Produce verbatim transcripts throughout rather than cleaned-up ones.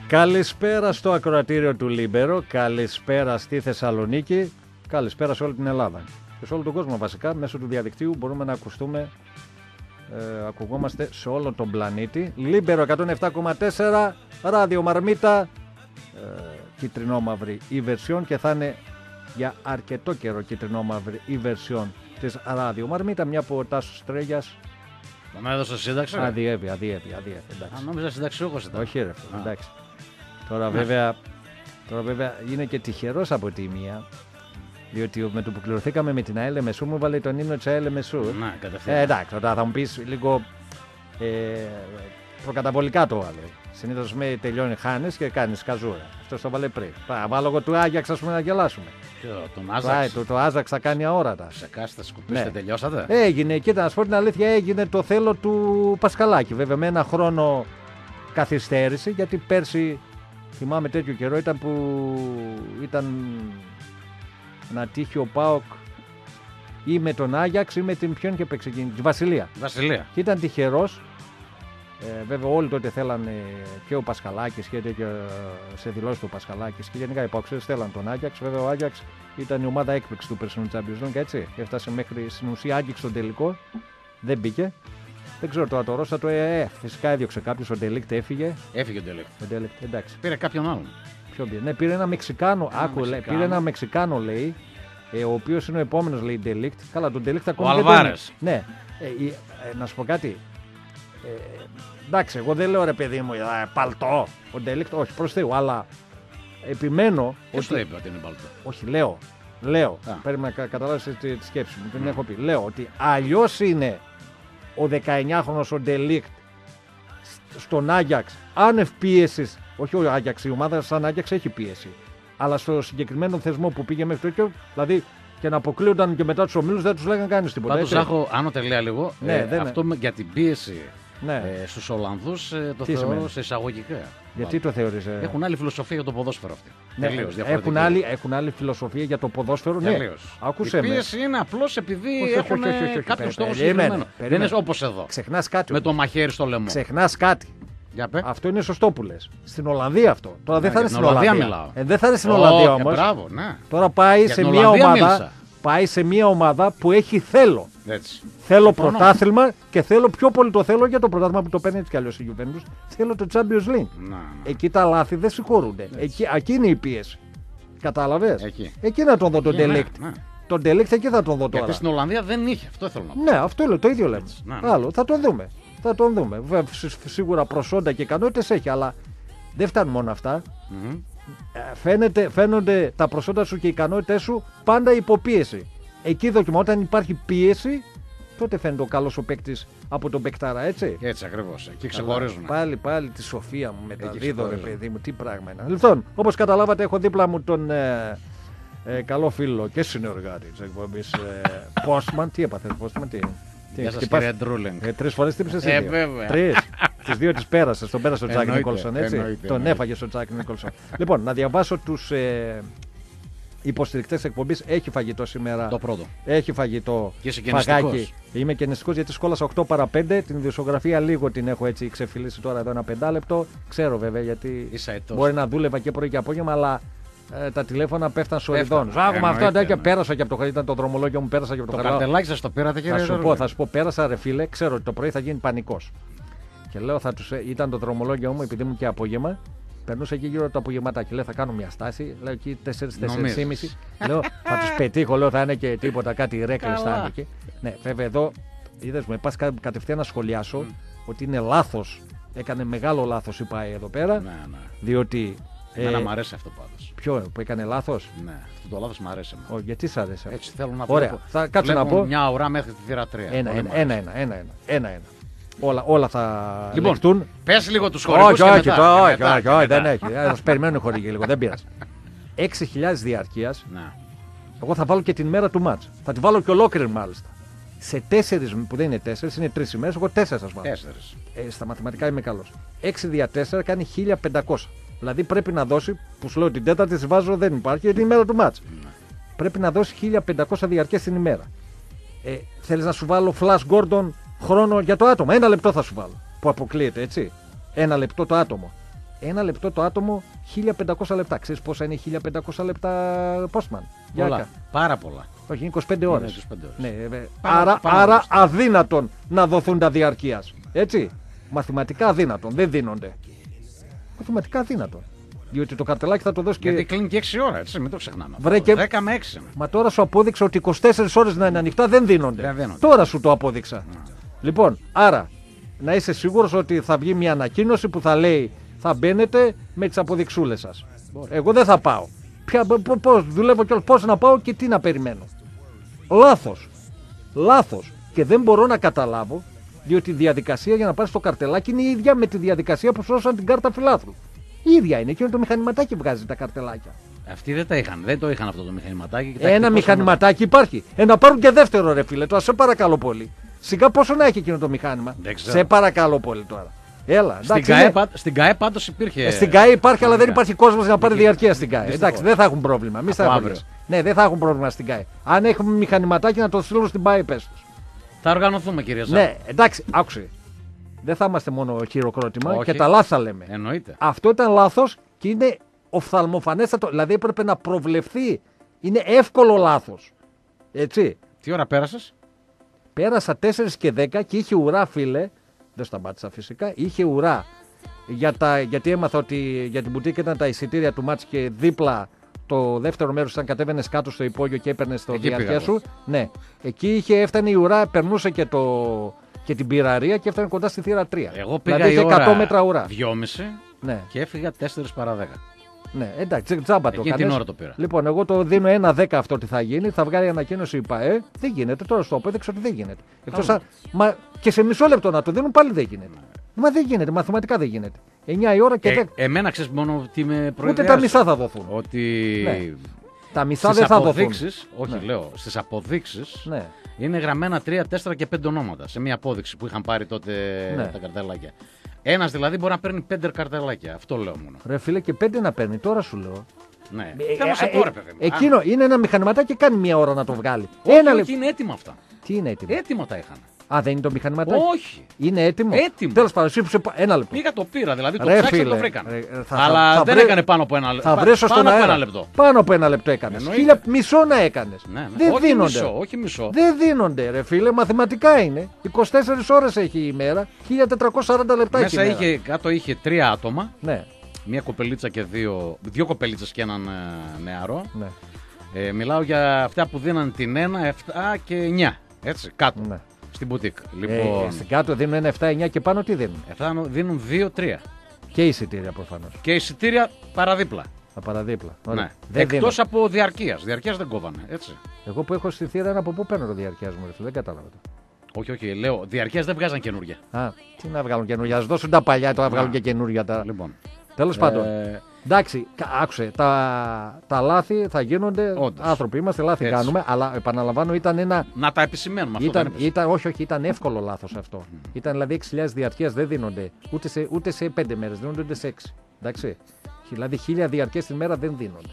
Καλησπέρα στο ακροατήριο του Λίμπερο, καλησπέρα στη Θεσσαλονίκη, καλησπέρα σε όλη την Ελλάδα και σε όλο τον κόσμο βασικά. Μέσω του διαδικτύου μπορούμε να ακουστούμε, ε, ακουγόμαστε σε όλο τον πλανήτη. Λίμπερο εκατόν επτά κόμμα τέσσερα, ράδιο Μαρμίτα, ε, κυτρινόμαυρη η version και θα είναι για αρκετό καιρό κυτρινόμαυρη η version της ράδιο Μαρμίτα, μια που ο Τάσος Τρέγιας τον έδωσε σύνταξη. Αδιέβη, αδιέβη, αδιέβη. Αν νόμιζα συνταξιούχος ήταν. Όχι ρε, φίλε, εντάξει. Τώρα βέβαια, τώρα βέβαια είναι και τυχερός από τη μία, διότι με το που κληρωθήκαμε με την ΑΕΛ Μεσού μου βάλε τον ύμνο της ΑΕΛ Μεσού. Να, κατευθείαν. Ε, εντάξει, τώρα θα μου πεις λίγο ε, προκαταβολικά το βάλε. Συνήθως με τελειώνει χάνεις και κάνεις καζούρα. Αυτό το βάλε πριν. Θα βάλω εγώ του Άγιαξ, ας πούμε, να γελάσουμε. Ποιο, τον Άζαξ. Το, το Άζαξ θα κάνει αόρατα. Σε κάστα σκουπίστε, Ναι. τελειώσατε. Έγινε, κοίτα, να σου πω την αλήθεια, έγινε το θέλω του Πασχαλάκη. Βέβαια με ένα χρόνο καθυστέρηση, γιατί πέρσι θυμάμαι τέτοιο καιρό ήταν που ήταν να τύχει ο ΠΑΟΚ ή με τον Άγιαξ ή με την ποιον και παίξει εκείνη, τη Βασιλεία. Βασιλεία. Και ήταν τυχερός. Ε, βέβαια όλοι τότε θέλανε και ο Πασχαλάκης και τέτοιο, σε δηλώσεις του Πασχαλάκης και γενικά οι ΠΑΟΚΣΕΡς θέλαν τον Άγιαξ. Βέβαια ο Άγιαξ ήταν η ομάδα έκπληξη του περσινού Champions League και έτσι έφτασε μέχρι στην ουσία άγγιξε στον τελικό. Δεν μπήκε. Δεν ξέρω τώρα το Ρώσα το ε, ε, φυσικά έδιωξε κάποιος, ο Ντελίκτ έφυγε. Έφυγε ο Ντελίκτ. Ο Ντελίκτ, εντάξει. Πήρε κάποιον άλλον. Ποιον πήρε? Ναι, πήρε ένα Μεξικάνο. Ένα Άκου, λέει, Μεξικάνο. πήρε ένα Μεξικάνο λέει, ε, ο οποίος είναι ο επόμενος λέει Ντελίκτ. Καλά, τον Ντελίκτ ακόμα Ο δεν τον- Αλβάρες. Ναι, ε, ε, ε, να σου πω κάτι. Ε, εντάξει, εγώ δεν λέω ρε παιδί μου, ε, παλτό. Ο Ντελίκτ, όχι προς Θεού, αλλά επιμένω. Ποιος το είπε ότι είναι παλτό. Όχι, λέω. Λέω. Α. Πρέπει να κα- καταλάβεις τη, τη σκέψη μου. Την έχω πει. Λέω ότι αλλιώς είναι ο δεκαεννιάχρονος ο Ντελίκτ στον Άγιαξ άνευ πίεσης. Όχι ο Άγιαξ, η ομάδα σαν Άγιαξ έχει πίεση. Αλλά στο συγκεκριμένο θεσμό που πήγε μέχρι το δηλαδή και να αποκλείονταν και μετά τους ομίλους δεν τους λέγανε κανείς τίποτα. Πάντως, έτσι. Ζάχο, άνω τελεία λίγο. Ναι, ε, δεν αυτό με- για την πίεση Ναι. ε, στους Ολλανδούς ε, το Τι θεωρώ σημαίνει? σε εισαγωγικά. Γιατί το θεωρείς? ε? Έχουν άλλη φιλοσοφία για το ποδόσφαιρο αυτοί. Ναι, Τελείως διαφορετική. έχουν, άλλη, έχουν άλλη φιλοσοφία για το ποδόσφαιρο. Ναι. Τελείως. Άκουσέ Η με. πίεση είναι απλώς επειδή Όχι, όχι, έχουν όχι, όχι, όχι. κάποιο Περι- στόχο περίμενε, συγκεκριμένο. Δεν περίμενε. είναι όπως εδώ. Ξεχνάς κάτι. Με το μαχαίρι στο λαιμό. Ξεχνάς κάτι. Για πέ. Αυτό είναι σωστό που λες. Στην Ολλανδία αυτό. Τώρα δεν Ναι, θα είναι για στην την Ολλανδία Ολλανδία. μιλάω. Ε, δεν θα είναι στην Ω, Ολλανδία ε, όμως. Μπράβο, ναι. Τώρα πάει Για σε, την μια Ολλανδία ομάδα, μίλησα. πάει σε μια ομάδα που έχει θέλω. Έτσι. Θέλω Συμφωνώ. πρωτάθλημα και θέλω πιο πολύ το θέλω για το πρωτάθλημα που το παίρνει έτσι κι αλλιώς η Juventus. Θέλω το Champions League. Να, ναι. Εκεί τα λάθη δεν συγχωρούνται. Εκεί, εκεί είναι η πίεση. Κατάλαβες. Εκεί. Εκεί να τον δω τον Εκεί, ναι, Ντελίκτ. ναι. Τον Ντελίκτ εκεί θα τον δω τώρα. Γιατί στην Ολλανδία δεν είχε, αυτό θέλω να πω. Ναι, αυτό λέω, το ίδιο λέμε. ναι, ναι. Άλλο, θα τον δούμε. Θα τον δούμε. Βέβαια, σι- σίγουρα προσόντα και ικανότητες έχει, αλλά δεν φτάνουν μόνο αυτά. Μμμ. Ε, Φαίνεται, φαίνονται τα προσόντα σου και οι ικανότητες σου πάντα υποπίεση. Εκεί δοκιμά, όταν υπάρχει πίεση, τότε φαίνεται ο καλός ο παίκτης από τον παικτάρα, έτσι. Έτσι ακριβώς. Εκεί ξεχωρίζουν. Πάλι, πάλι τη σοφία μου μεταδίδω, ρε ξεχωρίζουν. παιδί μου, τι πράγμα είναι. Λοιπόν, όπως καταλάβατε, έχω δίπλα μου τον ε, ε, καλό φίλο και συνεργάτη της εκπομπής ε, Postman. Τι έπαθες, Postman, τι. τι Γεια σας, χτυπάς- κύριε Ντρούλινγκ. ε, τρεις φορές τύπησες Ε, εσύ. βέβαια. Τρεις. Τις δύο τις πέρασες. Τον πέρασε ο Τζάκ Εννοείται, Νίκολσον, έτσι. εννοείται, Τον εννοείται. έφαγε ο Τζάκ Νίκολσον. Λοιπόν, να διαβάσω τους ε, υποστηρικτές εκπομπής. Έχει φαγητό σήμερα. Το πρώτο. Έχει φαγητό. Και είσαι και φαγάκι. νηστικός. Είμαι και νηστικός γιατί σκόλασα οκτώ παρά πέντε. Την ιδιοσιογραφία λίγο την έχω έτσι ξεφυλίσει τώρα εδώ ένα πεντάλεπτο. Ξέρω βέβαια γιατί Είσαι αετός. μπορεί να δούλευα και πρωί και απόγευμα, αλλά ε, τα τηλέφωνα πέφταν σοριδών. Πέφτανε. Ζάγουμε αυτό, Εννοείται, τέτοια ναι. πέρασα και από το ήταν το δρομολόγιο μου, πέρασα και από το, Το χαλάω. καρτελάκι σας το πήρατε, κύριε Θα σου πω, Ντρούλινγκ. θα σου πω, πέρασα ρε φίλε, ξέρω ότι το πρωί θα γίνει πανικός. Και λέω, θα τους, ήταν το δρομολόγιο μου, επειδή μου και απόγευμα, περνούσα εκεί γύρω το απογευματάκι. Λέω, θα κάνω μια στάση, λέω εκεί τέσσερα τέσσερα και μισή. Λέω, θα τους πετύχω, λέω, θα είναι και τίποτα, κάτι ρέκλες θα είναι εκεί. Ναι, βέβαια εδώ, είδες μου, πας κατευθείαν να σχολιάσω ότι είναι λάθος, έκανε μεγάλο λάθος η ΠΑΕ εδώ πέρα, Ναι, ναι. διότι. Εμένα ε, μ' αρέσει αυτό πάντως. Ποιο που έκανε λάθος, Ναι, αυτό το λάθος μ' αρέσει. εμένα. Ω, γιατί σ' άρεσε. Έτσι θέλω να Ωραία, βλέπω. θα κάτσω να βλέπω πω. μια ουρά μέχρι τη θύρα τρία. Ένα, Πολύ ένα, μ' αρέσει. ένα, ένα, ένα, ένα, ένα, ένα. Όλα, όλα θα Λοιπόν, λεχτούν. πες λίγο τους χωρικούς Όχι, και όχι, μετά, το- και όχι, μετά, όχι, και όχι, μετά. δεν έχει. Ε, Θα περιμένουν οι χορηγοί λίγο, δεν πειράζει. έξι χιλιάδες διαρκείας. Ναι. Εγώ θα βάλω και την μέρα του μάτς. Θα τη βάλω και ολόκληρη μάλιστα. Σε τέσσερις, που δεν είναι τέσσερις, είναι τρεις ημέρες, εγώ τέσσερα σας βάλω. Τέσσερις. Ε, στα μαθηματικά είμαι καλός. έξι δια τέσσερα κάνει χίλια πεντακόσια. Δηλαδή πρέπει να δώσει, που σου λέω την τέταρτη τη βάζω δεν υπάρχει, είναι η μέρα του μάτς. Ναι. Πρέπει να δώσει χίλια πεντακόσια διαρκείας την ημέρα. Ε, θέλεις να σου βάλω Flash Gordon χρόνο για το άτομο. Ένα λεπτό θα σου βάλω. Που αποκλείεται, έτσι. Ένα λεπτό το άτομο. ένα λεπτό το άτομο, χίλια πεντακόσια λεπτά. Ξέρεις πόσα είναι χίλια πεντακόσια λεπτά, Postman? Πολλά. Πάρα πολλά. Όχι, είναι είκοσι πέντε ώρες. είκοσι πέντε ώρες. Ναι, ε, Πάνω- άρα πάνω άρα από αδύνατον να δοθούν τα διαρκείας. Έτσι. Μαθηματικά αδύνατον. Δεν δίνονται. Μαθηματικά αδύνατον. Διότι το καρτελάκι θα το δώσει και. Γιατί κλείνει και έξι ώρα, έτσι, μην το ξεχνάμε. Βρε και- δέκα με έξι. Μα τώρα σου απόδειξα ότι είκοσι τέσσερις ώρες να είναι ανοιχτά δεν δίνονται. Δεν δίνονται. Τώρα σου το απόδειξα. Λοιπόν, άρα να είσαι σίγουρος ότι θα βγει μια ανακοίνωση που θα λέει θα μπαίνετε με τις αποδειξούλες σας. Εγώ δεν θα πάω. Ποια, π- πώς, δουλεύω κιόλας, πώς να πάω και τι να περιμένω. Λάθος. Λάθος. Και δεν μπορώ να καταλάβω, διότι η διαδικασία για να πάρεις το καρτελάκι είναι η ίδια με τη διαδικασία που σώσαν την κάρτα φιλάθλου. Η ίδια είναι. Εκείνο το μηχανηματάκι βγάζει τα καρτελάκια. Αυτοί δεν τα είχαν, δεν το είχαν αυτό το μηχανηματάκι. και τα Ένα εκτυπώσαν μηχανηματάκι υπάρχει. Ε, να πάρουν και δεύτερο, ρε φίλε. Τώρα σε παρακαλώ πολύ. Σιγά πόσο να έχει εκείνο το μηχάνημα. Δεν ξέρω. Σε παρακαλώ πολύ τώρα. Έλα. Στην εντάξει, ΚΑΕ, είναι- πα- στην ΚΑΕ πάντως υπήρχε. Ε, Στην ΚΑΕ υπάρχει, αλλά δεν Ωραία. υπάρχει κόσμο να πάρει Εκεί. διαρκεία στην ΚΑΕ. Δυστυχώς. Εντάξει, δεν θα έχουν πρόβλημα. Μη Από στεναχωριέσαι. Ναι, δεν θα έχουν πρόβλημα στην ΚΑΕ. Αν έχουμε μηχανηματάκι να το στείλουν στην ΠΑΕ, πες τους. Θα οργανωθούμε, κύριε Ζάκη. Ναι, εντάξει, άκουσε. Δεν θα είμαστε μόνο χειροκρότημα Όχι. και τα λάθη θα λέμε. Εννοείται. Αυτό ήταν λάθος και είναι οφθαλμοφανέστατο. Δηλαδή έπρεπε να προβλεφθεί. Είναι εύκολο λάθος. Έτσι. Τι ώρα πέρασες? Πέρασα τέσσερις και δέκα και είχε ουρά, φίλε. Δεν σταμάτησα φυσικά. Είχε ουρά. Για τα, γιατί έμαθα ότι για την μπουτίκα ήταν τα εισιτήρια του μάτς και δίπλα το δεύτερο μέρος ήταν κατέβαινες κάτω στο υπόγειο και έπαιρνες το Εκεί διαρκεία πήγα σου. Ναι. Εκεί είχε, έφτανε η ουρά, περνούσε και, το, και την πυραρία και έφτανε κοντά στη θύρα τρία. Εγώ πήγα δηλαδή η είχε ώρα εκατό μέτρα ουρά. δυόμιση Ναι. και έφυγα τέσσερα παρά δέκα. Ναι, εντάξει, τζάμπα το Εκείνη την κάνεις. ώρα το πήρα. Λοιπόν, εγώ το δίνω ένα δέκα αυτό τι θα γίνει. Θα βγάλει ανακοίνωση η ΠΑΕ. Δεν γίνεται. Τώρα στο απέδειξε ότι δεν γίνεται. Εκτός αν- μα και σε μισό λεπτό να το δίνουν πάλι δεν γίνεται. Μα δεν γίνεται. Μαθηματικά δεν γίνεται. εννιά η ώρα και Ε, δέκα. εμένα ξέρεις μόνο τι με Ούτε προειδεάζει. τα μισά θα δοθούν. Ότι Ναι. Τα μισά στις δεν θα δοθούν. αποδείξεις, όχι Ναι. λέω, στις αποδείξεις Ναι. είναι γραμμένα τρία, τέσσερα και πέντε ονόματα σε μια απόδειξη που είχαν πάρει τότε Ναι. τα καρτελάκια. Ένας δηλαδή μπορεί να παίρνει πέντε καρτελάκια. Αυτό λέω μόνο. Ρε φίλε και πέντε να παίρνει. Τώρα σου λέω. Ναι. Ε, Θέλω να σε ε, πω, ρε ε, παιδί μου. Εκείνο είναι ένα μηχανηματάκι και κάνει μία ώρα να το βγάλει. Όχι, Ένα όχι, λεπτό. είναι έτοιμα αυτά. Τι είναι έτοιμο. Έτοιμα τα είχαν. Α, δεν είναι το μηχανηματάκι. Όχι. Είναι έτοιμο. Έτοιμο. Τέλος πάντων, εσύ που σε πα- ένα λεπτό. Πήγα, το πήρα, δηλαδή το Ρε ψάξα και φίλε, το βρήκα. ρε, θα- Αλλά θα- θα δεν βρε- έκανε πάνω από ένα λεπτό. Θα βρέσω στον πάνω από αέρα. ένα λεπτό. Πάνω από ένα λεπτό έκανε. Εννοείται. Χίλια μισό να έκανε. Ναι, ναι. Δεν όχι δίνονται. μισό, όχι μισό. Δεν δίνονται, ρε φίλε. Μαθηματικά είναι. είκοσι τέσσερις ώρες έχει η ημέρα. χίλια τετρακόσια σαράντα λεπτά έχει η Μέσα ημέρα. είχε, κάτω είχε τρία άτομα. Ναι, Μία κοπελίτσα και δύο. Δύο κοπελίτσες και έναν ε, νεαρό. ναι, Ε, μιλάω για αυτά που δίναν την ένα, επτά και εννιά. Έτσι, κάτω. ναι. Στην μπουτίκ. Ε, Λοιπόν, στην κάτω δίνουν ένα επτά εννιά και πάνω τι δίνουν. αυτά δίνουν δύο τρία. Και εισιτήρια προφανώς. Και εισιτήρια παραδίπλα. Τα παραδίπλα. Ωραία. Ναι. Δεν Εκτός δίνουν. από διαρκείας. Διαρκείας δεν κόβανε. Έτσι. Εγώ που έχω στη θύρα, ένα από πού παίρνω το διαρκείας μου, ρε φίλε. Δεν κατάλαβα. το. Όχι, όχι, λέω. Διαρκείας δεν βγάζαν καινούργια. Α, τι να βγάλουν καινούργια. Α δώσουν τα παλιά, τώρα βγάλουν και καινούργια. Τα... Λοιπόν. Τέλος πάντων. Ε, Εντάξει, κα- άκουσε. Τα, τα λάθη θα γίνονται. Όντως. Άνθρωποι είμαστε, λάθη Έτσι. κάνουμε. Αλλά επαναλαμβάνω, ήταν ένα. να τα επισημαίνουμε αυτό. Ήταν, δεν είναι. ήταν, όχι, όχι, ήταν εύκολο λάθος αυτό. Ήταν δηλαδή έξι χιλιάδες διαρκείας δεν δίνονται ούτε σε, ούτε σε πέντε μέρες, δίνονται ούτε σε έξι. Εντάξει. Δηλαδή χίλια διαρκείες την μέρα δεν δίνονται.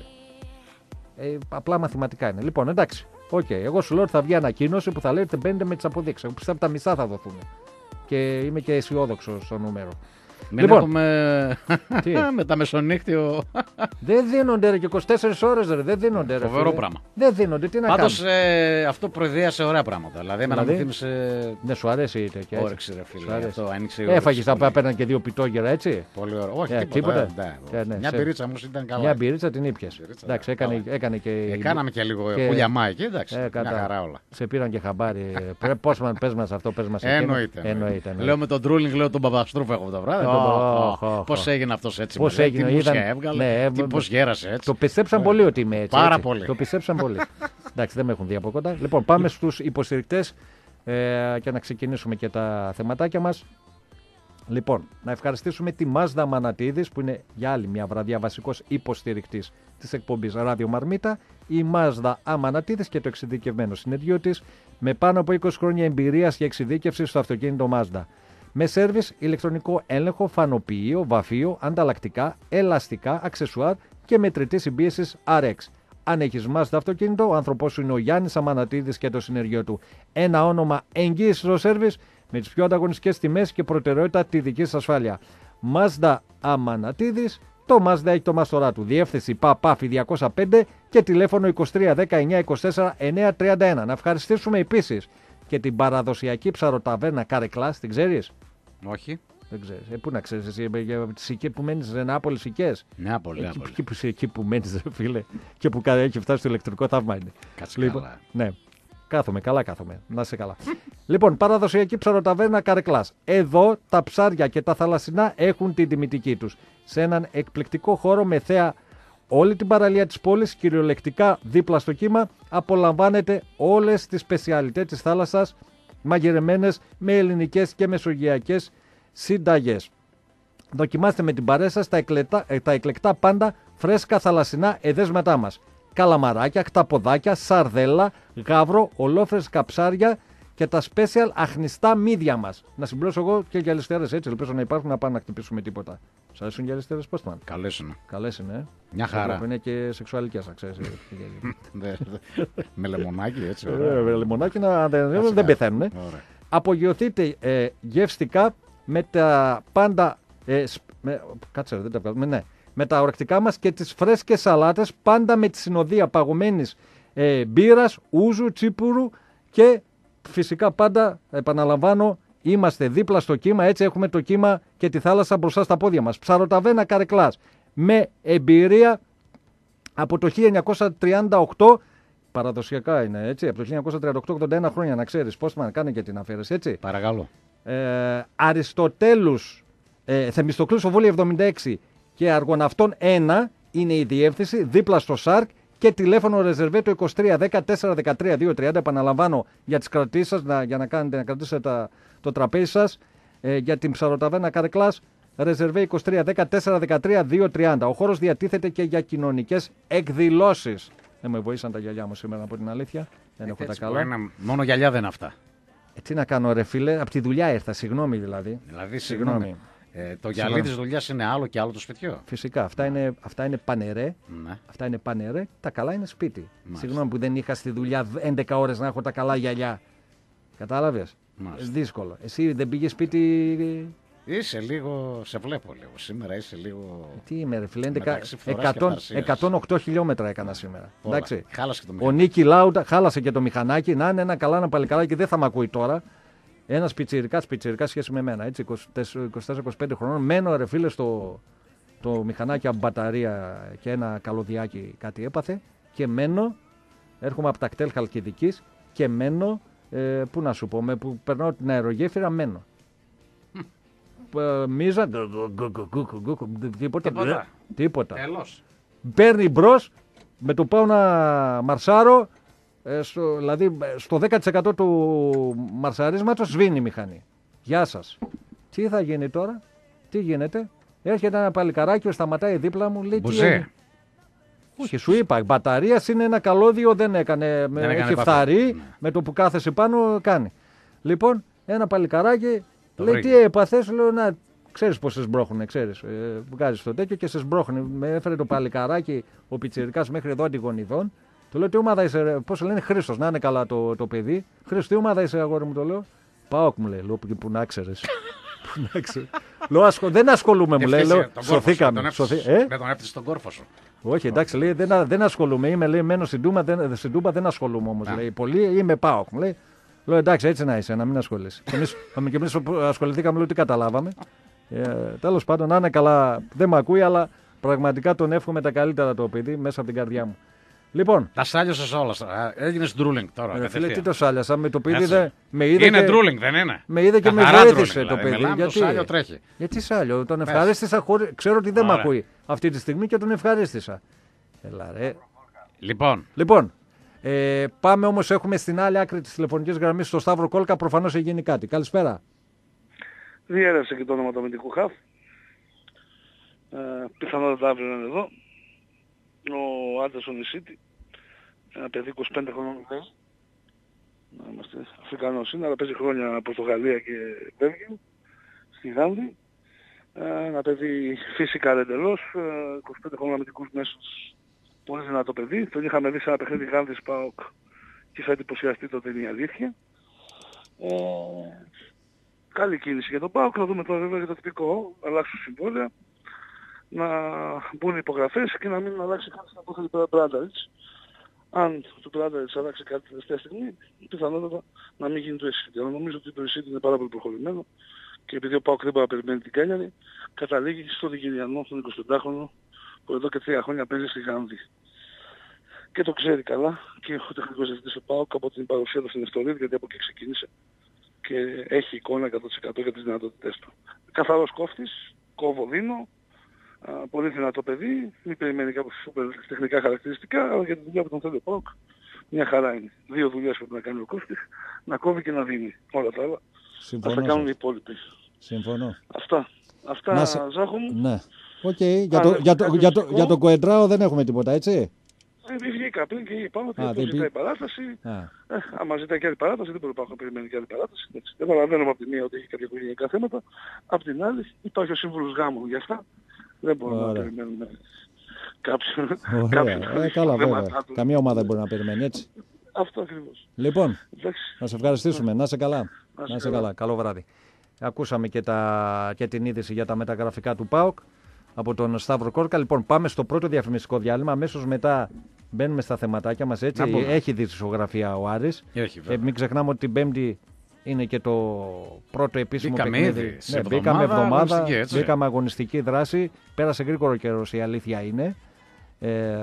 Ε, απλά μαθηματικά είναι. Λοιπόν, εντάξει. Οκ, εγώ σου λέω ότι θα βγει ανακοίνωση που θα λέει ότι μπαίνετε με τις αποδείξεις. Εγώ πιστεύω ότι τα μισά θα δοθούν. Και είμαι και αισιόδοξο στο νούμερο. Μην Λοιπόν. έχουμε Τι? με τα μεσονύχτιο. Δεν δίνονται ρε και είκοσι τέσσερις ώρες ρε, δεν δίνονται ρε. Φοβερό φίλε. πράγμα. Δεν δίνονται, τι να Πάντως κάνουμε. ε, αυτό προειδίασε ωραία πράγματα. Δηλαδή, εμένα μου Δηλαδή? θύμισε. Ναι, σου αρέσει είτε και έτσι. Όρεξη, ρε Σου φίλε. αρέσει. Αυτό άνοιξε η όρεξη. Έφαγες τα απέναντι και δύο πιτόγερα έτσι. Πολύ ωραίο. Όχι, Ε, τίποτα. τίποτα. ε, ναι, Ε, ναι, Μια σε- μπυρίτσα όμω ήταν καλά. Μια μπυρίτσα την ήπιες. Μπυρίτσα, Εντάξει, ναι, έκανε, καλά. έκανε και. Ε, κάναμε και λίγο και- πουλιαμά εκεί, εντάξει. Ε, Μια κατά- χαρά όλα. Σε πήραν και χαμπάρι. Πρέπει πώς μας πες μας αυτό, πες μας εκείνο. Εννοείται. Εννοείται. εννοείται. Λέω με τον Τρούλινγκ, λέω τον Παπαστρούφο έχω τα βράδυ. Ω, ω, ω, Πώ ω. έγινε αυτό έτσι. Πώς με λέει, έγινε, τι μουσια είδαν- έβγαλε. ναι, τι- ε, Πώς γέρασε έτσι. Το πιστέψαν πολύ ότι είμαι έτσι. Πάρα έτσι. πολύ. Το πιστέψαν πολύ. Εντάξει, δεν με έχουν δει από κοντά. Λοιπόν, πάμε στους υποστηρικτές ε, και να ξεκινήσουμε και τα θεματάκια μας. Λοιπόν, να ευχαριστήσουμε τη Μάζδα Μανατίδης που είναι για άλλη μια βραδιά βασικός υποστηρικτής της εκπομπής Ράδιο Μαρμίτα. Η Μάζδα Αμανατίδης και το εξειδικευμένο συνεργείο της με πάνω από είκοσι χρόνια εμπειρίας και εξειδίκευση στο αυτοκίνητο Μάζδα. Με σέρβις, ηλεκτρονικό έλεγχο, φανοποιείο, βαφείο, ανταλλακτικά, ελαστικά, αξεσουάρ και μετρητή συμπίεσης αρ εξ. Αν έχεις Mazda αυτοκίνητο, ο άνθρωπός σου είναι ο Γιάννης Αμανατίδης και το συνεργείο του. Ένα όνομα εγγύησης στο σέρβις με τις πιο ανταγωνιστικές τιμές και προτεραιότητα τη δική σας ασφάλεια. Mazda Αμανατίδης. Το Mazda έχει το μάστορά του. Διεύθυνση Παπάφη διακόσια πέντε και τηλέφωνο είκοσι τρία δέκα εννιά είκοσι τέσσερα εννιά τριάντα ένα. Να ευχαριστήσουμε επίσης και την παραδοσιακή ψαροταβέρνα Καρεκλάς. Την ξέρεις? Όχι. Δεν ξέρεις. Ε, πού να ξέρεις εσύ, για τις οικίες που μένεις, σε Νεάπολη, οικίες. Νεάπολη, εκεί, Νεάπολη. Εκεί, που, εκεί που μένεις, ρε φίλε, και που έχει φτάσει το ηλεκτρικό θαύμα είναι. Κάτσε Λοιπόν, καλά. ναι. Κάθομαι, καλά κάθομαι. Να είσαι καλά. Λοιπόν, παραδοσιακή ψαροταβέρνα Καρεκλάς. Εδώ τα ψάρια και τα θαλασσινά έχουν την τιμητική τους. Σε έναν εκπληκτικό χώρο με θέα όλη την παραλία της πόλης, κυριολεκτικά δίπλα στο κύμα, απολαμβάνετε όλες τις σπεσιαλιτές της θάλασσας, μαγειρεμένες με ελληνικές και μεσογειακές συνταγές. Δοκιμάστε με την παρέα σας τα, εκλεκτά, τα εκλεκτά πάντα φρέσκα θαλασσινά εδέσματά μας. Καλαμαράκια, χταποδάκια, σαρδέλα, γάβρο, ολόφρεσκα ψάρια και τα special αχνιστά μύδια μας. Να συμπληρώσω εγώ και γυαλιστέρες, έτσι ελπίζω να υπάρχουν, να πάμε να χτυπήσουμε τίποτα. Σας αρέσουν γυαλιστέρες, πώς το Καλές είναι. Καλές είναι, ε. Μια χαρά. Είναι και σεξουαλικές, να ξέρεις. Με λεμονάκι, έτσι. Ε, Με λεμονάκι να, δεν, δεν πεθαίνουν. Ε. Απογειωθείτε ε, γευστικά με τα πάντα. Ε, με, κάτσε, δεν τα βγάζουμε, ναι. Με τα ορεκτικά μας και τις φρέσκες σαλάτες, πάντα με τη συνοδεία παγωμένης ε, μπύρας, ούζου, τσίπουρου και φυσικά πάντα, επαναλαμβάνω, είμαστε δίπλα στο κύμα, έτσι έχουμε το κύμα και τη θάλασσα μπροστά στα πόδια μας. Ψαροταβέρνα Καρεκλάς, με εμπειρία από το χίλια εννιακόσια τριάντα οκτώ, παραδοσιακά είναι έτσι, από το χίλια εννιακόσια τριάντα οκτώ, ογδόντα ένα χρόνια να ξέρεις, πώς να κάνει και την αφαίρεση, έτσι. Παρακαλώ. Ε, Αριστοτέλους, ε, Θεμιστοκλής Οβόλη εβδομήντα έξι και Αργοναυτών ένα είναι η διεύθυνση, δίπλα στο ΣΑΡΚ και τηλέφωνο ρεζερβέ το είκοσι τρία δέκα τέσσερα δεκατρία δύο τριάντα. Επαναλαμβάνω για τις κρατήσεις σας, να, για να, κάνετε, να κρατήσετε τα, το τραπέζι σας ε, για την ψαροταβέρνα Καρεκλάς. Ρεζερβέ είκοσι τρία δέκα τέσσερα δεκατρία δύο τριάντα. Ο χώρος διατίθεται και για κοινωνικές εκδηλώσεις. Δεν με βοήθησαν τα γυαλιά μου σήμερα, από την αλήθεια. Δεν έχω τα καλά. Ένα, μόνο γυαλιά δεν είναι αυτά. Ε, τι να κάνω, ρε φίλε, από τη δουλειά ήρθα, συγγνώμη δηλαδή. Δηλαδή, συγγνώμη. Ε, το γυαλί της δουλειάς είναι άλλο και άλλο το σπιτιό. Φυσικά, αυτά είναι, αυτά είναι πανερέ. Ναι. Αυτά είναι πανερέ, τα καλά είναι σπίτι. Μάλιστα. Συγγνώμη που δεν είχα στη δουλειά έντεκα ώρες να έχω τα καλά γυαλιά. Κατάλαβες. Δύσκολο. Εσύ δεν πήγες σπίτι. Είσαι λίγο, σε βλέπω λίγο. Σήμερα είσαι λίγο. Τι είμαι, ρε φίλε, εκατόν οκτώ χιλιόμετρα έκανα σήμερα. Εντάξει. Χάλασε και το μηχανάκι. Ο Νίκη Λάουντα χάλασε και το μηχανάκι. Να είναι ένα καλά, ένα παλικάράκι, δεν θα με ακούει τώρα. Ένα πιτσιρικά, πιτσιρικά σχέση με μένα. Έτσι, είκοσι τέσσερα είκοσι πέντε χρονών. Μένω, ρε φίλε, στο το μηχανάκι από μπαταρία και ένα καλωδιάκι κάτι έπαθε. Και μένω, έρχομαι από τα κτέλ Χαλκιδικής και μένω, ε, πού να σου πω, με, που περνάω την αερογέφυρα, μένω. Μίζα, τίποτα. Τίποτα. Τέλος. Παίρνει μπρος, με το πάω να μαρσάρω, ε, στο, δηλαδή στο δέκα τοις εκατό του μαρσαρίσματος σβήνει η μηχανή. Γεια σας. Τι θα γίνει τώρα, τι γίνεται. Έρχεται ένα παλικαράκι, σταματάει δίπλα μου, λέει τι έγινε. Όχι, σου είπα, η μπαταρία είναι ένα καλώδιο, δεν έκανε, δεν έχει έκανε φθαρεί, ναι. Με το που κάθεσαι πάνω κάνει. Λοιπόν, ένα παλικαράκι το λέει βρήκε. Τι έπαθες, λέω να ξέρεις πως σε σμπρώχουνε, ξέρεις. Ε, βγάζεις το τέτοιο και σε σμπρώχουνε. Με έφερε το παλικαράκι ο πιτσιρικάς μέχρι εδώ αντιγονιδών. Του λέω τι ομάδα είσαι, πώς λένε, Χρήστος, να είναι καλά το, το παιδί. Χρήστος, τι ομάδα είσαι, αγόρι μου, το λέω. ΠΑΟΚ μου λέει, λέω που να ξέρεις. Που να ξέρεις. Λέω, ασχολ... δεν ασχολούμαι, μου λέει, λέω, σωθήκαμε. Δεν τον έπτυσες στον κόρφο σου. Όχι, εντάξει, λέει, δεν, δεν ασχολούμαι, είμαι, λέει, μένω στην Τούμπα, δεν, στην Τούμπα δεν ασχολούμαι όμως, λέει, πολύ, είμαι ΠΑΟΚ, μου λέει. Λέω, εντάξει, έτσι να είσαι, να μην ασχολείσαι. Και εμείς, και εμείς ασχοληθήκαμε, λέω, τι καταλάβαμε. Ε, τέλος πάντων, να είναι καλά, δεν με ακούει, αλλά πραγματικά τον εύχομαι τα καλύτερα το παιδί μέσα από την καρδιά μου. Λοιπόν. Τα σάλιασες όλα. Έγινε ντρούλινγκ τώρα. Ε, φίλε, τι το σάλιασα, με το παιδί δε, με είδε. Είναι και, ντρούλινγκ, δεν είναι. Με είδε και με βοήθησε το δηλαδή, παιδί. Γιατί, το σάλιο τρέχει. γιατί σάλιο, τον ευχαρίστησα, χωρί, ξέρω ότι δεν με ακούει αυτή τη στιγμή και τον ευχαρίστησα. Έλα, ρε. Λοιπόν. Λοιπόν. Ε, πάμε όμως, έχουμε στην άλλη άκρη της τηλεφωνικής γραμμής στο Σταύρο Κόλκα, προφανώς έχει γίνει κάτι. Καλησπέρα. Διέρευσε και το όνομα του αμυντικού χαφ. Ε, πιθανότατα αύριο είναι εδώ. Ο Άντερσον Ισίτη, ένα παιδί είκοσι πέντε χρονών παίζει. Να είμαστε Αφρικανός είναι, αλλά παίζει χρόνια Πορτογαλία και Βέλγιο, στη Γάνδη. Ε, ένα παιδί φυσικά εντελώς, είκοσι πέντε χρονών αμυντικούς μέσους. Πολύ δυνατό παιδί, τον είχαμε δει σε ένα παιχνίδι Γάνδης ΠΑΟΚ και είχα εντυπωσιαστεί, τότε είναι η αλήθεια. Ε, καλή κίνηση για τον ΠΑΟΚ. Να δούμε τώρα βέβαια για το τυπικό, αλλάξουν συμβόλαια, να μπουν υπογραφές και να μην αλλάξει κάτι στην απόφαση του Μπράνταριτς. Αν το Μπράνταριτς αλλάξει κάτι τελευταία στιγμή, πιθανότατα να μην γίνει το Εσίτη. Αλλά νομίζω ότι το Εσίτη είναι πάρα πολύ προχωρημένο και επειδή ο ΠΑΟΚ δεν μπορεί να περιμένει την Κάνιαρη, καταλήγει στο Νιγηριανό, τον εικοσιπεντάχρονο, που εδώ και τρία χρόνια παίζει στη Γάνδη. Και το ξέρει καλά και ο τεχνικός διευθυντής του ΠΑΟΚ από την παρουσία του στην Ευστολίδη, γιατί από εκεί ξεκίνησε και έχει εικόνα εκατό τοις εκατό για τις δυνατότητές του. Καθαρός κόφτης, κόβω δίνω, α, πολύ δυνατό παιδί, μην περιμένει κάποια σούπερ τεχνικά χαρακτηριστικά, αλλά για τη δουλειά που τον θέλει ο ΠΑΟΚ μια χαρά είναι. Δύο δουλειές πρέπει να κάνει ο κόφτης, να κόβει και να δίνει. Όλα τα άλλα θα τα κάνουν οι υπόλοιποι. Συμφωνώ. Αυτά. Αυτά, σε... Ζάχο μου. Ναι. Οκ. Okay. Για, το, για, το, για, το, για τον Κοεντράο δεν έχουμε τίποτα, έτσι. Ε, βγήκα πριν και είπαμε ότι αυτό ζητάει παράταση. Ε, άμα ζητάει και άλλη παράταση, δεν μπορεί να περιμένει και άλλη παράταση. Έτσι. Δεν παραβαίνουμε από τη μία ότι έχει κάποια οικογενειακά θέματα. Απ' την άλλη υπάρχει ο σύμβουλος γάμου για αυτά. Δεν μπορούμε να περιμένουμε κάποιον. Ωραία. Ε, καλά, βέβαια. Καμία ομάδα δεν μπορεί να περιμένει, έτσι. Αυτό ακριβώς. Λοιπόν, να σε ευχαριστήσουμε. Να είσαι καλά. Να είσαι καλά. Καλό βράδυ. Ακούσαμε και, τα, και την είδηση για τα μεταγραφικά του ΠΑΟΚ από τον Σταύρο Κόρκα. Λοιπόν, πάμε στο πρώτο διαφημιστικό διάλειμμα. Αμέσως μετά μπαίνουμε στα θεματάκια μας. Έτσι. Έχει δισογραφία ο Άρης. Ε, μην ξεχνάμε ότι την Πέμπτη είναι και το πρώτο επίσημο μπήκαμε παιχνίδι. Ναι, μπήκαμε εβδομάδα, αγωνιστική, μπήκαμε αγωνιστική δράση. Πέρασε γρήγορο καιρός, η αλήθεια είναι. Ε,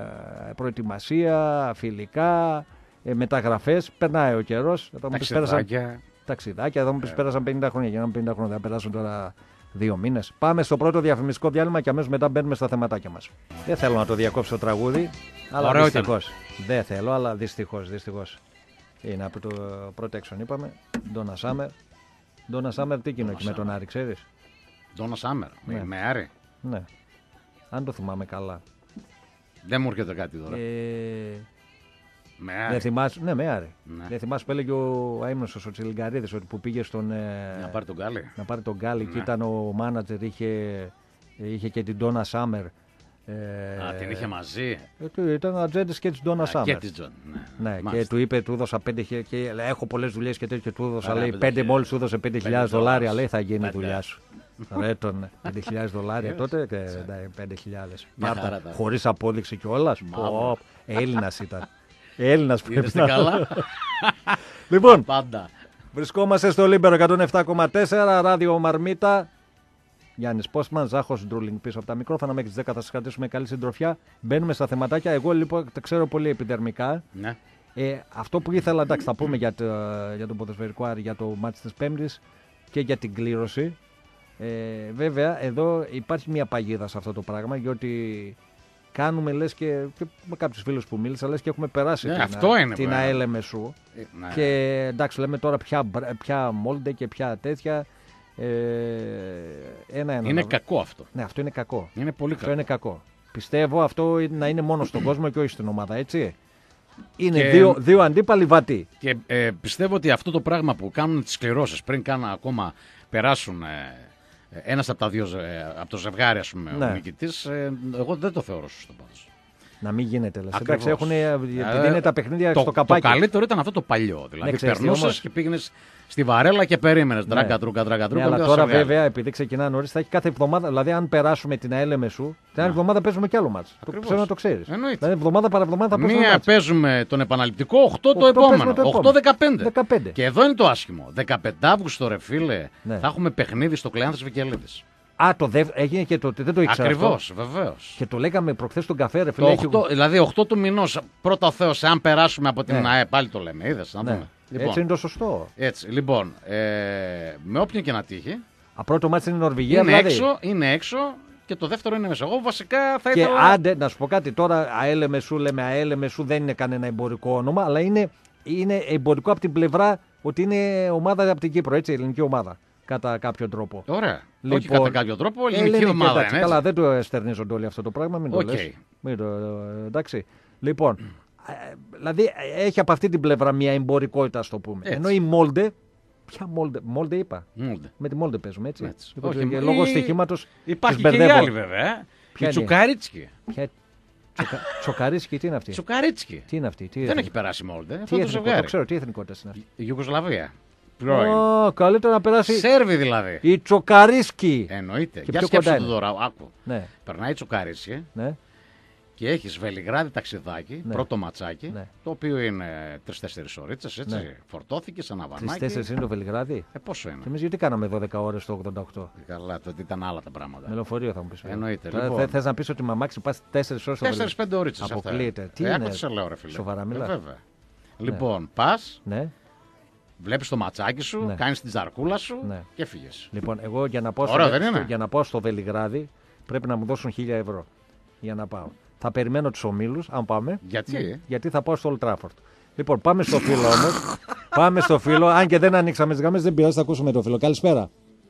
προετοιμασία, φιλικά, ε, μεταγραφές. Περνάει ο καιρός. Ταξιδάκια. Ταξιδάκια. Εδώ μου πει πέρασαν πενήντα χρόνια. Για να πενήντα χρόνια θα περάσουν τώρα δύο μήνες. Πάμε στο πρώτο διαφημιστικό διάλειμμα και αμέσως μετά μπαίνουμε στα θεματάκια μας. Δεν θέλω να το διακόψω το τραγούδι, αλλά δυστυχώς. Δεν θέλω, αλλά δυστυχώς, δυστυχώς. Είναι από το Protection, είπαμε. Ντόνα Σάμερ. Ντόνα Σάμερ, τι κοινό εκεί με τον Άρη, ξέρεις. Ντόνα Σάμερ, ναι. Με Άρη. Ναι. Αν το θυμάμαι καλά. Δεν μου έρχεται κάτι τώρα. Ε... Με Άρη. Δεν θυμάσαι, ναι, με Άρη. Ναι. Δεν θυμάσαι που έλεγε ο αείμνηστος ο Τσιλιγκαρίδης ότι που πήγε στον. Να πάρει τον Γκάλι. Να πάρει τον Γκάλι Ναι. και ήταν ο μάνατζερ, είχε, είχε και την Ντόνα Σάμερ. Ε, Α, την είχε μαζί. Ε, ήταν ατζέντες και της Ντόνα Σάμερ. Και της Τζον. Ναι, ναι και του είπε, του έδωσα πέντε χιλιάδες. Και έχω πολλές δουλειές και τέτοιο. Του έδωσα, λέει, πέντε μόλις του έδωσε πέντε χιλιάδες δολάρια. Λέει, θα γίνει η δουλειά σου. Ρε τον πέντε χιλιάδες δολάρια τότε και πέντε χιλιάδες. Χωρίς απόδειξη κιόλας. Έλληνας ήταν. Έλληνας πρέπει να καλά. Λοιπόν, πάντα. Βρισκόμαστε στο Λίμπερο εκατόν επτά κόμμα τέσσερα, ράδιο Μαρμίτα. Γιάννης Πόσμαν, Ζάχος Ντρούλινγκ πίσω από τα μικρόφωνα. Μέχρι τις δέκα θα σας κρατήσουμε καλή συντροφιά. Μπαίνουμε στα θεματάκια. Εγώ λοιπόν τα ξέρω πολύ επιδερμικά. Ναι. Ε, αυτό που ήθελα, εντάξει, θα πούμε για, το, για τον ποδοσφαιρικό Άρη, για το μάτς της Πέμπτης και για την κλήρωση. Ε, βέβαια, εδώ υπάρχει μια παγίδα σε αυτό το πράγμα, γιατί κάνουμε, λες, και, και με κάποιους φίλους που μίλησα, λες και έχουμε περάσει ναι, την, αυτό είναι, την ΑΕΛ Μεσού. Ε, ναι. Και εντάξει, λέμε τώρα ποια, ποια Μόλντε και ποια τέτοια. Ε, ένα, ένα, είναι να... κακό αυτό. Ναι, αυτό είναι κακό. Είναι πολύ αυτό κακό. είναι κακό. Πιστεύω αυτό να είναι μόνο στον κόσμο και όχι στην ομάδα, έτσι. Είναι και... δύο, δύο αντίπαλοι βατοί. Και ε, πιστεύω ότι αυτό το πράγμα που κάνουν τις κληρώσεις πριν καν ακόμα περάσουν ε, ένας από τα δύο, ε, από το ζευγάρι, ας πούμε, ναι. ο νικητής, ε, εγώ δεν το θεωρώ σωστό πάντως. Να μην γίνεται, λες. Εντάξει, έχουν, επειδή είναι τα παιχνίδια το, στο καπάκι. Το καλύτερο ήταν αυτό το παλιό. Δηλαδή, ναι, περνούσες όμως... και πήγαινες στη βαρέλα και περίμενες. Ναι. Τράγκα, τρούκα, τράγκα, τρούκα. Ναι, αλλά τώρα βέβαια, επειδή ξεκινά νωρίς, θα έχει κάθε εβδομάδα. Δηλαδή, αν περάσουμε την ΑΕΛ Μεσού, την άλλη εβδομάδα παίζουμε κι άλλο μάτς. Το ξέρω να το ξέρεις. Εννοείται. Δηλαδή, εβδομάδα παραβδομάδα θα παίζουμε. Μία παίζουμε τον επαναληπτικό, οκτώ το επόμενο. οκτώ δεκαπέντε. Και εδώ είναι το άσχημο. δεκαπέντε Αυγούστου, ρε φίλε, θα έχουμε παιχνίδι στο Κλεάνθης Βικελίδης. Α, το δε... έγινε και το. Δεν το ήξερα. Ακριβώς, βεβαίως. Και το λέγαμε προχθές στον καφέ, ρε φίλε. Έχει... Δηλαδή, οκτώ του μηνός, πρώτα ο Θεός, αν περάσουμε από την ναι. ΑΕ, πάλι το λέμε. Είδες, να ναι. δούμε. Λοιπόν, έτσι είναι το σωστό. Έτσι, λοιπόν, ε, με όποιον και να τύχει. Α, πρώτο μάτι είναι η Νορβηγία, είναι δηλαδή. έξω, είναι έξω και το δεύτερο είναι μέσα. Εγώ βασικά θα και ήθελα. Και άντε, να σου πω κάτι τώρα, ΑΕΛ Μεσού, λέμε ΑΕΛ Μεσού δεν είναι κανένα εμπορικό όνομα, αλλά είναι, είναι εμπορικό από την πλευρά ότι είναι ομάδα από την Κύπρο, έτσι, ελληνική ομάδα. Κατά κάποιο τρόπο. Ωραία. Λοιπόν, όχι κατά κάποιο τρόπο, ελληνική, ελληνική ομάδα. Εντάξει, καλά, δεν το εστερνίζονται όλοι αυτό το πράγμα, μην το okay. λες. Μην το, εντάξει. Λοιπόν, δηλαδή έχει από αυτή την πλευρά μια εμπορικότητα, ας το πούμε. Έτσι. Ενώ η Μόλντε, ποια Μόλντε, Μόλντε είπα. Μόλντε. Με τη Μόλντε παίζουμε, έτσι. έτσι. Λοιπόν, όχι, και λόγω στοιχήματος. Υπάρχει και η άλλη βέβαια. Ποια η Τσουκάριτσκι. Ποια... Τσοκα... Τσοκαρίτσκι, τι είναι αυτή. Τσουκαρίτσκι. Τι είναι αυτή. Τι δεν είναι έχει περάσει Μόλντε. Τι εθνικό, το ξέρω, τι εθνικότητα είναι αυτή. Η Ιουγκοσλαβία. Oh, καλύτερα να περάσει. Σέρβι δηλαδή. Η Τσοκαρίσκη. Εννοείται. Και Για πιο σκέψου κοντά το είναι. τώρα. Άκου. Ναι. Περνάει η Τσοκαρίσκη. Ναι. Και έχει Βελιγράδι ταξιδάκι, Ναι. πρώτο ματσάκι, Ναι. το οποίο είναι τρει-τέσσερι ώρες, έτσι. Ναι. Φορτώθηκε ένα βανάκι. Τρεις-τέσσερις είναι το Βελιγράδι. Ε, πόσο είναι. Και εμείς γιατί κάναμε δώδεκα ώρες το ογδόντα οκτώ. Καλά, τότε ήταν άλλα τα πράγματα. Με λεωφορείο θα μου πεις. Εννοείται. Τώρα Λοιπόν. θε- Θες να πεις ότι με αμάξι πας τέσσερις ώρες στο Βελιγράδι. τέσσερις-πέντε ώρες. Αποκλείεται. Τι ε, είναι. άκουσα, λέω, ρε φίλε. Σοβαρά μιλάς. Ε, βέβαια. Λοιπόν, πας, Ναι. βλέπεις το ματσάκι σου, Ναι. κάνεις την τζαρκούλα σου Ναι. και φύγες. Λοιπόν, εγώ για να, πάω Ωραία, στο, δεν είναι? για να πάω στο Βελιγράδι πρέπει να μου δώσουν χίλια ευρώ για να πάω. Θα περιμένω τους ομίλους, αν πάμε. Γιατί? Γιατί θα πάω στο Old Trafford. Λοιπόν, πάμε στο φίλο όμως. Πάμε στο φίλο. Αν και δεν ανοίξαμε τις γραμμές, δεν πειράζει, θα ακούσουμε το φίλο. Καλησπέρα.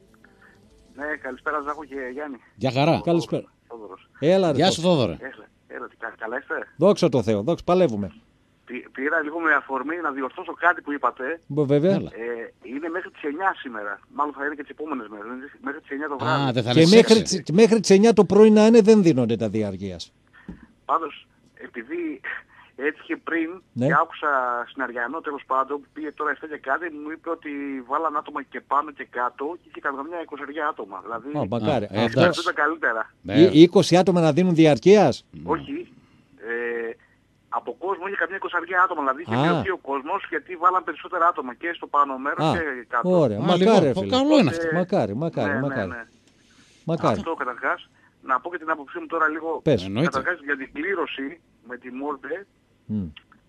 Ναι, καλησπέρα Ζάχο και Γιάννη. Γεια χαρά. Καλησπέρα. Θόδωρος. Έλα, ρε. Γεια σου, Θόδωρε. Έλα, έλα, τι κα- καλά είστε. Δόξα τω Θεώ, δόξα, παλεύουμε. Πη- Πήρα λίγο με αφορμή να διορθώσω κάτι που είπατε. Μπο, Βέβαια. Έλα. Ε, είναι μέχρι τις εννιά σήμερα. Μάλλον θα είναι και τις επόμενες μέρες. Είναι μέχρι τις εννιά το βράδυ. Α, δεν θα Και είναι μέχρι, έξι. τις- μέχρι τις εννιά το πρωί να είναι δεν δίνονται τα διαρκείας. Πάντως, επειδή έτυχε πριν Ναι. και άκουσα συναριανό τέλος πάντων που πήγε τώρα εφτά και κάτι, μου είπε ότι βάλαν άτομα και πάνω και κάτω και είχε καμιά εικοσαριά άτομα. Δηλαδή, Α, μακάρι. Α, ε, Αυτό, εντάξει. αυτό ήταν καλύτερα. Ναι. οι είκοσι άτομα να δίνουν διαρκείας. Όχι. Ε, από κόσμο είχε καμιά εικοσαριά άτομα. Δηλαδή είχε Α. μειωθεί ο κόσμος γιατί βάλαν περισσότερα άτομα και στο πάνω μέρος Α, και κάτω. ωραία. Α, Μακάρι, λοιπόν, ρε το φίλε. καλό είναι αυτό. Ε, Μακάρι, μακάρι, ναι, μακάρι. ναι, ναι. Μακάρι. Αυτό καταρχάς. Να πω και την άποψή μου τώρα λίγο. Πες. Εννοείται. Καταρχάς για την κλήρωση με τη Μόρτε. Μμ.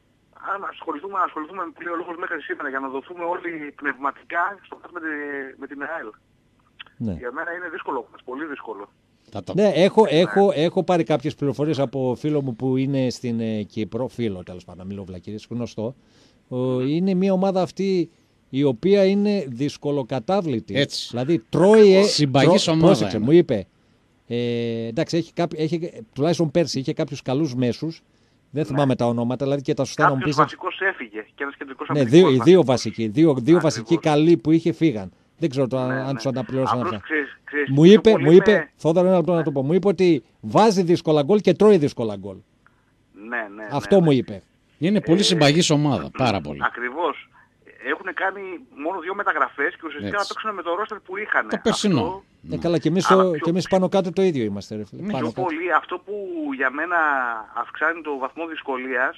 Αν ασχοληθούμε, ασχοληθούμε με πλήρω λόγος μέχρι σήμερα για να δοθούμε όλοι πνευματικά στο μάτς με, τη, με την ΑΕΛ. Ναι. Για μένα είναι δύσκολο, πολύ δύσκολο. Θα το... Ναι, έχω, έχω, έχω πάρει κάποιες πληροφορίες από φίλο μου που είναι στην ε, Κύπρο, φίλο τέλος πάντων, μιλώ βλακίες, γνωστό. Ο, είναι μια ομάδα αυτή η οποία είναι δυσκολοκατάβλητη. Έτσι. Δηλαδή τρώει... ε, Συμπαγής ομάδα πρόσεξε, είναι. μου είπε. Ε, εντάξει, έχει, κάποι, έχει, τουλάχιστον πέρσι είχε κάποιους καλούς μέσους. Δεν θυμάμαι τα ονόματα, δηλαδή και τα σωστά να μου Κάποιος πεις. βασικός έφυγε και ένας κεντρικός Ναι, αμυντικός δύο, οι μας. δύο βασικοί. Δύο, δύο Ακριβώς. βασικοί καλοί που είχε φύγαν. Δεν ξέρω το, Ναι, αν ναι. τους ανταπληρώσαν Απλώς αυτά. ξέρεις- ξέρεις, Μου πιο είπε, πολύ μου με- είπε, Θόδωρο, ένα λεπτό να το πω. Μου είπε ότι βάζει δύσκολα γκολ και τρώει δύσκολα γκολ. Ναι, ναι, Αυτό ναι, μου ναι. είπε. Είναι πολύ συμπαγής ομάδα. Πάρα πολύ. Ακριβώς. Έχουν κάνει μόνο δύο μεταγραφές και ουσιαστικά Έτσι. να παίξουν με το ρόστερ που είχαν. Το περσινό. Αυτό, Ε, καλά, και εμείς, Αλλά το- πιο- και εμείς πάνω κάτω το ίδιο είμαστε. Ρε, φίλε. Ναι, Πάνω πιο κάτω. πολύ αυτό που για μένα αυξάνει το βαθμό δυσκολίας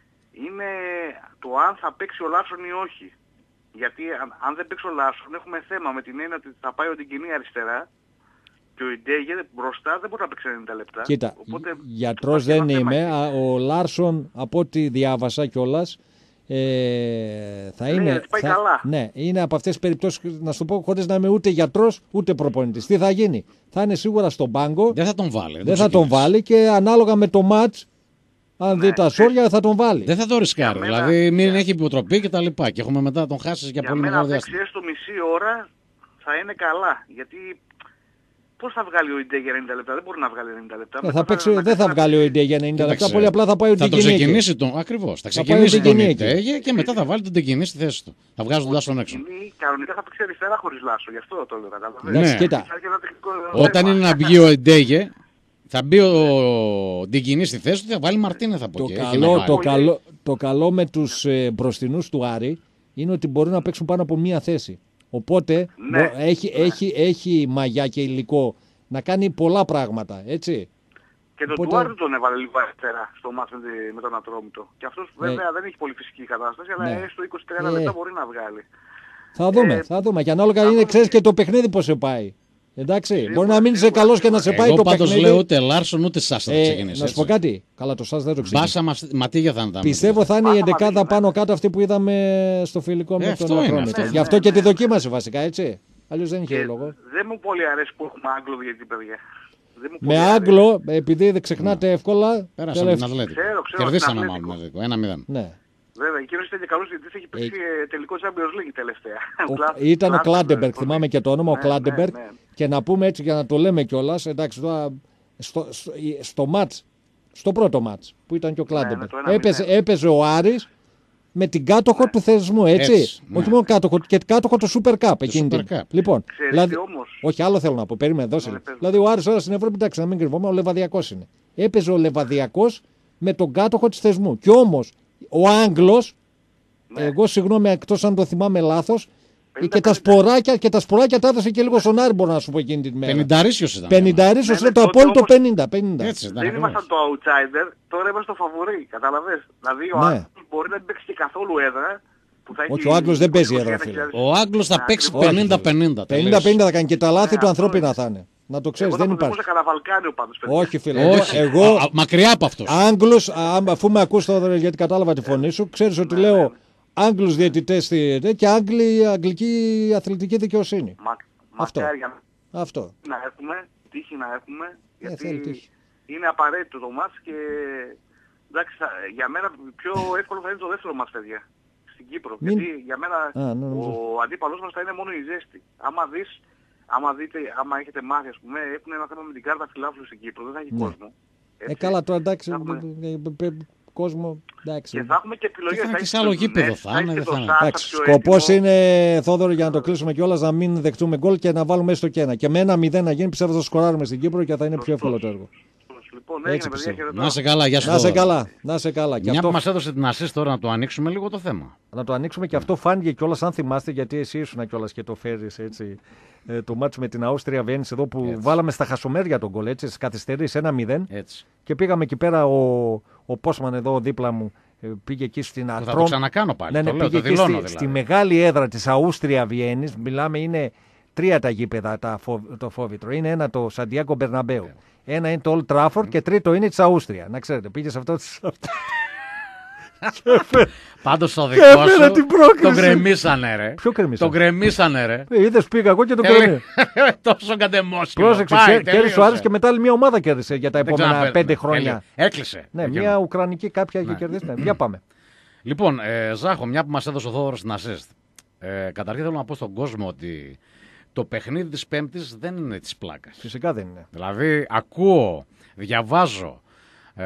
είναι το αν θα παίξει ο Λάρσον ή όχι. Γιατί αν, αν δεν παίξει ο Λάρσον έχουμε θέμα με την έννοια ότι θα πάει ο Ντιγκινή αριστερά και ο Ιντέγε μπροστά δεν μπορεί να παίξει ενενήντα λεπτά. Κοίτα, Οπότε γιατρός υπάρχει δεν ένα θέμα είμαι. εκεί. Α, Ο Λάρσον, από ό,τι διάβασα κιόλας, ε, θα Λέει είναι. ότι πάει θα- καλά. Ναι, είναι από αυτές τις περιπτώσεις, να σου το πω, χωρίς να είμαι ούτε γιατρός ούτε προπονητής. Τι θα γίνει, θα είναι σίγουρα στον πάγκο, Δεν θα τον βάλει. δεν θα τον ξεκινήσει. βάλει και ανάλογα με το μάτς, αν Ναι, δει τα σόρια, θα τον βάλει. Δεν θα το ρισκάρει. Για μένα- Δηλαδή μην έχει υποτροπή και τα λοιπά. Και έχουμε μετά να τον χάσει για, Για πολύ μένα μεγάλο αν παίξει διάστημα. έστω μισή ώρα θα είναι καλά. Γιατί πώς θα βγάλει ο Ιντέγε ενενήντα λεπτά, δεν μπορεί να βγάλει ενενήντα λεπτά. Ε, Μετά θα παίξει, να δεν θα κάνει βγάλει ο να Ιντέ για ενενήντα λεπτά. Κοίταξε, Πολύ απλά θα πάει ο Θα τον Ντιγκινή εκεί. ξεκινήσει τον. Ακριβώς. Θα Θα πάει ο ξεκινήσει τον Ντιγκινή εκεί. Ιντέγε και μετά θα βάλει τον Ντιγκινή στη θέση του. Θα βγάζοντας τον έξω. Ντιγκινή κανονικά θα παίξει αριστερά χωρίς Λάσο, γι' αυτό το λέω. καταλαβαίνεις. Εντάξει, Ναι. κοίτα. Υπάρχει ένα τεχνικό Όταν θέμα. είναι να βγει ο Ιντέγε, θα μπει ο Ντιγκινή στη θέση του, θα βάλει Μαρτίνεθ από Το εκεί. Έχει να καλό, βάλει. το, καλό, το καλό με τους ε, μπροστινούς του Άρη είναι ότι μπορούν να παίξουν πάνω από μία θέση. Οπότε Ναι, μπο- έχει, ναι. έχει, έχει μαγιά και υλικό να κάνει πολλά πράγματα, έτσι. Και τον Οπότε- Τουάρντ τον έβαλε λίγο αριστερά στο μάτς με, τη- με τον Ατρόμητο. Και αυτός βέβαια δεν έχει πολύ φυσική κατάσταση, αλλά Ναι. έστω είκοσι τριάντα Ε. λεπτά μπορεί να βγάλει. Θα δούμε, Ε, θα δούμε. Και ανάλογα θα είναι, δούμε. ξέρεις και το παιχνίδι πώς σε πάει. Εντάξει, Σίγουρα, μπορεί να μείνει σε σίγουρα, καλός και να σε σίγουρα. πάει Εγώ το πάντως παιχνίδι. λέω ούτε Λάρσον ούτε Σάσα θα Ε, ξεκινήσει. να σου πω έτσι. κάτι. Καλά, το σας δεν το ξεκινήσει. Μπάσα Ματίγια θα είναι τα Πιστεύω θα είναι η Πάσα εντεκάδα μαζί, ναι. πάνω κάτω αυτή που είδαμε στο φιλικό με Ε, τον αυτό είναι, Ατρόμητο. αυτό Γι' είναι. αυτό Ναι, και τη ναι. δοκίμασε βασικά, έτσι. Αλλιώς δεν είχε Και λόγο. δεν μου πολύ αρέσει που έχουμε Άγγλο διαιτητή, παιδιά. Δεν μου Με πολύ αρέσει. Άγγλο, επειδή δεν ξεχνάτε εύκολα. Πέρασαμε τελευτ- την Ατλέτικο. Ξέρω, ξέρω, Κερδίσαμε την μάλλον Ατλέτικο. την Ατλέτικο. ένα μηδέν. Ναι. Βέβαια, εκείνος ήταν και καλός διαιτητής, έχει παίξει ε, τελικό Champions League τελευταία. Ο- Κλα- ήταν ο Κλάντεμπεργκ, Κλάντεμπεργκ, πολύ. θυμάμαι και το όνομα, ο Ναι, Κλάντεμπεργκ. ναι, ναι. Και να πούμε έτσι για να το λέμε κιόλα, εντάξει, τώρα, στο, στο, στο μάτς, στο πρώτο μάτς που ήταν και ο Κλάντεμπεργκ, το ένα έπαιζε, μηδέν. έπαιζε ο Άρης με την κάτοχο του θεσμού, έτσι. Έτσι, ναι. Όχι μόνο κάτοχο, και κάτοχο του Super Cup. εκείνη Super την- Cup. Λοιπόν, Ξέρεις δηλαδή, τι όμως. όχι, άλλο θέλω να πω. Περίμενε, δώσε. Ναι, λίγο. πες μου. Δηλαδή, ο Άρης τώρα στην Ευρώπη, εντάξει, να μην κρυβόμαστε, ο Λεβαδιακός είναι. Έπαιζε ο Λεβαδιακός με τον κάτοχο της θεσμού. Και όμως ο Άγγλος, Ναι. εγώ συγγνώμη, εκτός αν το θυμάμαι λάθος, Και τα σποράκια, και τα σποράκια τα έδωσε και λίγο στον Άρη, μπορώ να σου πω εκείνη την μέρα. πενηνταρίσιος ήταν. πενηνταρίσιος ήταν το απόλυτο πενήντα πενήντα. Έτσι, δεν ήμασταν το outsider, τώρα είμαστε το φαβορί, καταλαβες. Δηλαδή ο Ναι. Άγγλος μπορεί να μην παίξει και καθόλου έδρα. Που θα Όχι, έχει ο Άγγλος δεν παίζει είκοσι έδρα, ένα φίλε. χιλιάδες. Ο Άγγλος θα Ναι, παίξει ακριβώς. πενήντα πενήντα. πενήντα πενήντα θα κάνει και τα λάθη Ναι, του αυτό ανθρώπινα είναι. θα είναι. Να το ξέρεις, Εγώ δεν το υπάρχει. προτιμούσα κατά Βαλκάνιο πάντως, παιδιά. Όχι, φίλε. Όχι, Εγώ, α, α, μακριά από αυτός. Άγγλους, α, αφού με ακούς τώρα γιατί κατάλαβα τη φωνή σου, ξέρεις ότι Ναι, λέω ναι. Άγγλους διαιτητές στη- και Άγγλοι, αγγλική αθλητική δικαιοσύνη. Μα, Αυτό. μακάρι για Αυτό. να έχουμε, τύχη να έχουμε, θέλει γιατί τύχη. είναι απαραίτητο το μάτς και εντάξει, θα- για μένα πιο εύκολο θα είναι το δεύτερο μάτς, παιδιά, στην Κύπρο. Μην- Γιατί για μένα Α, ναι, ο νομίζω. αντίπαλός μας θα είναι μόνο η ζέστη. Άμα δεις, άμα δείτε, άμα έχετε μάθει, ας πούμε, έχουν ένα θέμα με την κάρτα φιλάθλου στην Κύπρο, δεν θα έχει Ναι. κόσμο. Ε, Έτσι. καλά, τώρα εντάξει, Θα έχουμε- ε, ε, ε, κόσμο, εντάξει. Και θα έχουμε και επιλογές. Και θα είναι έχεις και σε άλλο το γήπεδο, Ντουνές, θα είναι, έχεις δεν το θα είναι. Σάσα Εντάξει, πιο σκοπός έτοιμο. είναι, Θόδωρο, για να το κλείσουμε κιόλας, να μην δεχτούμε γκολ και να βάλουμε έστω και ένα. Και με ένα μηδέν να γίνει, πιστεύω θα σκοράρουμε στην Κύπρο και θα είναι πιο εύκολο το έργο. Λοιπόν, Έτσι έγινε, παιδιά, πιστεύω. χαιρετώ. Να είσαι καλά, γεια σου. Να σε Θόδωρο. καλά, να σε καλά. Και Μια αυτό, που μας έδωσε την assist τώρα να το ανοίξουμε λίγο το θέμα. να το ανοίξουμε και αυτό φάνηκε κιόλας, αν θυμάστε, γιατί εσύ ήσουν κιόλας και το φέρεις έτσι. ε, Το μάτσο με την Αούστρια Βιέννης εδώ που Έτσι. βάλαμε στα χασομέρια τον γκολ, έτσι, στις καθυστερήσεις ένα μηδέν. Έτσι. Και πήγαμε εκεί πέρα, ο, ο Πόσμαν εδώ δίπλα μου ε, πήγε εκεί στην Θα το Ατρόμ. ξανακάνω πάλι. Ναι, ναι, το λέω, πήγε το εκεί δηλώνω στη, δηλαδή. στη μεγάλη έδρα της Αούστρια Βιέννης. Μιλάμε, είναι τρία τα γήπεδα τα φο, το φόβητρο. Είναι ένα το Σαντιάκο Μπερναμπέου. Ένα είναι το Old Trafford και τρίτο είναι της Αούστρια. Να ξέρετε, πήγε σε αυτό. Πάντως το Και δικό έφερα σου την πρόκριση. τον γκρεμίσανε ρε. Ποιο κρεμίσανε? Τον γκρεμίσανε ρε. Ε, είδες, πήγα εγώ και τον Και λέει, κρεμί. τόσο κατεμόσχυλο. Πρόσεξε, Πάει, κέρ- κέρδισε ο τελείωσε. Άρης και μετά άλλη μια ομάδα κέρδισε για τα Δεν επόμενα ξαναπαίρνουμε. πέντε χρόνια. Τέλειο. Έκλεισε. Ναι, Εκείνο. μια ουκρανική κάποια είχε Ναι. κερδίσει. Ναι. Για πάμε. Λοιπόν, ε, Ζάχο, μια που μας έδωσε ο Θόδωρος την assist. Ε, καταρχήν θέλω να πω στον κόσμο ότι το παιχνίδι της Πέμπτης δεν είναι της πλάκας. Φυσικά δεν είναι. Δηλαδή, ακούω, διαβάζω, ε,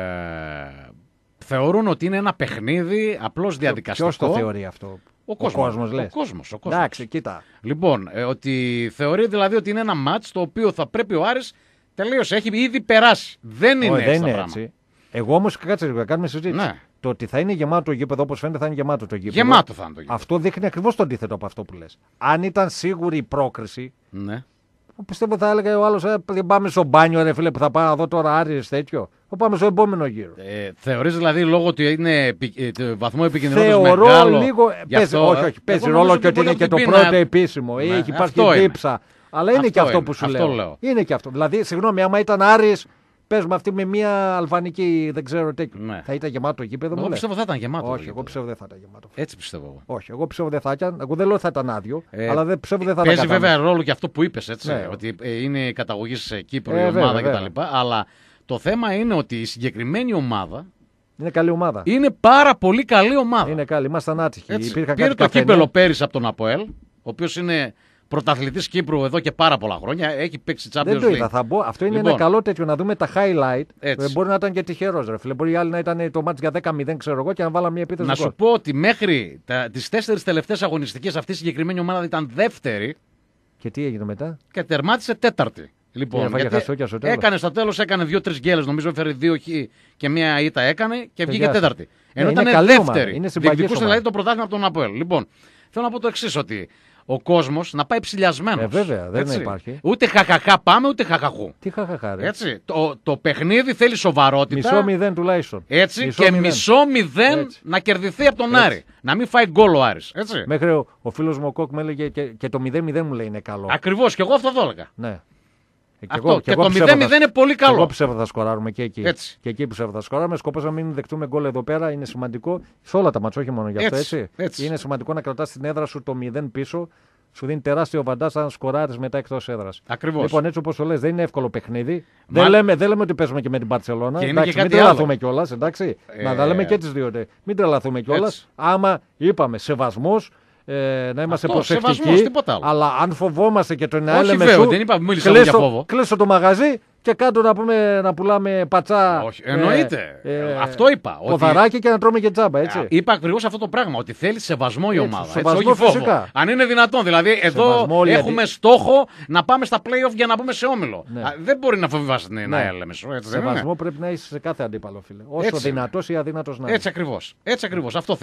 θεωρούν ότι είναι ένα παιχνίδι απλώς διαδικαστικό. Ποιος το θεωρεί αυτό? Ο κόσμος, κόσμος, ο λες. κόσμος, ο κόσμος. Εντάξει, κοίτα. Λοιπόν, ε, ότι θεωρεί δηλαδή ότι είναι ένα μάτς το οποίο θα πρέπει ο Άρης τελείωσε, έχει ήδη περάσει. Δεν είναι Όχι, έτσι δεν τα είναι πράγματα. έτσι. Εγώ όμως κάτσε λίγο, να κάνουμε συζήτηση. Ναι. Το ότι θα είναι γεμάτο το γήπεδο, όπως φαίνεται, θα είναι γεμάτο το γήπεδο. Γεμάτο θα είναι το γήπεδο. Αυτό δείχνει ακριβώς το αντίθετο από αυτό που λες. Αν ήταν σίγουρη η πρόκριση, Ναι. πιστεύω θα έλεγε ο άλλος, ε, δεν πάμε στο μπάνιο, ρε φίλε, που θα πάω να δω τώρα Άρης τέτοιο. Θα πάμε στο επόμενο γύρο. Ε, θεωρείς δηλαδή λόγω ότι είναι επι, ε, το βαθμό επικινδυνότητας Θεωρώ μεγάλο. λίγο. γι' Παίζει, αυτό, όχι, ε, όχι. Παίζει εγώ ρόλο νομίζω και ότι πολύ είναι και από το την πρώτο πείνα- επίσημο. Ναι, Έχει υπάρχει αυτό είναι. δίψα. Αλλά είναι Αυτό και αυτό είναι. που σου Αυτό λέω. λέω. Είναι και αυτό. Δηλαδή, συγγνώμη, άμα ήταν Άρης, πες με αυτή με μια αλβανική, δεν ξέρω τέτοιο. Ναι. Θα ήταν γεμάτο το γήπεδο. Εγώ μου λες. πιστεύω θα ήταν γεμάτο. το Όχι, γήπεδο. εγώ πιστεύω δεν θα ήταν γεμάτο. Έτσι πιστεύω εγώ. Όχι, εγώ πιστεύω δεν θα ήταν. Εγώ δεν λέω ότι θα ήταν άδειο, Ε, αλλά δεν πιστεύω δεν θα Παίζει ήταν. βέβαια ρόλο και αυτό που είπες, έτσι. Ναι. Ότι ε, είναι καταγωγή σε Κύπρο Ε, η ομάδα βέβαια, κτλ. Αλλά το θέμα είναι ότι η συγκεκριμένη ομάδα Είναι καλή ομάδα. είναι πάρα πολύ καλή ομάδα. Είναι καλή. Ήμασταν άτυχοι. Έτσι. Υπήρχαν Πήρε κάτι το καφενέ. κύπελο πέρυσι από τον Αποέλ, ο οποίος είναι πρωταθλητής Κύπρου εδώ και πάρα πολλά χρόνια. Έχει παίξει Champions Δεν το είδα. League. Θα μπω. Αυτό είναι Λοιπόν. ένα καλό τέτοιο να δούμε τα highlight. Έτσι. Ε, μπορεί να ήταν και τυχερό, ρε φίλε. Μπορεί οι άλλοι να ήταν το μάτς για δέκα μηδέν, ξέρω εγώ, και να βάλαμε μια επίθεση. Να γκολ. σου πω ότι μέχρι τα, τις τέσσερις τελευταίες αγωνιστικές αυτή η συγκεκριμένη ομάδα ήταν δεύτερη Και τι έγινε μετά? και τερμάτισε τέταρτη. Και Λοιπόν, έφαγε γιατί χαστούκια στο τέλος. έκανε στο τέλος έκανε δύο-τρεις γκέλες, νομίζω έφερε δύο χ και μία ήττα έκανε και βγήκε Ταιριάζει. τέταρτη. Ενώ είναι ήταν καλή δεύτερη. ομάδα, είναι συμπαγής Διεκδικούσε ομάδα. δηλαδή το πρωτάθλημα από τον Αποέλ. Λοιπόν, θέλω να πω το εξής, ότι ο κόσμος να πάει ψηλιασμένος. Ε, βέβαια, δεν Έτσι. υπάρχει. Ούτε χαχαχά πάμε, ούτε χαχαχού. Τι χαχαχάρε. Έτσι. Το, το παιχνίδι θέλει σοβαρότητα. Μισό μηδέν τουλάχιστον. Έτσι, Μισό και μηδέν. μισό μηδέν Έτσι. να κερδιθεί από τον Έτσι. Άρη. Να μην φάει γκολ ο Άρης. Έτσι. Μέχρι ο, ο φίλος μου ο Κόκ με έλεγε και, και το μηδέν μηδέν μου λέει είναι καλό. Ακριβώς, και εγώ αυτό το έλεγα. Ναι. Ε, Αυτό. Και, εγώ το πιστεύω μηδέν θα- μηδέν είναι πολύ και Εγώ καλό. πιστεύω θα σκοράρουμε και εκεί. Έτσι. Και εκεί πιστεύω θα σκοράρουμε. Σκοπός να μην δεχτούμε γκολ εδώ πέρα είναι σημαντικό. Σε όλα τα μάτια, όχι μόνο γι' αυτό Έτσι, έτσι. έτσι. Είναι σημαντικό να κρατάς την έδρα σου το μηδέν πίσω. Σου δίνει τεράστιο βαντάζ αν σκοράρεις μετά εκτός έδρας. Ακριβώς. Λοιπόν, έτσι όπως το λες, δεν είναι εύκολο παιχνίδι. Μα- Δεν, λέμε, δεν λέμε ότι παίζουμε και με την Μπαρσελόνα. Και είναι Εντάξει, και μην κάτι τρελαθούμε άλλο. κιόλας. Εντάξει. Ε, Να τα λέμε και τις δύο. ναι. Μην τρελαθούμε κιόλας. Έτσι. Άμα είπαμε σεβασμός, ε, να είμαστε Αυτό, προσεκτικοί. σεβασμός, τίποτα άλλο. Αλλά αν φοβόμαστε και τον Όχι, έλεγε βέβαια, σου, δεν είπα- μίλησα εγώ για κλείσω- φόβο. κλείσω το μαγαζί και κάτω να, πούμε, να πουλάμε πατσά. Όχι, εννοείται. Ε, αυτό είπα, ότι- Ποδαράκι και να τρώμε και τζάμπα, έτσι. Είπα ακριβώς αυτό το πράγμα, ότι θέλει σεβασμό η Έτσι, ομάδα. Έτσι, σεβασμό όχι φόβο. φυσικά. Αν είναι δυνατόν. Δηλαδή, εδώ Σεβασμό όλοι έχουμε αντί- στόχο να πάμε στα play-off για να μπούμε σε όμιλο. Ναι. Α, δεν μπορεί να φοβάσαι την Ναι. ΑΕΛ Λέμεσο. Έτσι, δεν είναι? Σεβασμό πρέπει να είσαι σε κάθε αντίπαλο, φίλε. Όσο Έτσι είναι. δυνατός ή αδύνατος να είναι. Έτσι ακριβώς. Έτσι ακριβώς. Αυτό θέλει.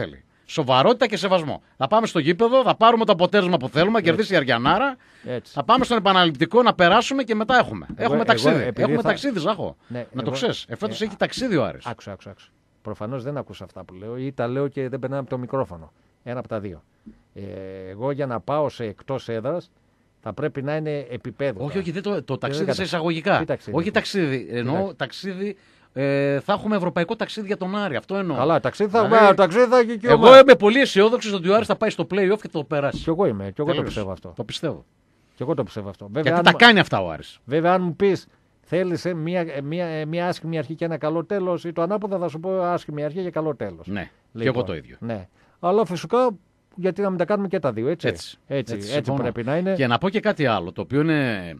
Σοβαρότητα και σεβασμό. Θα πάμε στο γήπεδο, θα πάρουμε το αποτέλεσμα που θέλουμε, να κερδίσει η Αριανάρα. Έτσι. Θα πάμε στον επαναληπτικό να περάσουμε και μετά έχουμε. Εγώ, έχουμε εγώ, ταξίδι. Εγώ, έχουμε θα... ταξίδι, Ζάχο. Ναι, να εγώ... το ξέρει. Εφέτος ε, έχει ταξίδι ο Άρης. Άκουσα, άκουσα. άκουσα. Προφανώς δεν άκουσα αυτά που λέω ή τα λέω και δεν περνάμε από το μικρόφωνο. Ένα από τα δύο. Ε, εγώ για να πάω σε εκτός έδρας θα πρέπει να είναι επίπεδο. Όχι, όχι, δεν το, το ταξίδι σε εισαγωγικά. Ταξίδι, όχι ταξίδι. Εννοώ ταξίδι. Ε, θα έχουμε ευρωπαϊκό ταξίδι για τον Άρη. Αυτό εννοώ. Καλά, ταξίδι θα δηλαδή, ταξίδι θα και εγώ ομάδα. Είμαι πολύ αισιόδοξο ότι ο Άρης θα πάει στο play-off και θα το περάσει. Κι εγώ είμαι. Κι εγώ Τέλος. το πιστεύω αυτό. Το πιστεύω. Κι εγώ το πιστεύω αυτό. Βέβαια, γιατί αν... τα κάνει αυτά ο Άρης. Βέβαια, αν μου πει θέλει μια, μια, μια άσχημη αρχή και ένα καλό τέλος, ή το ανάποδα θα σου πω άσχημη αρχή και καλό τέλος. Ναι, λοιπόν, και εγώ το ίδιο. Ναι. Αλλά φυσικά γιατί να μην τα κάνουμε και τα δύο, έτσι. Έτσι, έτσι, έτσι, έτσι πρέπει να είναι. Και να πω και κάτι άλλο, το οποίο είναι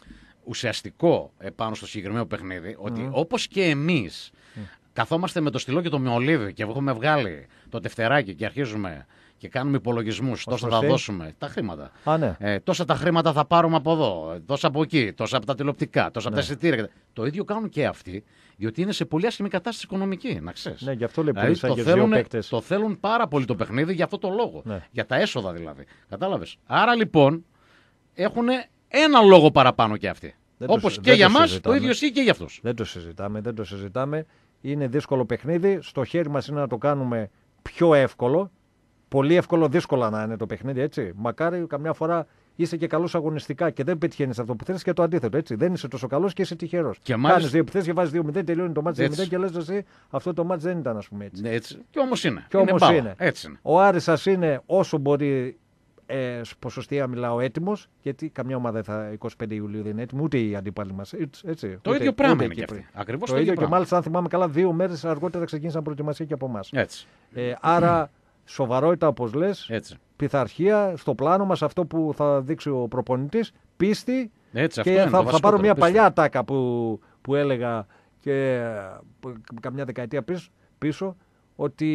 ουσιαστικό επάνω στο συγκεκριμένο παιχνίδι, mm. ότι όπως και εμείς mm. καθόμαστε με το στυλό και το μυολίδι και έχουμε βγάλει το τευτεράκι και αρχίζουμε και κάνουμε υπολογισμούς, τόσα θα δώσουμε, τα χρήματα. Α, ναι. ε, τόσα τα χρήματα θα πάρουμε από εδώ, τόσα από εκεί, τόσα από τα τηλεοπτικά, τόσα ναι. από τα εισιτήρια. Το ίδιο κάνουν και αυτοί, διότι είναι σε πολύ άσχημη κατάσταση οικονομική, να ξέρεις. Ναι, γι' αυτό λέει δηλαδή, το, θέλουν, το θέλουν πάρα πολύ το παιχνίδι για αυτό το λόγο. Ναι. Για τα έσοδα δηλαδή. Κατάλαβες. Άρα λοιπόν έχουν ένα λόγο παραπάνω και αυτοί. Όπως το, και για μας, το ίδιο ισχύει και για αυτούς. Δεν το συζητάμε, δεν το συζητάμε. Είναι δύσκολο παιχνίδι. Στο χέρι μας είναι να το κάνουμε πιο εύκολο. Πολύ εύκολο, δύσκολα να είναι το παιχνίδι, έτσι. Μακάρι καμιά φορά είσαι και καλός αγωνιστικά και δεν πετυχαίνεις αυτό που θέλεις και το αντίθετο, έτσι. Δεν είσαι τόσο καλός και είσαι τυχερός. Μάλιστα... Κάνεις δύο επιθέσεις και βάζεις δύο μηδέν, τελειώνει το μάτς δύο μηδέν και λες εσύ αυτό το μάτς δεν ήταν, ας πούμε, έτσι. έτσι. Και όμως είναι. Και όμως είναι. είναι. Έτσι είναι. Ο Άρης σας είναι όσο μπορεί, ε, ποσοστία μιλάω, έτοιμος, γιατί καμιά ομάδα θα εικοστή πέμπτη Ιουλίου δεν είναι έτοιμη, ούτε οι αντίπαλοι μας. Έτσι, το ούτε, ίδιο πράγμα ούτε είναι και αυτή. Ακριβώς το, το ίδιο πράγμα. Και μάλιστα, αν θυμάμαι καλά, δύο μέρες αργότερα ξεκίνησαν προετοιμασία και από εμάς. Έτσι. Ε, άρα. Σοβαρότητα, όπως λες, έτσι. Πειθαρχία στο πλάνο μας, αυτό που θα δείξει ο προπονητής, πίστη. Έτσι, και αυτό θα, είναι, θα πάρω μια παλιά ατάκα που, που έλεγα και που, καμιά δεκαετία πίσω, πίσω, ότι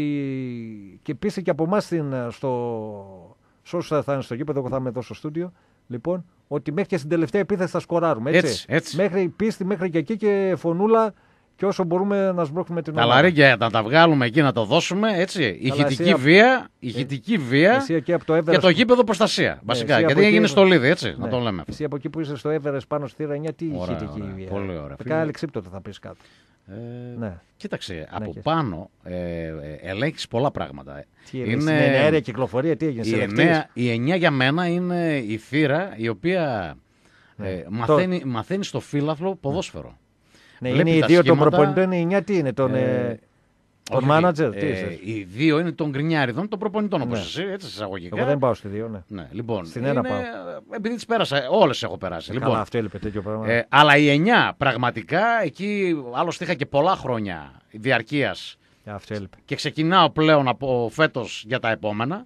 και πίστη και από εμάς στο σώσου θα είναι στο γήπεδο, εγώ θα είμαι εδώ στο στούντιο, λοιπόν, ότι μέχρι και στην τελευταία επίθεση θα σκοράρουμε. Έτσι. Έτσι, έτσι. Μέχρι πίστη, μέχρι και εκεί και φωνούλα. Και όσο μπορούμε να σμπρώχνουμε την ομάδα. Τα λαρίκια να τα βγάλουμε εκεί να το δώσουμε, έτσι. Ηχητική βία, ηχητική βία και, από το Everest... και το γήπεδο προστασία. Βασικά. Ναι, γιατί έγινε στο Λίδι, έτσι. Ναι. Να το λέμε. Εσύ από εκεί που είσαι στο Everest πάνω στη θύρα εννιά, τι ωραία, ηχητική ωραία, βία. Πολύ ωραία. Κάτι ξύπτωτο θα πει κάτω. Ε, ναι. Κοίταξε, ναι, από και... πάνω ε, ελέγχεις πολλά πράγματα. Τι είναι στην αέρια κυκλοφορία, τι έγινε. Η εννιά, η εννιά για μένα είναι η θύρα η οποία ναι. ε, μαθαίνει, το... μαθαίνει στο φύλαθλο ποδόσφαιρο. Ναι, είναι οι δύο των προπονητών, η εννιά τι είναι, τον, ε, τον μάνατζερ. Ε, οι δύο είναι των γκρινιάριδων, των προπονητών όπως ναι. εσύ, έτσι εισαγωγικά. Εγώ δεν πάω στη δύο, ναι. ναι λοιπόν, στην ένα είναι, πάω. Επειδή τις πέρασα, όλες έχω περάσει. Καλά, λοιπόν, αυτό έλειπε τέτοιο πράγμα. Ε, αλλά η εννιά πραγματικά, εκεί άλλωστε είχα και πολλά χρόνια διαρκείας. Αυτό έλειπε. Και ξεκινάω πλέον από φέτος για τα επόμενα.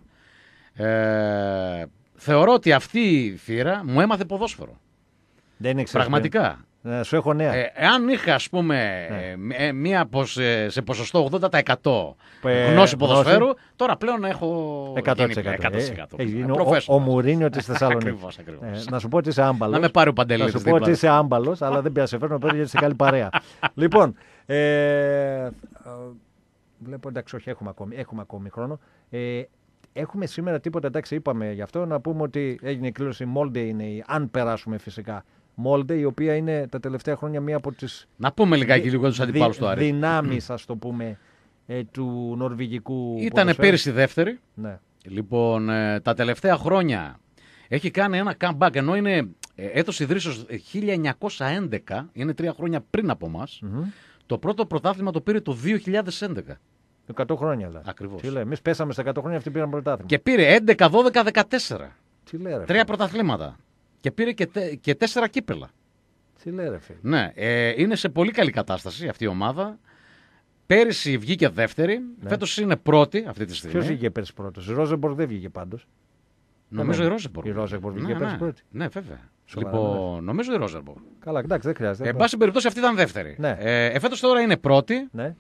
Ε, θεωρώ ότι αυτή η θύρα μου έμαθε ποδόσφαιρο. Δεν είναι πραγματικά. Ναι, σου έχω νέα. Ε, εάν είχα, ας πούμε, ναι. ε, μία πως, ε, σε ποσοστό ογδόντα τοις εκατό ε, γνώση ποδοσφαίρου, τώρα πλέον έχω εκατό τοις εκατό. εκατό τοις εκατό. Ε, ε, είναι ο, ο Μουρίνιο της Θεσσαλονίκης. Ακριβώς, ακριβώς. Ε, να σου πω ότι είσαι άμπαλος. Να με πάρει ο Παντελής. Να σου πω ότι είσαι άμπαλος, αλλά δεν πειράζει, σε φέρνω πέρα γιατί είσαι καλή παρέα. Λοιπόν, ε, βλέπω, εντάξει, όχι, έχουμε ακόμη, έχουμε ακόμη χρόνο. Ε, έχουμε σήμερα τίποτα, εντάξει, είπαμε γι' αυτό, να πούμε ότι έγινε η κλήρωση Molde, είναι η, αν περάσουμε φυσικά. Molde, η οποία είναι τα τελευταία χρόνια μία από τις. Να πούμε λιγάκι λίγο τους αντιπάλους του Άρη. Δυνάμεις, ας το πούμε, ε, του νορβηγικού. Ήτανε πέρυσι δεύτερη. Ναι. Λοιπόν, ε, τα τελευταία χρόνια έχει κάνει ένα comeback, ενώ είναι ε, έτος ιδρύσεως χίλια εννιακόσια έντεκα, είναι τρία χρόνια πριν από εμάς. Mm-hmm. Το πρώτο πρωτάθλημα το πήρε το δύο χιλιάδες έντεκα. εκατό χρόνια, δηλαδή. Ακριβώς. Εμείς πέσαμε στα εκατό χρόνια, αυτοί πήραν πρωτάθλημα. Και πήρε έντεκα, δώδεκα, δεκατέσσερα. Τι λέει, ρε, τρία πρωταθλήματα. Και πήρε και, τε, και τέσσερα κύπελα. Τι λέει, ρε, φίλε. Ναι, ε, είναι σε πολύ καλή κατάσταση αυτή η ομάδα. Πέρυσι βγήκε δεύτερη. Ναι. Φέτος είναι πρώτη αυτή τη στιγμή. Ποιος βγήκε πέρυσι πρώτος? Η Ρόζεμπορ δεν βγήκε πάντως. Νομίζω η Ρόζεμπορ. Η Ρόζεμπορ βγήκε ναι, πέρυσι ναι. πρώτη. Ναι, βέβαια. Σοβαρά, λοιπόν, ναι. Νομίζω η Ρόζεμπορ. Καλά, εντάξει, δεν χρειάζεται. Εν πάση περιπτώσει αυτή ήταν δεύτερη. Ναι. Ε, εφέτος τώρα είναι πρώτη. Ναι.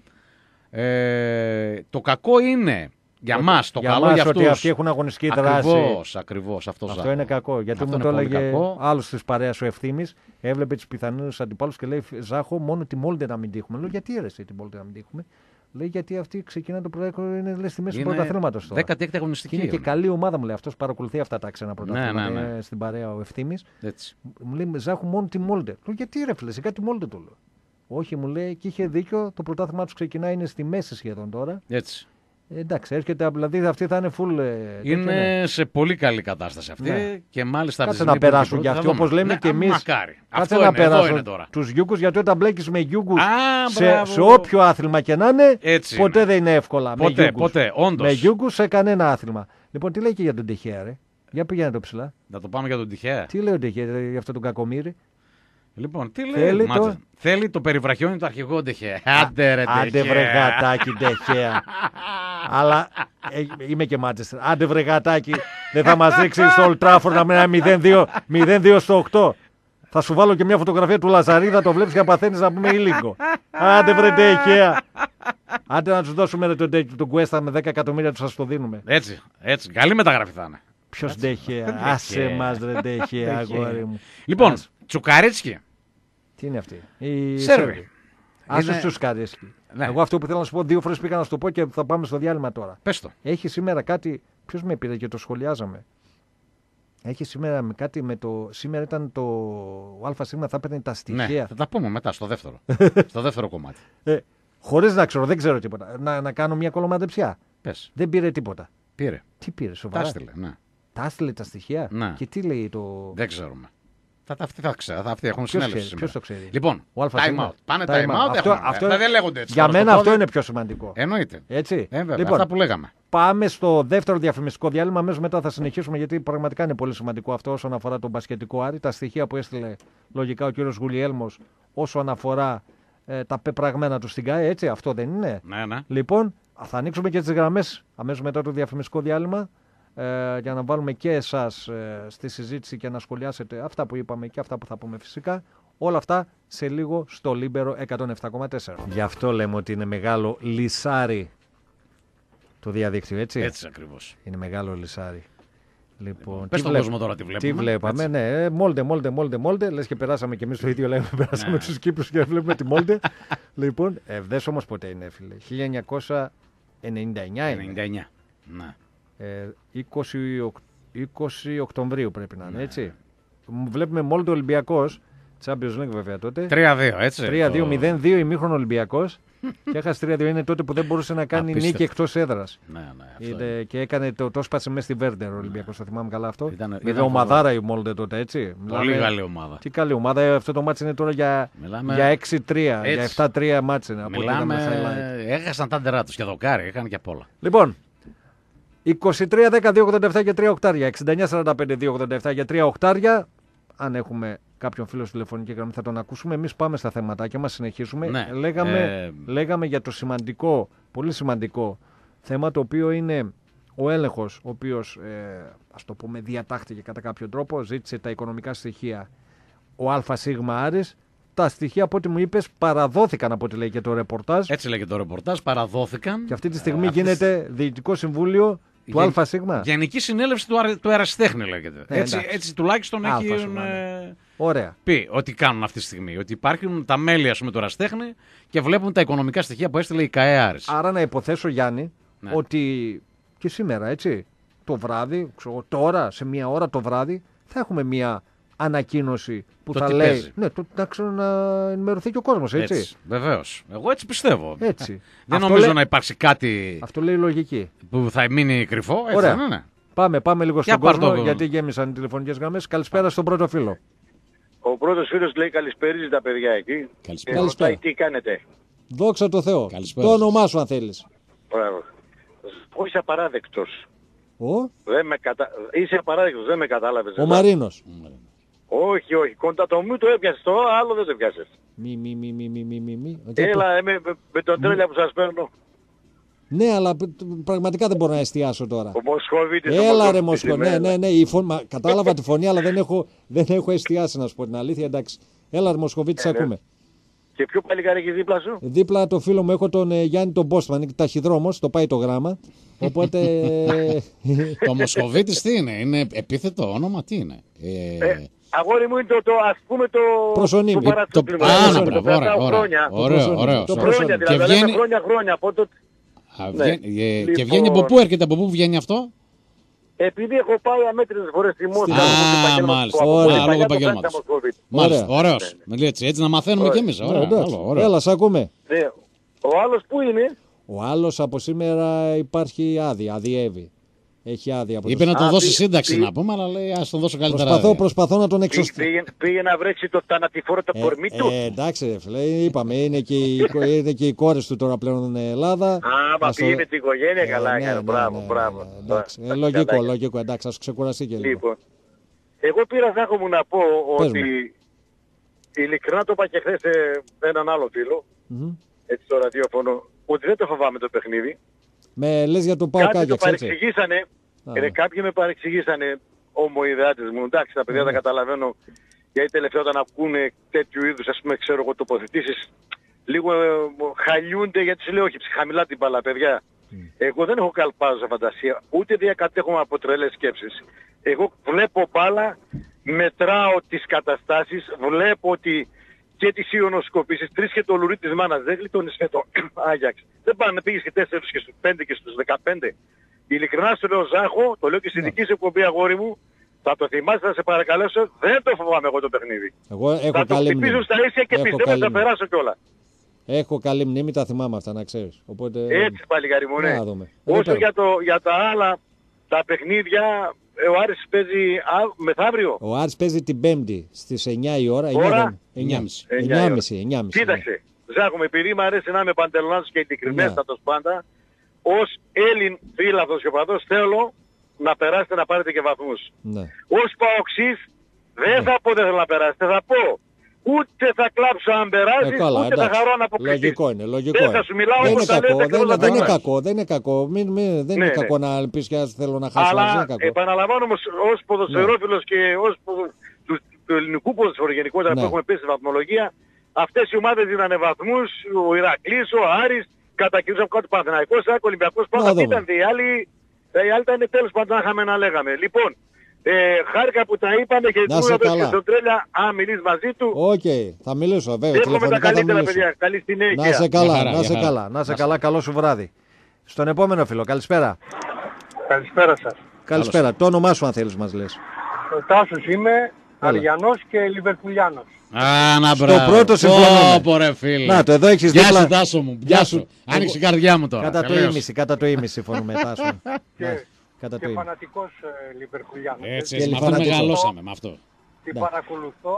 Ε, το κακό είναι. Για μας, το για καλό μας για αυτούς. Ότι αυτοί έχουν αγωνιστική δράση. Ακριβώς, ακριβώς. Αυτό, αυτό είναι κακό. Γιατί αυτό μου το έλεγε άλλος της παρέας ο Ευθύμης, έβλεπε τους πιθανούς αντιπάλους και λέει: Ζάχο, μόνο τη Molde να μην τύχουμε. Λέω: γιατί αίρεσε τη Molde να μην τύχουμε? Λέει γιατί αυτοί ξεκινάνε το πρωτάθλημα, είναι λες στη μέση του πρωταθλήματος τώρα. δέκατη έκτη αγωνιστική. Και είναι και καλή ομάδα, μου λέει. Αυτός παρακολουθεί αυτά τα ξένα πρωταθλήματα. Ναι, ναι, ναι. Στην παρέα ο Ευθύμης. Έτσι. Μου λέει Ζάχου μόνο τη Μόλντε. Λέω γιατί ρε φίλε, κάτι Μόλντε του λέω. Όχι, μου λέει και είχε δίκιο. Το πρωτάθλημα του ξεκινάει, είναι στη μέση σχεδόν τώρα. Έτσι. Ε, εντάξει, έρχεται δηλαδή αυτή θα είναι full. Είναι τέτοιο, σε πολύ καλή κατάσταση αυτή ναι. Και μάλιστα κάτσε να περάσουν κι αυτοί όπως λέμε ναι, και εμείς. Μακάρι. Κάτσε Αυτό να είναι, περάσουν τώρα. Τους γιούγκους, γιατί όταν μπλέκεις με γιούγκους Α, σε, σε όποιο άθλημα και να είναι, έτσι ποτέ είναι. δεν είναι εύκολα. Ποτέ, με γιούγκους. ποτέ, όντως. Με γιούγκους σε κανένα άθλημα. Λοιπόν, τι λέει και για τον Τεχέα, ρε. Για πήγαινε το ψηλά. Να το πάμε για τον Τυχαία. Τι λέει ο Τεχέα για αυτό τον κακομοίρη. Λοιπόν, τι λέει. Θέλει Μάτσε, το... θέλει το περιβραχιόνι του αρχηγό Τεχέα. Άντε ρε Τεχέα. Άντε βρε γατάκι Τεχέα. Αλλά ε, είμαι και Μάντσεστερ. Άντε βρε γατάκι. Δεν θα μας ρίξει στο Old Trafford να μένει μηδέν δύο στο οκτώ. Θα σου βάλω και μια φωτογραφία του Λαζαρίδα, το βλέπεις και παθαίνεις να πούμε ήλικο. Άντε βρε Τεχέα. Άντε να τους δώσουμε τον, τον Κουέστα με δέκα εκατομμύρια του σας το δίνουμε. Έτσι, έτσι. Καλή μεταγραφή θα είναι. Ποιος Τεχέα. Άσε μας ρε Τεχέα, αγόρι μου. Λοιπόν, Ας. Τσουκαρίτσκι. Τι είναι αυτή. Η Σέρβη. Άσε Είναι... Τσουκαρίτσκι. Ναι. Εγώ αυτό που θέλω να σου πω, δύο φορές πήγα να σου το πω και θα πάμε στο διάλειμμα τώρα. Πες το. Έχει σήμερα κάτι. Ποιος με πήρε και το σχολιάζαμε. Έχει σήμερα με κάτι με το. Σήμερα ήταν το. Ο ΑΣ θα παίρνει τα στοιχεία. Ναι, θα τα πούμε μετά στο δεύτερο. στο δεύτερο κομμάτι. Ε, χωρίς να ξέρω, δεν ξέρω τίποτα. Να, να κάνω μια κολομαντεψιά. Πες. Δεν πήρε τίποτα. Πήρε. Τι πήρε, σοβαρά. Τα έστειλε, ναι. Τα έστειλε τα στοιχεία. Ναι. Και τι λέει το. Δεν ξέρουμε. Θα, αυτοί θα ξέρουν, αυτοί έχουν Ποιος συνέλευση ξέρει, σήμερα. ποιος το ξέρει. Λοιπόν, Ο ΑΣ. time out. Πάνε Time time out. out. Αυτό- Έχουμε. αυτό- δεν λέγονται έτσι. Για τώρα μένα στο αυτό πόδι. είναι πιο σημαντικό. Εννοείται. Έτσι. Ε, βέβαια, Λοιπόν, αυτά που λέγαμε. πάμε στο δεύτερο διαφημιστικό διάλειμμα. Αμέσως μετά θα συνεχίσουμε γιατί πραγματικά είναι πολύ σημαντικό αυτό όσον αφορά τον μπασκετικό Άρη. Τα στοιχεία που έστειλε λογικά ο κύριος Γουλιέλμος όσον αφορά ε, τα πεπραγμένα του στην ΚΑΕ. Έτσι, αυτό δεν είναι. Ναι, ναι. Λοιπόν, θα ανοίξουμε και τις γραμμές αμέσως μετά το διαφημιστικό διάλειμμα ε, για να βάλουμε και εσάς ε, στη συζήτηση και να σχολιάσετε αυτά που είπαμε και αυτά που θα πούμε φυσικά. Όλα αυτά σε λίγο στο Λίμπερο εκατόν επτά κόμμα τέσσερα. Γι' αυτό λέμε ότι είναι μεγάλο λυσάρι το διαδίκτυο, έτσι. Έτσι ακριβώς. Είναι μεγάλο λυσάρι. Λοιπόν, Πες τι στον βλέπ- κόσμο τώρα τι βλέπουμε. Τι βλέπαμε, Έτσι. ναι. ε, Μόλντε, μόλντε, μόλντε, μόλντε. Λες και περάσαμε κι εμείς το ίδιο λέμε. Περάσαμε Ναι. τους Κύπρους και βλέπουμε τη μόλντε. Λοιπόν, ε, δες όμως ποτέ είναι, φίλε. χίλια εννιακόσια ενενήντα εννιά είναι. ενενήντα εννιά. Ναι. Ε, είκοσι, Οκ- είκοσι Οκτωβρίου πρέπει να είναι, έτσι. Μου βλέπουμε Μόλντε Ολυμπιακός. Champions League βέβαια τότε. τρία δύο, έτσι. τρία δύο Το- μηδέν δύο ημίχρονο Ολυμπιακός. Και έχασε τρία δύο. Είναι τότε που δεν μπορούσε να κάνει Απίστευτο. νίκη εκτός έδρας. Ναι, ναι. Αυτό Είδε, είναι. και έκανε το, το σπάσε μέσα στη Βέρντερ ο Ολυμπιακός, το θυμάμαι καλά αυτό. Ήταν- Βέβαια ήταν ομαδάρα η Μόλντε τότε, έτσι. Πολύ Μιλάμε- καλή ομάδα. Τι καλή ομάδα, ε, αυτό το μάτς είναι τώρα για, Μιλάμε- για έξι τρία, για Έτσι. επτά τρία μάτς είναι. Από ό,τι είδαμε highlight. Μιλάμε, έχασαν τα ντερά τους και δοκάρι, είχαν και απ' όλα. Λοιπόν, είκοσι τρία δέκα δύο ογδόντα επτά για τρία οκτάρια, εξήντα εννιά σαράντα πέντε δύο ογδόντα επτά για τρία οκτάρια. Αν έχουμε κάποιον φίλο στη τηλεφωνική γραμμή θα τον ακούσουμε. Εμείς πάμε στα θεματάκια μας, συνεχίσουμε. Ναι, Λέγαμε, ε, λέγαμε για το σημαντικό, πολύ σημαντικό θέμα, το οποίο είναι ο έλεγχος, ο οποίος, ε, ας το πούμε, διατάχθηκε κατά κάποιο τρόπο, ζήτησε τα οικονομικά στοιχεία ο ΑΣ Άρης. Τα στοιχεία, από ό,τι μου είπες, παραδόθηκαν από ό,τι λέει και το ρεπορτάζ. Έτσι λέγεται το ρεπορτάζ, παραδόθηκαν. Και αυτή τη στιγμή Ε, αυτές- γίνεται διοικητικό συμβούλιο του Γεν- ΑΣ. Γενική συνέλευση του, αρα- του ερασιτέχνη λέγεται. Ε, έτσι, εντάξει. έτσι τουλάχιστον Αλφα έχουν σίγμα, ε, Ωραία. πει ότι κάνουν αυτή τη στιγμή. Ότι υπάρχουν τα μέλη, ας πούμε, του ερασιτέχνη και βλέπουν τα οικονομικά στοιχεία που έστειλε η ΚΑΕ Άρης. Άρα να υποθέσω, Γιάννη, Ναι. ότι και σήμερα, έτσι, το βράδυ, ξέρω, τώρα, σε μία ώρα το βράδυ, θα έχουμε μία ανακοίνωση που Το θα τι λέει. παίζει. Ναι, το, να, ξέρω, να ενημερωθεί και ο κόσμος, έτσι. Έτσι. Βεβαίως. Εγώ έτσι πιστεύω. Έτσι. Δεν Αυτό νομίζω λέει- να υπάρξει κάτι Αυτό λέει η λογική. που θα μείνει κρυφό. Έτσι, Ωραία. δεν είναι. Πάμε, πάμε λίγο Για στον πάρ' κόσμο, το- γιατί γέμισαν οι τηλεφωνικές γραμμές. Καλησπέρα στον πρώτο φίλο. Ο πρώτος φίλος λέει καλησπέριζε τα παιδιά εκεί. Καλησπέρα. Και ρωτάει Καλησπέρα. τι κάνετε. Δόξα τω Θεώ. Καλησπέρα Το σας. όνομά σου, αν θέλεις. Μπράβο. Ο, είσαι απαράδεκτος. Ο, Δεν με κατα... Είσαι απαράδεκτος, δεν με κατάλαβες. ο εδώ. Μαρίνος. Όχι, όχι. Κοντά το μου το έπιασες, το άλλο δεν το πιάσες. Μη, μη, μη, μη, μη, μη, μη, μη. Έλα, ε, με, με, με τον τρέλια που σας παίρνω. Ναι, αλλά π- πραγματικά δεν μπορώ να εστιάσω τώρα. Ο Μοσχοβίτης. ο Έλα ρε Μοσχοβίτης Μοσκο, είμαι, ναι, ναι, ναι. Η φων... Μα, κατάλαβα τη φωνή, αλλά δεν έχω, δεν έχω εστιάσει να σου πω την αλήθεια. Εντάξει. Έλα ρε Μοσκοβίτη, σε Ε, ναι. ακούμε. Και ποιο παλικάρι έχει δίπλα σου. Δίπλα το φίλο μου έχω τον ε, Γιάννη τον Μπόστμαν, είναι ταχυδρόμος, το πάει το γράμμα. Οπότε. Το Μοσχοβίτης τι είναι, είναι επίθετο όνομα, τι είναι. Ε, Ε, αγόρι μου είναι το, το ας πούμε το... Προσωνύμι. Το παρατσούκλι. Το... Α, μπράβο, ωραία, ωραία. Ωραίο, ωραίο. Χρόνια, δηλαδή, βγαίνει... λέμε χρόνια, χρόνια. Από το... Α, ναι. βγαίνει... Λοιπόν... Και βγαίνει από πού έρχεται, από πού βγαίνει αυτό? Επειδή έχω πάει αμέτρητες φορές στη Μόσχα. Α, μάλιστα. Ωραία, λόγω επαγγέλματος. Μάλιστα, ωραίος. Έτσι, έτσι να μαθαίνουμε κι εμείς. Έλα, σ' ακούμε. Ο άλλος πού είναι? Ο άλλος από σήμερα υπάρχει άδεια, αδειεύει. Έχει άδεια από είπε το... να τον Α, δώσει πή... σύνταξη πή... να πούμε, αλλά λέει ας τον δώσω καλύτερα. Προσπαθώ, προσπαθώ να τον εξωστήσω. Πήγε, πήγε να βρέξει το θανατηφόρο το κορμί του. Ε, εντάξει ρε φίλε, είπαμε, είναι και, οι, είναι και οι κόρες του τώρα πλέον στην Ελλάδα. Α, μα πήγε το... με την οικογένεια, ε, καλά έκανε, ναι, μπράβο, ναι, μπράβο. Ναι, ναι, εντάξει, ε, λογικό, λογικό, εντάξει, ας ξεκουραστεί και λίγο. Λοιπόν, εγώ πήρα Ζάχο μου να πω Πες ότι μου. ειλικρινά το είπα και χθες σε έναν άλλο φίλο, Mm-hmm. έτσι στο ραδιόφωνο, ότι δεν το φοβάμαι το παιχνίδι. Με λες για το πάω Κάποιοι Κάγιαξ, το έτσι. παρεξηγήσανε, ε, κάποιοι με παρεξηγήσανε ομοειδεάτες μου. Εντάξει, τα παιδιά Ναι. τα καταλαβαίνω, γιατί τελευταία όταν ακούνε τέτοιου είδους, ας πούμε, ξέρω εγώ, τοποθετήσεις, λίγο ε, χαλιούνται, γιατί σου λέω, όχι, χαμηλά την μπάλα, παιδιά. Εγώ δεν έχω καλπάζω φαντασία, ούτε διακατέχομαι από τρελές σκέψεις. Εγώ βλέπω μπάλα, μετράω τις καταστάσεις, βλέπω ότι και τις ιονοσκοπήσεις, τρεις και το λουρί της μάνας, δεν γλιτώνεις με το Άγιαξ. Δεν πάνε, πήγες και τέσσερις και στους πέντε και στους δεκαπέντε. Ειλικρινά σου λέω Ζάχο, το λέω και στη δική σου εκπομπή αγόρι μου, θα το θυμάσαι, θα σε παρακαλέσω, δεν το φοβάμαι εγώ το παιχνίδι. Εγώ έχω θα το καλή χτυπήσω μνήμη. στα ίσια και Έχω πιστεύω καλή θα μνήμη. περάσω κιόλα. Έχω καλή μνήμη, τα θυμάμαι αυτά να ξέρεις. Οπότε... Έτσι πάλι μου, ναι. Να δούμε. Εδώ Όσο πέρα. για, το, για τα άλλα, τα παιχνίδια, ε, ο Άρης παίζει α, μεθαύριο. Ο Άρης παίζει την Πέμπτη στις εννιά η ώρα. Ώρα? εννιά και μισή. εννιά εννιά και μισή. εννιά και μισή. Κοίταξε, Ζάχο, επειδή μου αρέσει να είμαι παντελονάτος και ειλικρινέστατος πάντα, ως Έλλην φίλαθος και παδός θέλω να περάσετε να πάρετε και βαθμούς. Ναι. Ως Παοξής δεν θα πω δεν θέλω να περάσετε, θα πω ούτε θα κλάψω αν περάσεις, Ε, καλά, ούτε εντάξει. θα χαρώ να αποκλείσεις. Λογικό είναι, λογικό Δεν είναι. θα σου μιλάω Δεν όπως είναι τα κακό, λέτε και δεν, όλα είναι- τα δεν είναι πράγματα. κακό, δεν είναι κακό. Μην, μην, δεν Ναι, είναι ναι. κακό να πεις και θέλω να χάσω. δεν Αλλά είναι κακό. επαναλαμβάνω όμως ως ποδοσφαιρόφιλος και ως ποδο- του, του ελληνικού ποδοσφαίρου γενικότερα Ναι. που έχουμε πέσει στη βαθμολογία, αυτές οι ομάδες δίνανε βαθμούς, ο Ηρακλής, ο Άρης, κατά κυρίως από κάτω Παναθηναϊκός, ο Ολυμπιακός, Να πάντα δούμε. ήταν οι άλλοι, οι άλλοι ήταν τέλος πάντων να είχαμε να λέγαμε. Λοιπόν, ε, χάρηκα που τα είπαμε και Να σε του και καλά. στον Τρέλια, αν μιλείς μαζί του, Οκ, θα μιλήσω βέβαια. εύχομαι τα Τηλεφωνικά θα καλύτερα μιλήσω. παιδιά. Καλή συνέχεια. Να σε καλά, Μια χαρά, να μια σε χαρά. καλά, να σε καλά, καλό σου βράδυ. Στον επόμενο φίλο, καλησπέρα. Καλησπέρα σας. Καλησπέρα, το όνομά σου αν θέλεις μας λες. Ο Τάσος είμαι, Αριανός και Λιβερπουλιάνος. Α, να Στο μπράβο. πρώτο συμφωνούμε. Πω, ρε φίλε. Να το, εδώ έχεις Γεια δίπλα. σου Τάσο μου, Γεια γεια σου. σου. Άνοιξε η καρδιά μου τώρα. Κατά το Τελείωσε. ίμιση, κατά το ίμιση συμφωνούμε, Τάσο. Ναι, κατά το Και ίμιση. φανατικός ε, Λιβερπουλιάνος. Έτσι, Και έτσι, με αυτό λιφανατικό. μεγαλώσαμε με αυτό. Την Ναι. παρακολουθώ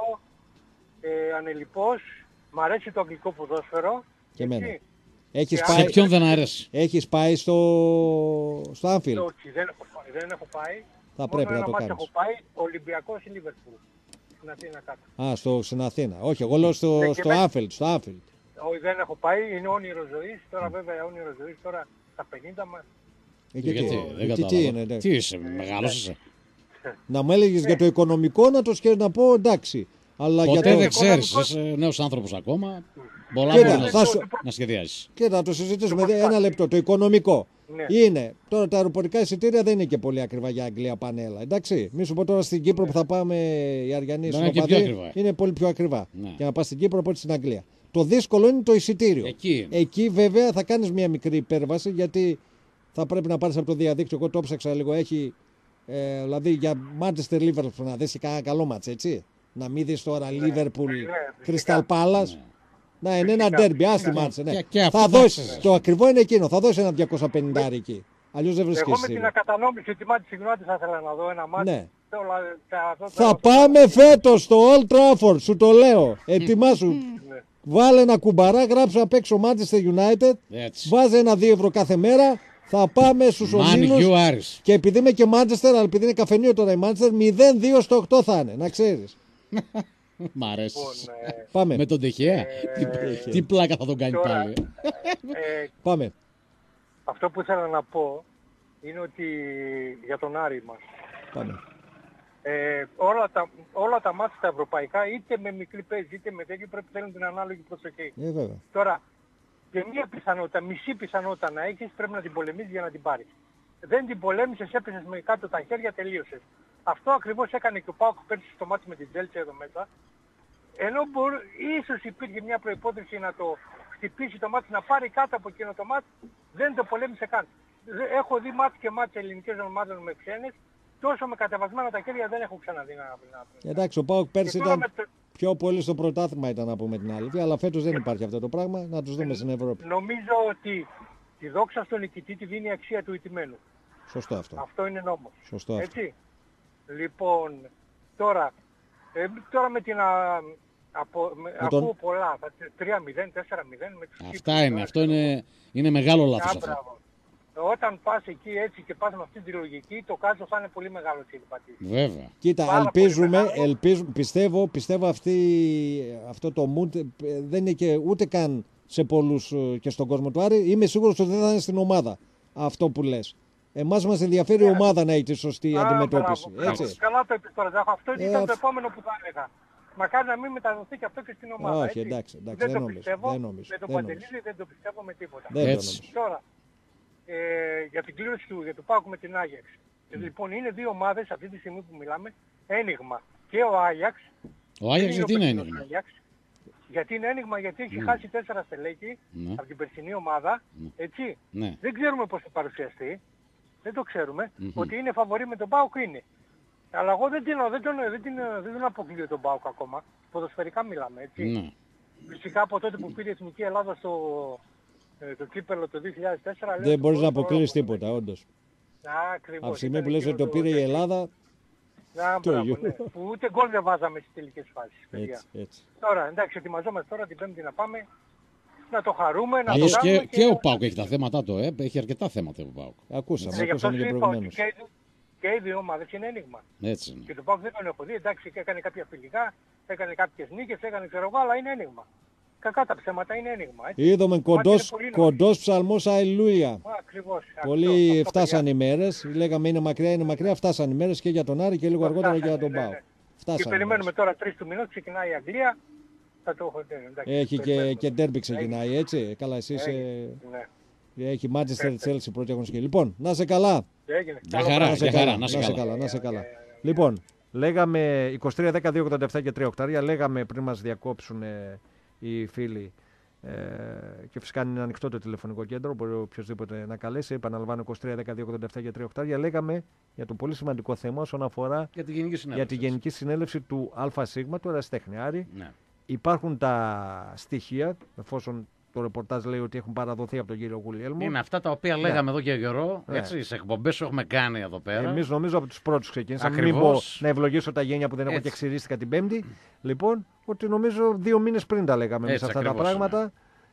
ε, ανελιπώς. Μ' αρέσει το αγγλικό ποδόσφαιρο. Και έτσι. εμένα. Έχεις Και Σε πάει, αν- ποιον δεν αρέσει. έχεις πάει στο, στο Anfield. Όχι, δεν, έχω πάει- δεν έχω πάει. Θα Μόνο πρέπει να ένα το μάτς κάνεις. έχω πάει, Ολυμπιακός ή Λίβερπουλ. Στην Αθήνα κάτω. Α, στο, στην Αθήνα. Όχι, εγώ λέω στο, Ναι, και στο με- Anfield. Στο Anfield. Όχι, δεν έχω πάει, είναι όνειρο ζωής. Τώρα βέβαια όνειρο ζωής, τώρα στα πενήντα μας. Ε, και Γιατί, τι, δεν τι, τι κατάλαβα. είναι, ναι. Τι είσαι, μεγάλος είσαι. Να μου έλεγες για το οικονομικό να το σκέφτε να πω εντάξει. Αλλά για Ποτέ το... δεν ξέρεις, είσαι νέος άνθρωπος ακόμα. Πολλά Κοίτα, μπορεί θα να, σου- να σχεδιάσεις. Και να το συζητήσουμε ένα λεπτό. Το οικονομικό Ναι. είναι. Τώρα τα αεροπορικά εισιτήρια δεν είναι και πολύ ακριβά για Αγγλία Πανέλα. Εντάξει. Μη σου πω τώρα στην Κύπρο που θα πάμε οι Αριανοί Δεν είναι και συνοπαδοί, πιο ακριβά. είναι πολύ πιο ακριβά. Ναι. Για να πας στην Κύπρο από ότι στην Αγγλία. Το δύσκολο είναι το εισιτήριο. Εκεί είναι. Εκεί βέβαια θα κάνεις μια μικρή υπέρβαση γιατί θα πρέπει να πάρεις από το διαδίκτυο. Εγώ το ψάξα λίγο. Έχει ε, δηλαδή για Manchester Liverpool να δεις και κανένα καλό μάτς, έτσι. Να μην δεις τώρα Liverpool Crystal Palace. Να είναι ένα ντέρμπι, άστι μάτσε. Ναι. Και- και αυτό Θα θα δώσεις, ξέρεις. το ακριβό είναι εκείνο, θα δώσει ένα διακόσια πενήντα εκεί. Αλλιώς δεν βρίσκεις Εγώ με την σίγουρα. ακατανόμηση ότι μάτι συγγνώμη θα ήθελα να δω ένα μάτι. Ναι. Θα Θα πάμε φέτος στο Old Trafford, σου το λέω. Ετοιμάσου. Βάλε ένα κουμπαρά, γράψε απ' έξω Manchester United. Έτσι. Βάζε ένα δύο ευρώ κάθε μέρα. Θα πάμε στους Man ομίλους. U Άρης. Και επειδή είμαι και Manchester, αλλά επειδή είναι καφενείο τώρα η Manchester, μηδέν δύο στο οκτώ θα είναι, να ξέρεις. Μ' αρέσει. Πάμε, Με τον Τεχέα. Τι- Τι πλάκα θα τον κάνει τώρα- πάλι. Ε, πάμε. αυτό που ήθελα να πω είναι ότι για τον Άρη μας πάμε. ε, όλα, τα, όλα τα μάτια τα ευρωπαϊκά είτε με μικρή παίζη είτε με τέτοιο πρέπει να θέλουν την ανάλογη προσοχή. Ε, βέβαια. Τώρα και μία πιθανότητα, μισή πιθανότητα να έχεις πρέπει να την πολεμήσεις για να την πάρεις. Δεν την πολέμησες, έπεσες με κάτω τα χέρια, τελείωσες. Αυτό ακριβώς έκανε και ο ΠΑΟΚ πέρσι στο μάτι με την Τζέλσια εδώ μέσα. Ενώ μπορεί, ίσως υπήρχε μια προϋπόθεση να το χτυπήσει το μάτι, να πάρει κάτω από εκείνο το μάτι, δεν το πολέμησε καν. Έχω δει μάτι και μάτι ελληνικές ομάδες με ξένες, τόσο με κατεβασμένα τα χέρια δεν έχω ξαναδεί να πει. Εντάξει, ο ΠΑΟΚ πέρσι ήταν το... πιο πολύ στο πρωτάθλημα, ήταν να πούμε την αλήθεια, αλλά φέτος δεν υπάρχει αυτό το πράγμα, να τους δούμε στην Ευρώπη. Νομίζω ότι τη δόξα στον νικητή τη δίνει η αξία του ηττημένου. Σωστό αυτό. Αυτό είναι νόμος. Σωστό αυτό. Έτσι. Λοιπόν, τώρα, ε, τώρα με την... Α, από, με, με τον... ακούω πολλά, τρία μηδέν, τέσσερα μηδέν με τους Αυτά Κύπρους, είναι, αυτό είναι, είναι μεγάλο λάθος αυτό. Όταν πας εκεί έτσι και πας με αυτή τη λογική, το κάτω θα είναι πολύ μεγάλο τσιλιπατή. Βέβαια. Κοίτα, Πάρα ελπίζουμε, ελπίζουμε, πιστεύω, πιστεύω αυτή, αυτό το mood δεν είναι και ούτε καν σε πολλούς και στον κόσμο του Άρη. Είμαι σίγουρος ότι δεν θα είναι στην ομάδα αυτό που λες. Εμάς μας ενδιαφέρει η ομάδα να έχει τη σωστή Α, αντιμετώπιση. Μπράβο, έτσι. Καλά το είπες τώρα. Αυτό ε, ήταν αυ... το επόμενο που θα έλεγα. Μακάρι να μην μεταδοθεί και αυτό και στην ομάδα. Όχι, έτσι. εντάξει, εντάξει, δεν, δεν, το νομίζω, πιστεύω, δεν νομίζω. Με τον δεν Παντελίδη δεν το πιστεύω με τίποτα. Δεν έτσι. Τώρα, ε, για την κλήρωση του, για το ΠΑΟΚ με την Άγιαξ. Mm. Λοιπόν, είναι δύο ομάδες αυτή τη στιγμή που μιλάμε, ένιγμα. Και ο Άγιαξ. Ο Άγιαξ γιατί είναι ένιγμα? Άγιαξ, γιατί είναι ένιγμα, γιατί έχει mm. χάσει τέσσερα στελέχη mm. από την περσινή ομάδα. Mm. Έτσι. Mm. Δεν ξέρουμε πώς θα παρουσιαστεί. Δεν το ξέρουμε. Mm-hmm. Ότι είναι φαβορί με τον ΠΑΟΚ είναι. Αλλά εγώ δεν, την, δεν, τον, δεν, την, δεν τον αποκλείω τον ΠΑΟΚ ακόμα. Ποδοσφαιρικά μιλάμε, έτσι. Mm. Φυσικά από τότε που πήρε η Εθνική Ελλάδα στο ε, το κύπελλο το δύο χιλιάδες τέσσερα... Δεν μπορείς να αποκλείσεις τίποτα, όντως. Ακριβώς. Από τη στιγμή που λες ότι το πήρε η Ελλάδα... Να, μπράβο, ναι. Που ούτε γκολ δεν βάζαμε στις τελικές φάσεις. Έτσι, έτσι. Τώρα, εντάξει, ετοιμαζόμαστε τώρα την Πέμπτη να πάμε, να το χαρούμε, να Αλλιώς το και, κάνουμε. Και, και ο ΠΑΟΚ έχει τα θέματα του, ε. Έχει αρκετά θέματα ο ΠΑΟΚ. Ακούσαμε, ναι, ακούσαμε και προηγουμένως. Και, και οι δύο ομάδες είναι ένιγμα. Έτσι είναι. Και το ΠΑΟΚ δεν τον έχω δει, εντάξει, και έκανε κάποια φιλικά, έκανε κάποιες νίκες, έκανε ξέρω εγώ, αλλά είναι ένιγμα. Κακά τα ψέματα είναι ένιγμα. Έτσι. Είδαμε κοντός, κοντός ψαλμός αλληλούια. Ακριβώς. Πολλοί αυτό, αυτό φτάσαν οι μέρες, λέγαμε είναι μακριά, είναι μακριά, φτάσαν οι μέρες και για τον Άρη και λίγο αυτό αργότερα και για τον ναι, ΠΑΟΚ. Ναι. Και περιμένουμε τώρα τρεις του μηνός, ξεκινάει η Αγγλία. Θα το έχω, εντάξει, έχει και, και ντέρμπι ξεκινάει, έτσι. Καλά, εσύ είσαι... Ναι. Έχει Manchester Chelsea πρώτη αγωνιστική. Λοιπόν, να σε καλά. Για χαρά, για χαρά, να σε καλά. Να σε καλά. Λοιπόν, λέγαμε είκοσι τρία δέκα δύο ογδόντα επτά και τρία οκτάρια, λέγαμε πριν μας διακόψουν ε, οι φίλοι ε, και φυσικά είναι ανοιχτό το τηλεφωνικό κέντρο, μπορεί οποιοδήποτε να καλέσει. Επαναλαμβάνω είκοσι τρία δέκα δύο ογδόντα επτά και τρία οκτάρια. Λέγαμε για το πολύ σημαντικό θέμα όσον αφορά για τη Γενική Συνέλευση, για τη γενική συνέλευση του ΑΣ του Ερασιτέχνη Άρη. Ναι. Υπάρχουν τα στοιχεία, εφόσον το ρεπορτάζ λέει ότι έχουν παραδοθεί από τον κύριο Γουλιέλμο. Είναι αυτά τα οποία λέγαμε ναι. εδώ και καιρό, έτσι, ναι. σε εκπομπές που έχουμε κάνει εδώ πέρα. Εμείς νομίζω από τους πρώτους ξεκίνησαμε. Μην πω να ευλογήσω τα γένια που δεν έχω και ξυρίστηκα την Πέμπτη. Λοιπόν, ότι νομίζω δύο μήνες πριν τα λέγαμε εμείς αυτά τα πράγματα.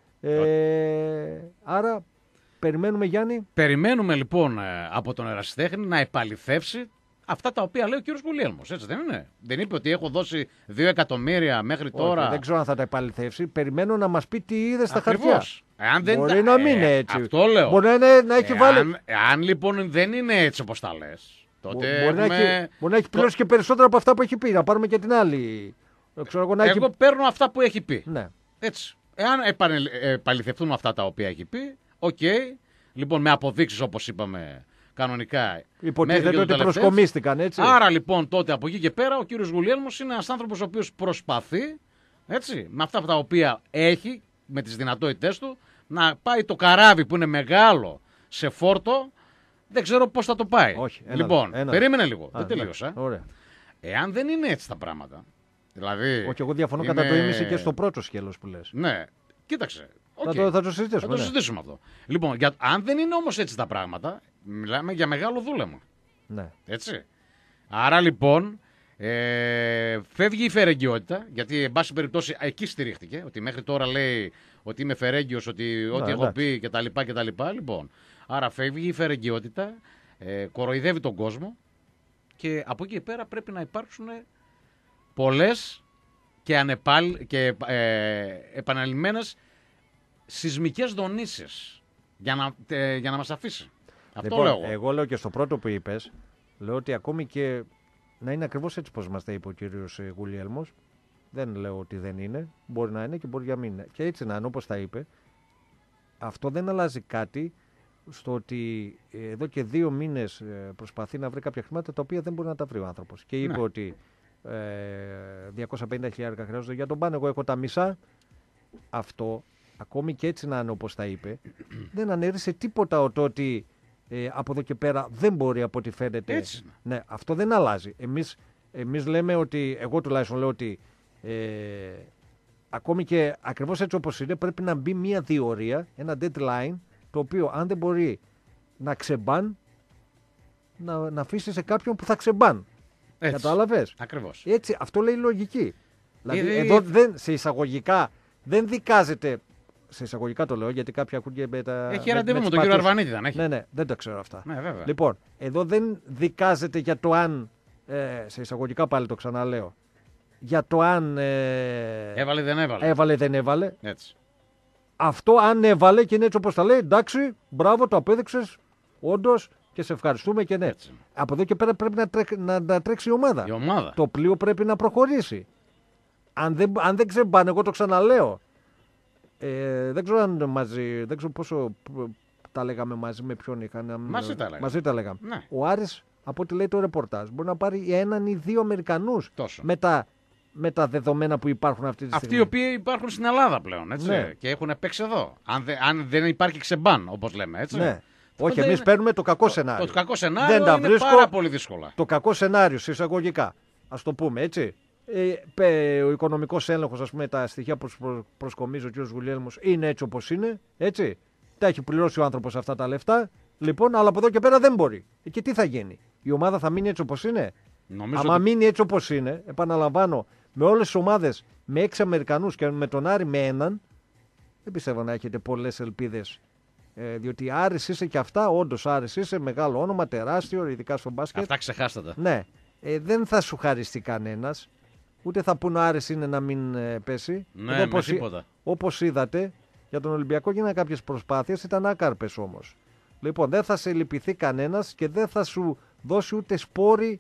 Ε, άρα, περιμένουμε, Γιάννη. Περιμένουμε λοιπόν από τον Ερασιτέχνη να επαληθεύσει αυτά τα οποία λέει ο κύριος Γουλιέλμος, έτσι δεν είναι? Δεν είπε ότι έχω δώσει δύο εκατομμύρια μέχρι τώρα? Όχι, δεν ξέρω αν θα τα επαληθεύσει. Περιμένω να μας πει τι είδε στα χαρτιά. Αν δεν Μπορεί τα... να μην είναι ε, έτσι. Αυτό λέω. Μπορεί να, είναι, να έχει ε, βάλει. Αν, αν λοιπόν δεν είναι έτσι όπως τα λες, τότε μπορεί, έχουμε... να έχει, μπορεί να έχει πληρώσει το... και περισσότερα από αυτά που έχει πει. Να πάρουμε και την άλλη. Ξέρω, εγώ να εγώ έχει... παίρνω αυτά που έχει πει. Ναι. Έτσι. Εάν επαληθευτούν αυτά τα οποία έχει πει, οκ. Okay. Λοιπόν, με αποδείξεις όπως είπαμε κανονικά. Υποτίθεται ότι προσκομίστηκαν, έτσι. Άρα λοιπόν τότε από εκεί και πέρα ο κύριος Γουλιέλμος είναι ένας άνθρωπος ο οποίος προσπαθεί, έτσι, με αυτά τα οποία έχει, με τις δυνατότητές του, να πάει το καράβι που είναι μεγάλο σε φόρτο. Δεν ξέρω πώς θα το πάει. Όχι, ένα, λοιπόν, ένα. περίμενε λίγο. Α, δεν τελείωσα. Ωραία. Εάν δεν είναι έτσι τα πράγματα. Δηλαδή, όχι, εγώ διαφωνώ είναι... κατά το ίμιση και στο πρώτο σκέλος που λες. Ναι, κοίταξε. Okay. Θα, το, θα το συζητήσουμε. Θα το συζητήσουμε ναι. αυτό. Λοιπόν, για, αν δεν είναι όμως έτσι τα πράγματα, μιλάμε για μεγάλο δούλεμα. Ναι. Έτσι. Άρα λοιπόν, ε, φεύγει η φερεγγιότητα, γιατί εν πάση περιπτώσει εκεί στηρίχτηκε, ότι μέχρι τώρα λέει ότι είμαι φερέγγιος, ότι ό,τι έχω πει κτλ. κτλ. Λοιπόν, άρα φεύγει η φερεγγιότητα, ε, κοροϊδεύει τον κόσμο και από εκεί πέρα πρέπει να υπάρξουν πολλές και, ανεπάλ, και ε, επαναλημμένες σεισμικές δονήσεις για να, ε, για να μας αφήσει. Αυτό λοιπόν, λέω εγώ. Εγώ λέω και στο πρώτο που είπες, λέω ότι ακόμη και να είναι ακριβώς έτσι πως μας τα είπε ο κύριος Γουλιέλμος, δεν λέω ότι δεν είναι, μπορεί να είναι και μπορεί να μην είναι. Και έτσι να είναι όπως τα είπε, αυτό δεν αλλάζει κάτι στο ότι εδώ και δύο μήνες προσπαθεί να βρει κάποια χρήματα τα οποία δεν μπορεί να τα βρει ο άνθρωπος. Και είπε Ναι. ότι ε, διακόσια πενήντα χιλιάδες χρειάζονται για τον πάνε, εγώ έχω τα μισά. Αυτό, ακόμη και έτσι να είναι όπως τα είπε, δεν ανέρισε τίποτα ο το ότι ε, από εδώ και πέρα δεν μπορεί από ό,τι φαίνεται. Έτσι είναι. Ναι, αυτό δεν αλλάζει. Εμείς, εμείς λέμε ότι, εγώ τουλάχιστον λέω ότι ε, ακόμη και ακριβώς έτσι όπως είναι πρέπει να μπει μια διορία, ένα deadline, το οποίο αν δεν μπορεί να ξεμπάν, να, να αφήσει σε κάποιον που θα ξεμπάν. Έτσι. Κατάλαβες. Ακριβώς. Έτσι, αυτό λέει η λογική. Δηλαδή, Ε, εδώ ε, δεν, σε εισαγωγικά δεν δικάζεται. Σε εισαγωγικά το λέω γιατί κάποιοι ακούγεται με τα. Έχει με- ραντεβού με με τις τον κύριο πατήσεις. Αρβανίτη, δεν έχει. Ναι, ναι, δεν τα ξέρω αυτά. Ναι, βέβαια. Λοιπόν, εδώ δεν δικάζεται για το αν. Ε, σε εισαγωγικά πάλι το ξαναλέω. Για το αν. Ε, Έβαλε δεν έβαλε. έβαλε δεν έβαλε. Έτσι. Αυτό αν έβαλε και είναι έτσι όπως τα λέει, εντάξει, μπράβο, το απέδειξες. Όντως και σε ευχαριστούμε και ναι. Έτσι. Από εδώ και πέρα πρέπει να, τρέξει, να, να τρέξει η ομάδα. Η ομάδα. Το πλοίο πρέπει να προχωρήσει. Αν δεν, αν δεν ξεμπάνε, εγώ το ξαναλέω. Ε, δεν ξέρω αν μαζί, δεν ξέρω πόσο τα λέγαμε μαζί, με ποιον είχαν. Μαζί τα λέγαμε. Μαζί τα λέγαμε. Ναι. Ο Άρης, από ό,τι λέει το ρεπορτάζ, μπορεί να πάρει έναν ή δύο Αμερικανούς Τόσο. με τα, με τα δεδομένα που υπάρχουν αυτή τη Αυτοί στιγμή. οι οποίοι υπάρχουν στην Ελλάδα πλέον, έτσι. Ναι. Και έχουν παίξει εδώ. Αν, δε, αν δεν υπάρχει ξεμπάν, όπως λέμε, έτσι. Ναι. Αυτό Όχι, δεν εμείς είναι- παίρνουμε το κακό Το, σενάριο. το κακό σενάριο Δεν τα είναι βρίσκω. πάρα πολύ δύσκολα. Το κακό σενάριο, σε εισαγωγικά. Ας το πούμε έτσι. Ε, πε, ο οικονομικός έλεγχος, ας πούμε, τα στοιχεία που προ, προσκομίζει ο κ. Γουλιέλμος είναι έτσι όπως είναι. Έτσι. Τα έχει πληρώσει ο άνθρωπος αυτά τα λεφτά. Λοιπόν, αλλά από εδώ και πέρα δεν μπορεί. Ε, και τι θα γίνει. Η ομάδα θα μείνει έτσι όπως είναι. Νομίζω Άμα ότι... μείνει έτσι όπως είναι, επαναλαμβάνω, με όλες τις ομάδες με έξι Αμερικανούς και με τον Άρη με έναν, δεν πιστεύω να έχετε πολλές ελπίδες. Ε, διότι Άρης είσαι και αυτά, όντως Άρης είσαι, μεγάλο όνομα, τεράστιο, ειδικά στο μπάσκετ. Αυτά ξεχάστε τα. Ναι, ε, δεν θα σου χαριστεί κανένας. Ούτε θα πούν ο Άρης είναι να μην ε, πέσει. Ναι, Εδώ, με όπως, τίποτα. όπως είδατε, για τον Ολυμπιακό γίνανε κάποιες προσπάθειες, ήταν άκαρπες όμως. Λοιπόν, δεν θα σε λυπηθεί κανένας και δεν θα σου δώσει ούτε σπόρι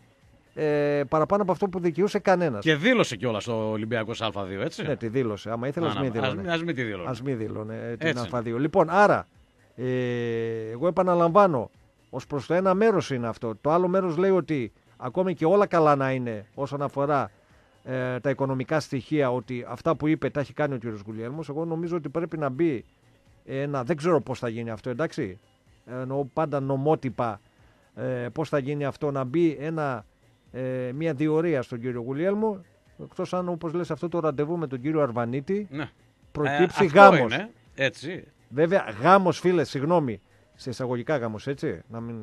ε, παραπάνω από αυτό που δικαιούσε κανένας. Και δήλωσε κιόλα ο Ολυμπιακός Α2, έτσι. Ναι, τη δήλωσε. Άμα ήθελε, ας Α, μην να- ας, δήλωνε. ας μην τη δήλωνε. Ας μην δήλωνε ε, την Έτσι. Α2. Λοιπόν, άρα, ε, εγώ επαναλαμβάνω, ως προς το ένα μέρος είναι αυτό. Το άλλο μέρος λέει ότι ακόμη και όλα καλά να είναι όσον αφορά ε, τα οικονομικά στοιχεία, ότι αυτά που είπε τα έχει κάνει ο κ. Γουλιέλμος. Εγώ νομίζω ότι πρέπει να μπει ένα, δεν ξέρω πώς θα γίνει αυτό, εντάξει. Εννοώ πάντα νομότυπα ε, πώς θα γίνει αυτό, να μπει ένα, ε, μια διορία στον κύριο Γουλιέλμο, εκτός αν, όπως λες, αυτό το ραντεβού με τον κύριο Αρβανίτη Ναι. προκύψει Ε, αυτό γάμος. είναι, έτσι. Βέβαια, γάμος, φίλε, συγγνώμη, σε εισαγωγικά γάμος, έτσι, να μην,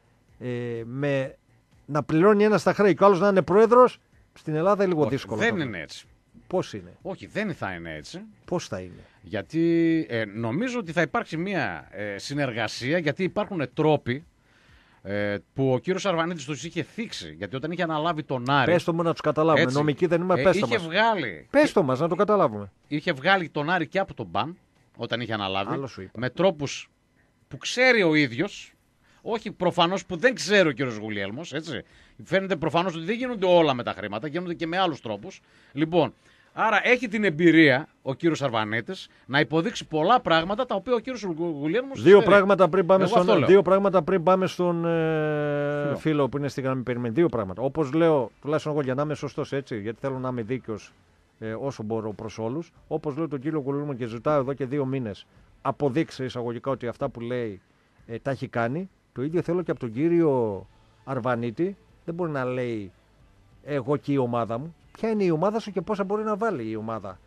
ε, ε, με, να πληρώνει ένα στα χρέη και ο άλλος να είναι πρόεδρος, στην Ελλάδα είναι λίγο Όχι, δύσκολο. δεν αυτό. είναι έτσι. Πώς είναι, Όχι, δεν θα είναι έτσι. πώς θα είναι. Γιατί ε, νομίζω ότι θα υπάρξει μια ε, συνεργασία, γιατί υπάρχουν τρόποι ε, που ο κύριος Αρβανίτης τους είχε θίξει. Γιατί όταν είχε αναλάβει τον Άρη. Πες το μου να τους καταλάβουμε, έτσι, νομικοί δεν είμαι, ε, πες το είχε μας. βγάλει, Πες το μας, να το καταλάβουμε. είχε βγάλει τον Άρη και από τον μπαν όταν είχε αναλάβει. Άλλο σου είπα. Με τρόπους που ξέρει ο ίδιος. Όχι προφανώς που δεν ξέρει ο κύριος Γουλιέλμος, έτσι. Φαίνεται προφανώς ότι δεν γίνονται όλα με τα χρήματα, γίνονται και με άλλους τρόπους. Λοιπόν, άρα έχει την εμπειρία ο κύριος Αρβανίτης να υποδείξει πολλά πράγματα τα οποία ο κύριος Γουλιέλμος. Δύο ξέρει. πράγματα, πριν πάμε Εγώ αυτό στον, λέω. δύο πράγματα πριν πάμε στον ε, Φίλο. φίλο που είναι στη γραμμή περιμένει. Δύο πράγματα. Όπως λέω, τουλάχιστον εγώ για να είμαι σωστός έτσι, γιατί θέλω να είμαι δίκαιος ε, όσο μπορώ προς όλους. Όπως λέω τον κύριο Γουλιέλμο και ζητάω εδώ και δύο μήνες αποδείξει εισαγωγικά ότι αυτά που λέει ε, τα έχει κάνει. Το ίδιο θέλω και από τον κύριο Αρβανίτη. Δεν μπορεί να λέει εγώ και η ομάδα μου. Ποια είναι η ομάδα σου και πόσα μπορεί να βάλει η ομάδα.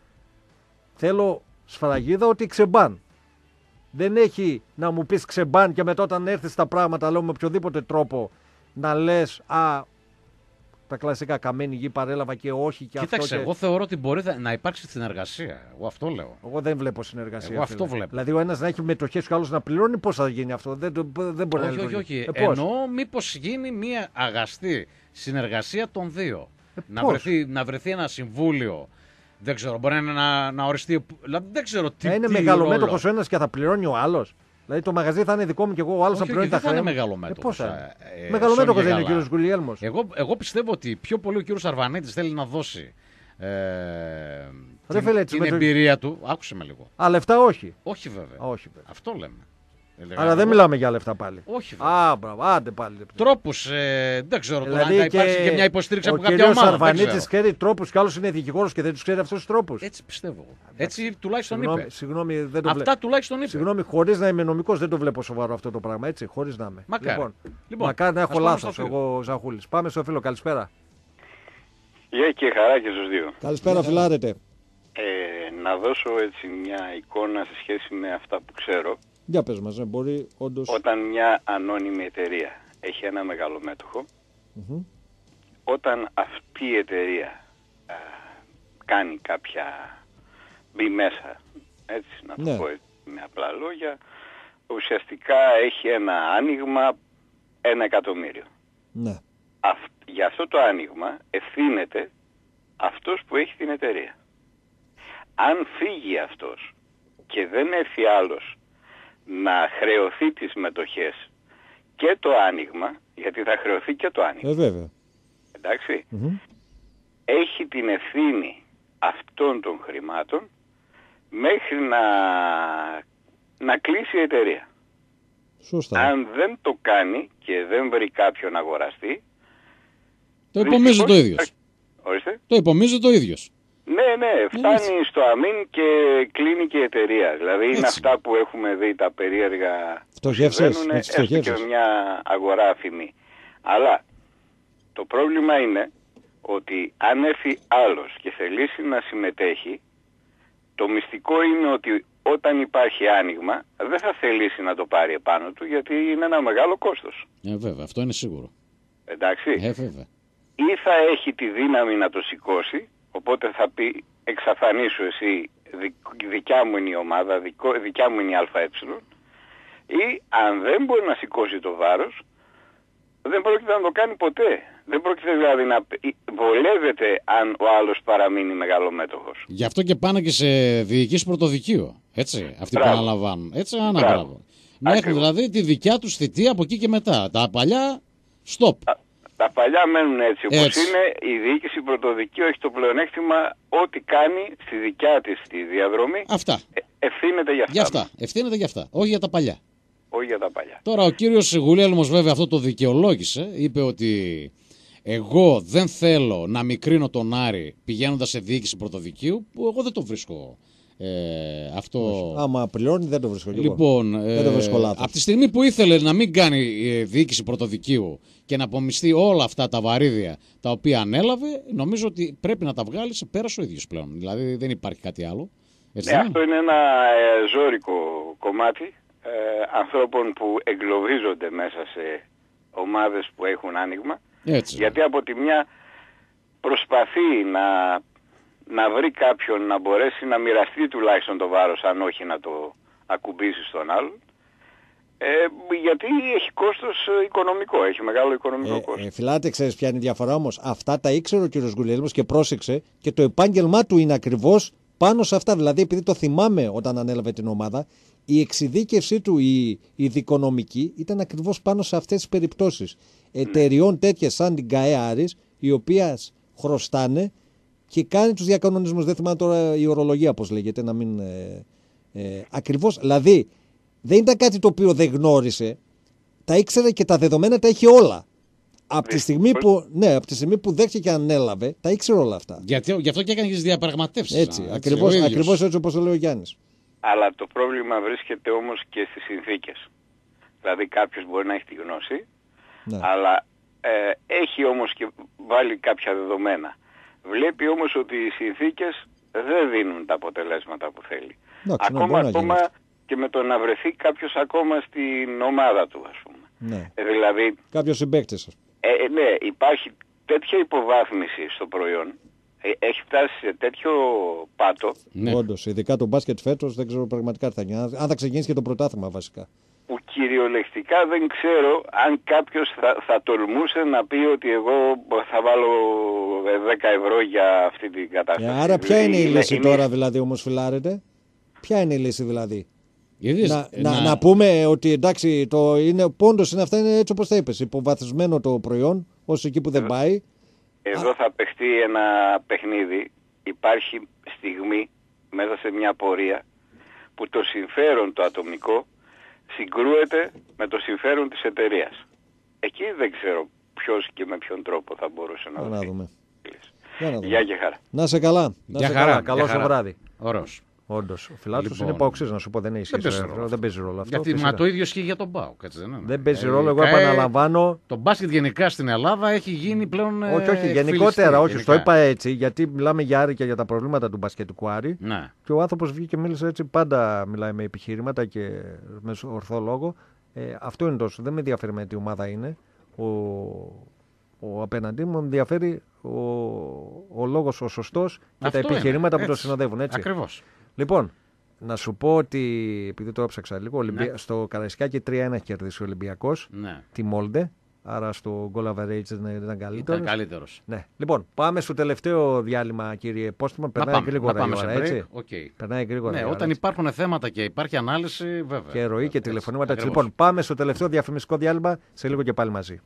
Θέλω σφραγίδα ότι ξεμπάν. Δεν έχει να μου πεις ξεμπάν και μετά όταν έρθεις στα πράγματα, λέω με οποιοδήποτε τρόπο, να λες α, τα κλασικά καμένη γη παρέλαβα και όχι και Κοίταξε, αυτό. Και... εγώ θεωρώ ότι μπορεί να υπάρξει συνεργασία. Εγώ αυτό λέω. Εγώ δεν βλέπω συνεργασία. Εγώ αυτό φίλε. βλέπω. Δηλαδή ο ένας να έχει μετοχές και ο άλλος να πληρώνει, πώς θα γίνει αυτό. Δεν, το- δεν μπορεί Όχι, να όχι, λειτουργεί. όχι. Ε, πώς? Εννοώ μήπως γίνει μια αγαστή συνεργασία των δύο. Ε, να, πώς? βρεθεί, να βρεθεί ένα συμβούλιο. Δεν ξέρω, μπορεί να, είναι να, να οριστεί. Δηλαδή δεν ξέρω τι. Θα είναι τι μεγαλομέτωχος ο ρόλο. ένας και θα πληρώνει ο άλλος. Δηλαδή το μαγαζί θα είναι δικό μου και εγώ, ο άλλος θα Όχι, πληρώνει όχι, τα δεν θα χρέη. είναι μου. μεγαλομέτωχος, Ε, πώς θα είναι. ε, ε, Μεγαλομέτωχος Σόνια δεν είναι ο Γαλά. κύριος Γουλιέλμος. Εγώ, εγώ πιστεύω ότι πιο πολύ ο κύριος Αρβανίτης θέλει να δώσει ε, την, φίλε, έτσι, την με το- εμπειρία του. Άκουσε με λίγο. Α, λεφτά όχι. Όχι βέβαια. Α, όχι βέβαια. Αυτό λέμε. Άρα δεν μιλάμε για λεφτά πάλι. Όχι. Α, μπράβο, άντε πάλι. Τρόπους, ε, δεν ξέρω Δηλαδή τώρα αν και υπάρχει και μια υποστήριξη ο από κάποια κύριος ομάδα. Αρβανίτης ξέρει τρόπους κι άλλος είναι δικηγόρος και δεν τους ξέρει αυτούς τους τρόπους. Έτσι πιστεύω. Έτσι τουλάχιστον Συγγνώμη, είπε. συγγνώμη, δεν το Αυτά βλέπω. τουλάχιστον είπε. Συγγνώμη, χωρίς να είμαι νομικός δεν το βλέπω σοβαρό αυτό το πράγμα, έτσι, χωρίς να είμαι. Μακάρι. Λοιπόν, Λοιπόν, μακάρι να ας έχω πάμε λάθος στο φίλο. εγώ Ζαχούλης. Πάμε στο φίλο, καλησπέρα. Γεια και χαρά και στους δύο. Καλησπέρα, φιλάρετε. Ε, να δώσω έτσι μια εικόνα σε σχέση με αυτά που ξέρω. Για πες μας, ναι, μπορεί όντως... Όταν μια ανώνυμη εταιρεία έχει ένα μεγάλο μέτοχο, Mm-hmm. όταν αυτή η εταιρεία α, κάνει κάποια, μπει μέσα, έτσι να το Ναι. πω έτσι, με απλά λόγια, ουσιαστικά έχει ένα άνοιγμα ένα εκατομμύριο. Ναι. Αυ, για αυτό το άνοιγμα ευθύνεται αυτός που έχει την εταιρεία. Αν φύγει αυτός και δεν έρθει άλλος να χρεωθεί τις μετοχές και το άνοιγμα, γιατί θα χρεωθεί και το άνοιγμα, Ε, βέβαια. εντάξει, Mm-hmm. έχει την ευθύνη αυτών των χρημάτων μέχρι να, να κλείσει η εταιρεία. Σωστά. Αν δεν το κάνει και δεν βρει κάποιον αγοραστή, Το υπομίζει το ίδιος. Ορίστε. Το υπομίζει το ίδιος. Ναι, ναι, φτάνει έτσι. στο αμήν και κλείνει και η εταιρεία. Δηλαδή είναι Έτσι. αυτά που έχουμε δει τα περίεργα που Φτωχεύσεις, συμβαίνουν, με τις έστω και φτωχεύσεις. μια αγορά αφημί. Αλλά το πρόβλημα είναι ότι αν έρθει άλλος και θελήσει να συμμετέχει, το μυστικό είναι ότι όταν υπάρχει άνοιγμα δεν θα θελήσει να το πάρει επάνω του γιατί είναι ένα μεγάλο κόστος. Ε, βέβαια, αυτό είναι σίγουρο. Εντάξει. Ε, βέβαια. Ή θα έχει τη δύναμη να το σηκώσει, οπότε θα πει εξαφανίσου εσύ, δικ- δικιά μου είναι η ομάδα, δικο- δικιά μου είναι η ΑΕ, ή αν δεν μπορεί να σηκώσει το βάρος, δεν πρόκειται να το κάνει ποτέ. Δεν πρόκειται δηλαδή να βολεύεται αν ο άλλος παραμείνει μεγαλομέτωχος. Γι' αυτό και πάνε και σε διοικήσεις πρωτοδικείο. Έτσι, αυτοί που Μπράβο. αναλαμβάνουν. Έτσι, άνα, Μπράβο. μπράβο. Να έχουν Ακριβώς. δηλαδή τη δικιά τους θητεία από εκεί και μετά. Τα παλιά, stop. Τα, τα παλιά μένουν έτσι όπως Έτσι. είναι. Η διοίκηση πρωτοδικείου έχει το πλεονέκτημα ό,τι κάνει στη δικιά της τη διαδρομή Αυτά. ε, ευθύνεται για αυτά. Για αυτά. Ευθύνεται για αυτά. Όχι για τα παλιά. Όχι για τα παλιά. Τώρα ο κύριος Γουλέλμος βέβαια αυτό το δικαιολόγησε. Είπε ότι εγώ δεν θέλω να μικρύνω τον Άρη πηγαίνοντας σε διοίκηση πρωτοδικείου, που εγώ δεν το βρίσκω ε, αυτό. Άμα πληρώνει δεν το βρίσκω κι εγώ. Λοιπόν, Δεν το βρίσκω λάθος. από τη στιγμή που ήθελε να μην κάνει ε, διοίκηση πρωτοδικείου και να απομειστεί όλα αυτά τα βαρύδια τα οποία ανέλαβε, νομίζω ότι πρέπει να τα βγάλει σε πέρας ο ίδιος πλέον. Δηλαδή δεν υπάρχει κάτι άλλο. Έτσι, Ναι, δεν αυτό είναι ένα ε, ζώρικο κομμάτι ε, ανθρώπων που εγκλωβίζονται μέσα σε ομάδες που έχουν άνοιγμα. είναι? Έτσι. Γιατί από τη μια προσπαθεί να, να βρει κάποιον να μπορέσει να μοιραστεί τουλάχιστον το βάρος, αν όχι να το ακουμπήσει στον άλλον. Ε, γιατί έχει κόστος ε, οικονομικό, έχει μεγάλο οικονομικό Ε, κόστος. ε, Φιλάτε, ξέρεις ποια είναι η διαφορά όμως. Αυτά τα ήξερε ο κύριος Γκουλέλμος και πρόσεξε και το επάγγελμά του είναι ακριβώς πάνω σε αυτά. Δηλαδή, επειδή το θυμάμαι όταν ανέλαβε την ομάδα, η εξειδίκευσή του, η, η δικονομική, ήταν ακριβώς πάνω σε αυτές τις περιπτώσεις. Εταιριών τέτοιες σαν την ΚΑΕ Άρης, οι οποίες χρωστάνε και κάνει τους διακανονισμούς. Δεν θυμάμαι τώρα η ορολογία πώς λέγεται, να μην... Ε, ε, ακριβώς, δηλαδή, δεν ήταν κάτι το οποίο δεν γνώρισε, τα ήξερε και τα δεδομένα τα είχε όλα. Από τη στιγμή που, ναι, από τη στιγμή που δέχτηκε και ανέλαβε, τα ήξερε όλα αυτά. Γιατί, γι' αυτό και έκανε τις διαπραγματεύσεις. Έτσι, α, ακριβώς, ο ίδιος. ακριβώς έτσι όπως το λέει ο Γιάννης. Αλλά το πρόβλημα βρίσκεται όμως και στις συνθήκες. Δηλαδή κάποιος μπορεί να έχει τη γνώση, Ναι. αλλά ε, έχει όμως και βάλει κάποια δεδομένα. Βλέπει όμως ότι οι συνθήκες δεν δίνουν τα αποτελέσματα που θέλει. Εντάξει, ναι, ακόμα μπορεί να γίνει ακόμα αυτό. και με το να βρεθεί κάποιος ακόμα στην ομάδα του, ας πούμε. Ναι. Ε, δηλαδή, Κάποιος συμπαίκτης. ε, ε, ναι, υπάρχει τέτοια υποβάθμιση στο προϊόν, ε, έχει φτάσει σε τέτοιο πάτο, Ναι. Όντως, ειδικά το μπάσκετ φέτος δεν ξέρω πραγματικά τι θα γίνει. Αν θα ξεκινήσει και το πρωτάθλημα βασικά. που κυριολεκτικά δεν ξέρω αν κάποιος θα, θα τολμούσε να πει ότι εγώ θα βάλω δέκα ευρώ για αυτή την Ε, κατάσταση. άρα ποια είναι η Είναι- λύση είναι- τώρα δηλαδή όμως φιλάρετε. Ποια είναι η λύση δηλαδή. Γιατί, Να, να, να πούμε ότι εντάξει το είναι, πόντος είναι αυτά είναι έτσι όπως τα είπες. Υποβαθισμένο το προϊόν ως εκεί που δεν πάει. Εδώ θα παιχτεί ένα παιχνίδι. Υπάρχει στιγμή μέσα σε μια πορεία που το συμφέρον το ατομικό συγκρούεται με το συμφέρον της εταιρείας. Εκεί δεν ξέρω ποιος και με ποιον τρόπο θα μπορούσε να να δει. δούμε. Για, Γεια και χαρά. να σε καλά. Να Για σε χαρά, καλά. για Καλό σου χαρά. βράδυ. Ωραίος. Όντως. Ο Φιλάτσος Λοιπόν. είναι παοξής, να σου πω, δεν έχει σχέση. παίζει ε, ρόλο Δεν παίζει ρόλο αυτό. Γιατί φυσικά. μα το ίδιο ισχύει για τον ΠΑΟΚ, έτσι δεν είναι. Δεν παίζει Ε, ρόλο. Εγώ ε, επαναλαμβάνω. Το μπάσκετ γενικά στην Ελλάδα έχει γίνει πλέον. ε, Όχι, όχι, εκφυλιστή, γενικότερα, όχι. γενικά. Το είπα έτσι, γιατί μιλάμε για Άρη και για τα προβλήματα του μπασκετικού Άρη. Ναι. Και ο άνθρωπος βγήκε και μίλησε έτσι. Πάντα μιλάει με επιχειρήματα και με ορθό λόγο. Ε, αυτό είναι τόσο. Δεν με ενδιαφέρει με τι ομάδα είναι. Ο, ο απέναντί μου, με ενδιαφέρει ο, ο λόγος ο σωστός και Αυτό τα επιχειρήματα είναι, που το έτσι. συνοδεύουν. Έτσι. Ακριβώς. Λοιπόν, να σου πω ότι, επειδή το έψαξα λίγο, Ολυμπια... Ναι. στο Καραϊσκάκι τρία ένα έχει κερδίσει ο Ολυμπιακός Ναι. τη Μόλντε. Άρα στο goal average δεν ήταν καλύτερο. Ήταν καλύτερος. Ναι. Λοιπόν, πάμε στο τελευταίο διάλειμμα, κύριε Πόστιμα. Να Περνάει πάμε, γρήγορα να πάμε η ώρα, σε break. έτσι. Okay. Περνάει γρήγορα Ναι, η ώρα, όταν έτσι. υπάρχουν θέματα και υπάρχει ανάλυση, βέβαια. Και ροή και Έτσι, τηλεφωνήματα. Έτσι. ακριβώς. Λοιπόν, πάμε στο τελευταίο διαφημιστικό διάλειμμα. Σε λίγο και πάλι μαζί.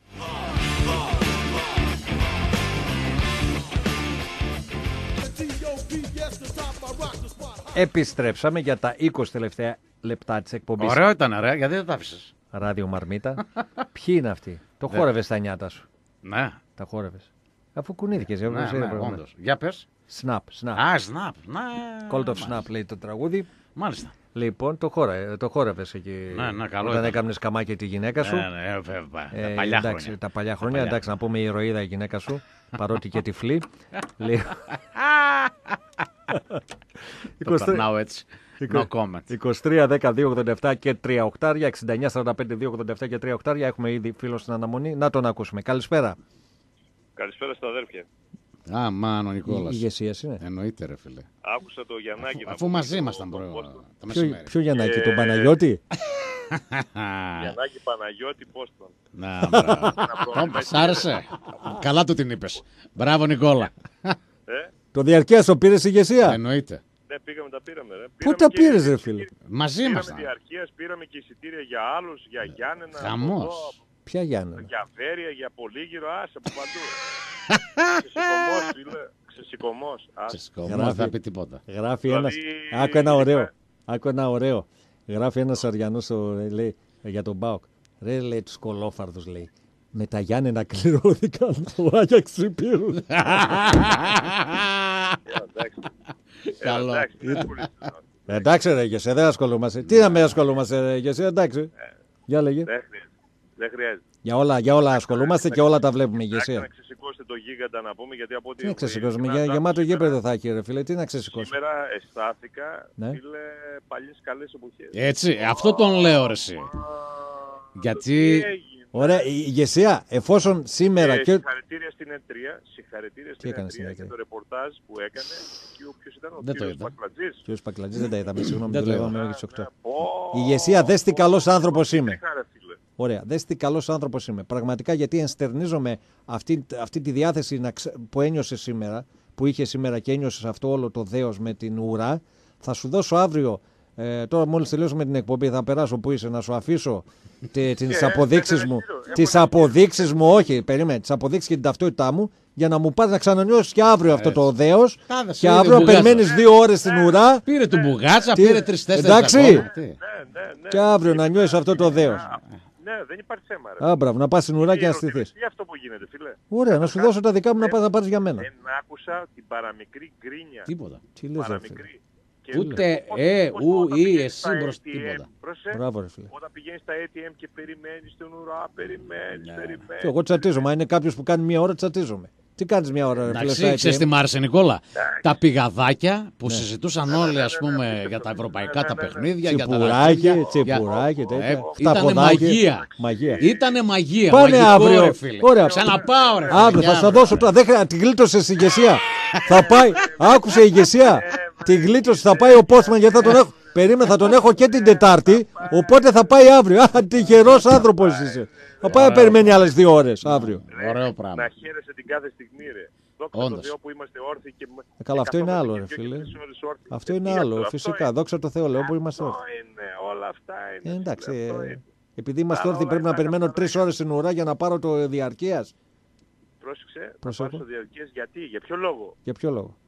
Επιστρέψαμε για τα είκοσι τελευταία λεπτά της εκπομπής. Ωραίο ήταν, ρε, γιατί δεν τα άφησες. Ράδιο Μαρμίτα. Ποιοι είναι αυτοί? Το χόρευες στα νιάτα σου. Ναι, Τα χόρευες. Αφού κουνήθηκες. ναι, ναι, όντως. Για πες. Snap, snap. Α, snap. Ναι, Cold of μάλιστα. Snap λέει το τραγούδι. Μάλιστα. Λοιπόν, το, χόρε, το χόρευες εκεί. Ναι, ναι, καλό όταν ήταν. έκαμνες καμάκια τη γυναίκα σου. Ναι, ναι, βέβαια. Ε, Τα παλιά εντάξει, χρόνια. Τα παλιά χρόνια, παλιά. εντάξει, να πούμε η ηρωίδα η γυναίκα σου, παρότι και τυφλή. Λέει- Το περνάω έτσι. No comment. είκοσι τρία δέκα δύο ογδόντα επτά και τρία οκτάρια, εξήντα εννιά σαράντα πέντε δύο ογδόντα επτά και τρία οκτάρια. Έχουμε ήδη φίλο στην αναμονή. Να τον ακούσουμε. Καλησπέρα. Καλησπέρα στα αδέρφια. Α, μάνο Η Νικόλας. ηγεσία είναι. Εννοείται, ρε φίλε. Άκουσα το Γιαννάκη να Αφού πούμε μαζί το- ήμασταν το προ... Πόστον. το Ποιο, μεσημέρι. ποιο Γιαννάκη, Ε, τον Παναγιώτη. Γιαννάκη Παναγιώτη Πόστον. Να, μπράβο. Ω, Σ' άρεσε. Καλά του την είπες. Μπράβο Νικόλα. Ε, Το διαρκεία το πήρε ηγεσία. Εννοείται. ναι, πήγαμε, τα πήραμε. Ρε. Πού Πήραμε τα και- πήρε, ρε φίλε? Μαζί Πήραμε ήμασταν. διαρκείας, πήραμε και εισιτήρια για άλλους, για Γιάννενα, Χαμός. από εδώ, Ποια Γιάννα? για Βέρεια, για Πολύγυρο, άσε από παντού. Ξεσηκωμός, φίλε. Ξεσηκωμός. άσε. Ξεσκομό, δεν Γράφει. θα πει τίποτα. Γράφει Δηλαδή, ένας. Άκου ένα ωραίο. είπα- Άκου ένα ωραίο. Γράφει ένας Αριανός λέει, για τον Μπάουκ. Ρε, λέει, τους κολόφαρδους, λέει. Με τα Γιάννενα κληρώθηκαν το Άγιαξ Υπήρου. Ε, εντάξει. Ε, Καλό. εντάξει, δεν ασχολείσαι. Εντάξει, ρε, Γεσέ, δεν ασχολούμαστε. Τι να με ασχολούμαστε, ρε, Γεσέ, εντάξει. Για λέγε. Δεν χρειάζεται. Δεν χρειάζεται. Για όλα, για όλα ασχολούμαστε και όλα τα βλέπουμε, Εντάξει, Γεσέ. να ξεσηκώσετε το γίγαντα να πούμε, γιατί από ό,τι Τι να έχω δει, ξεσηκώσουμε, σήμερα για, γεμάτο σήμερα- γήπεδο θα έχει, ρε φίλε, τι να ξεσηκώσουμε. Σήμερα αισθάθηκα, Ναι. φίλε, παλιές καλές εποχές. Έτσι, αυτό τον λέω ρε εσύ. Γιατί- Τι έγινε. Ωραία, η ηγεσία, εφόσον σήμερα Ε, και. Συγχαρητήρια στην ΕΤ τρία, συγχαρητήρια στην έκανε ΕΤ τρία στην για ΕΤ τρία? το ρεπορτάζ που έκανε. Εκεί ο ποιος ήταν, ο Δεν το κύριος είδα. Πακλατζής. Κύριο Πακλατζή δεν τα είδαμε, συγγνώμη, Δεν το δουλεύαμε είδα. μέχρι τις οκτώ. Ναι, πω, Η ηγεσία, δες τι καλός άνθρωπος είμαι. είχα, ρε φίλε. Ωραία, δες τι καλός άνθρωπος είμαι. Πραγματικά γιατί ενστερνίζομαι αυτή, αυτή τη διάθεση να ξε- που ένιωσε σήμερα, που είχε σήμερα και ένιωσε αυτό όλο το δέος με την ουρά. Θα σου δώσω αύριο, ε, τώρα μόλις τελειώσουμε την εκπομπή, θα περάσω που είσαι, να σου αφήσω τε- τις Ε, αποδείξεις έχω μου. ένα γύρο, Τις έχω ένα αποδείξεις μου, όχι, περίμενε, τις αποδείξεις και την ταυτότητά μου, για να μου πας να ξανανιώσεις και αύριο αυτό το δέος. Τάδε, Και είδε αύριο να μπουγάτσα. περιμένεις δύο ώρες στην ουρά. Πήρε του μπουγάτσα, Τι- πήρε τρεις-τέσσερις εντάξει. ακόμα. Τι. Ναι, ναι, ναι. Και αύριο να νιώσεις αυτό το δέος. Α, Ναι, δεν υπάρχει θέμα, ρε. Α, μπράβο, να πας στην ουρά και να Τι στηθείς. Τι αυτό που γίνεται, φίλε. Ωραία, να σου δώσω τα δικά μου να πας να πάρεις για μένα. Δεν άκουσα την παραμικρή γκρίνια. Τίποτα. Τι λες, ρε φίλε. Παραμικρή. Και Ούτε πώς- ε, πώς ου, όταν ή, πηγαίνεις εσύ στα μπρος- έι τι εμ, τίποτα. πρόσεχε, Μπράβο, ρε φίλε. Όταν πηγαίνεις στα έι τι εμ και περιμένεις την ουρά, περιμένεις, Ναι. περιμένεις. Και εγώ τσατίζομαι. Αν είναι κάποιο που κάνει μία ώρα, τσατίζομαι. Τι κάνει μία ώρα, ρε φίλε, στα Εντάξει, ξέρεις τι έι τι εμ? μ' άρεσε Νικόλα. Τα πηγαδάκια που συζητούσαν όλοι ας πούμε για τα ευρωπαϊκά τα παιχνίδια, για τα Τσιπουράκι, αρχίδια, τσιπουράκι, για- τέτοια. Ε, Φταποδάκι. Ήτανε μαγεία. Μαγεία. Ήτανε μαγεία. Πάνε μαγικό, αύριο. ρε φίλε. Ωραία. Ξαναπάω ρε φίλε. Αύριο θα στα δώσω τώρα. Δεν χρειάζεται. Την γλίτωσε η ηγεσία. Θα πάει. Άκουσε η ηγεσία. Την γλίτωσε. Θα πάει ο Πόστμαν γιατί θα τον έχω. Περίμενε, θα τον έχω και την Τετάρτη. Οπότε θα πάει αύριο. Α, τυχερός άνθρωπος είσαι. Θα πάει να περιμένει άλλες δύο ώρες αύριο. Ωραίο πράγμα. Να χαίρεσαι την κάθε στιγμή, ρε. Δόξα τω Όντως. Θεώ που είμαστε όρθιοι και. Ε, καλά, αυτό είναι καθόμαστε άλλο, και ρε δύο και φίλε. τρεις ώρες όρθιοι. Αυτό Ε, είναι τι άλλο. αυτό Φυσικά. είναι. Δόξα τω Θεώ, λέω που είμαστε Αυτό όρθιοι. είναι, όλα αυτά είναι. Ε, εντάξει. φίλε, αυτό ε, είναι. Επειδή είμαστε Άλλα όρθιοι, όλα πρέπει να είναι περιμένω καθαρά. τρεις ώρες στην ουρά για να πάρω το διαρκείας. Πρόσεξε, θα Προσέχω. πάρεις το διαρκείας γιατί, για ποιο λόγο. Για ποιο λόγο?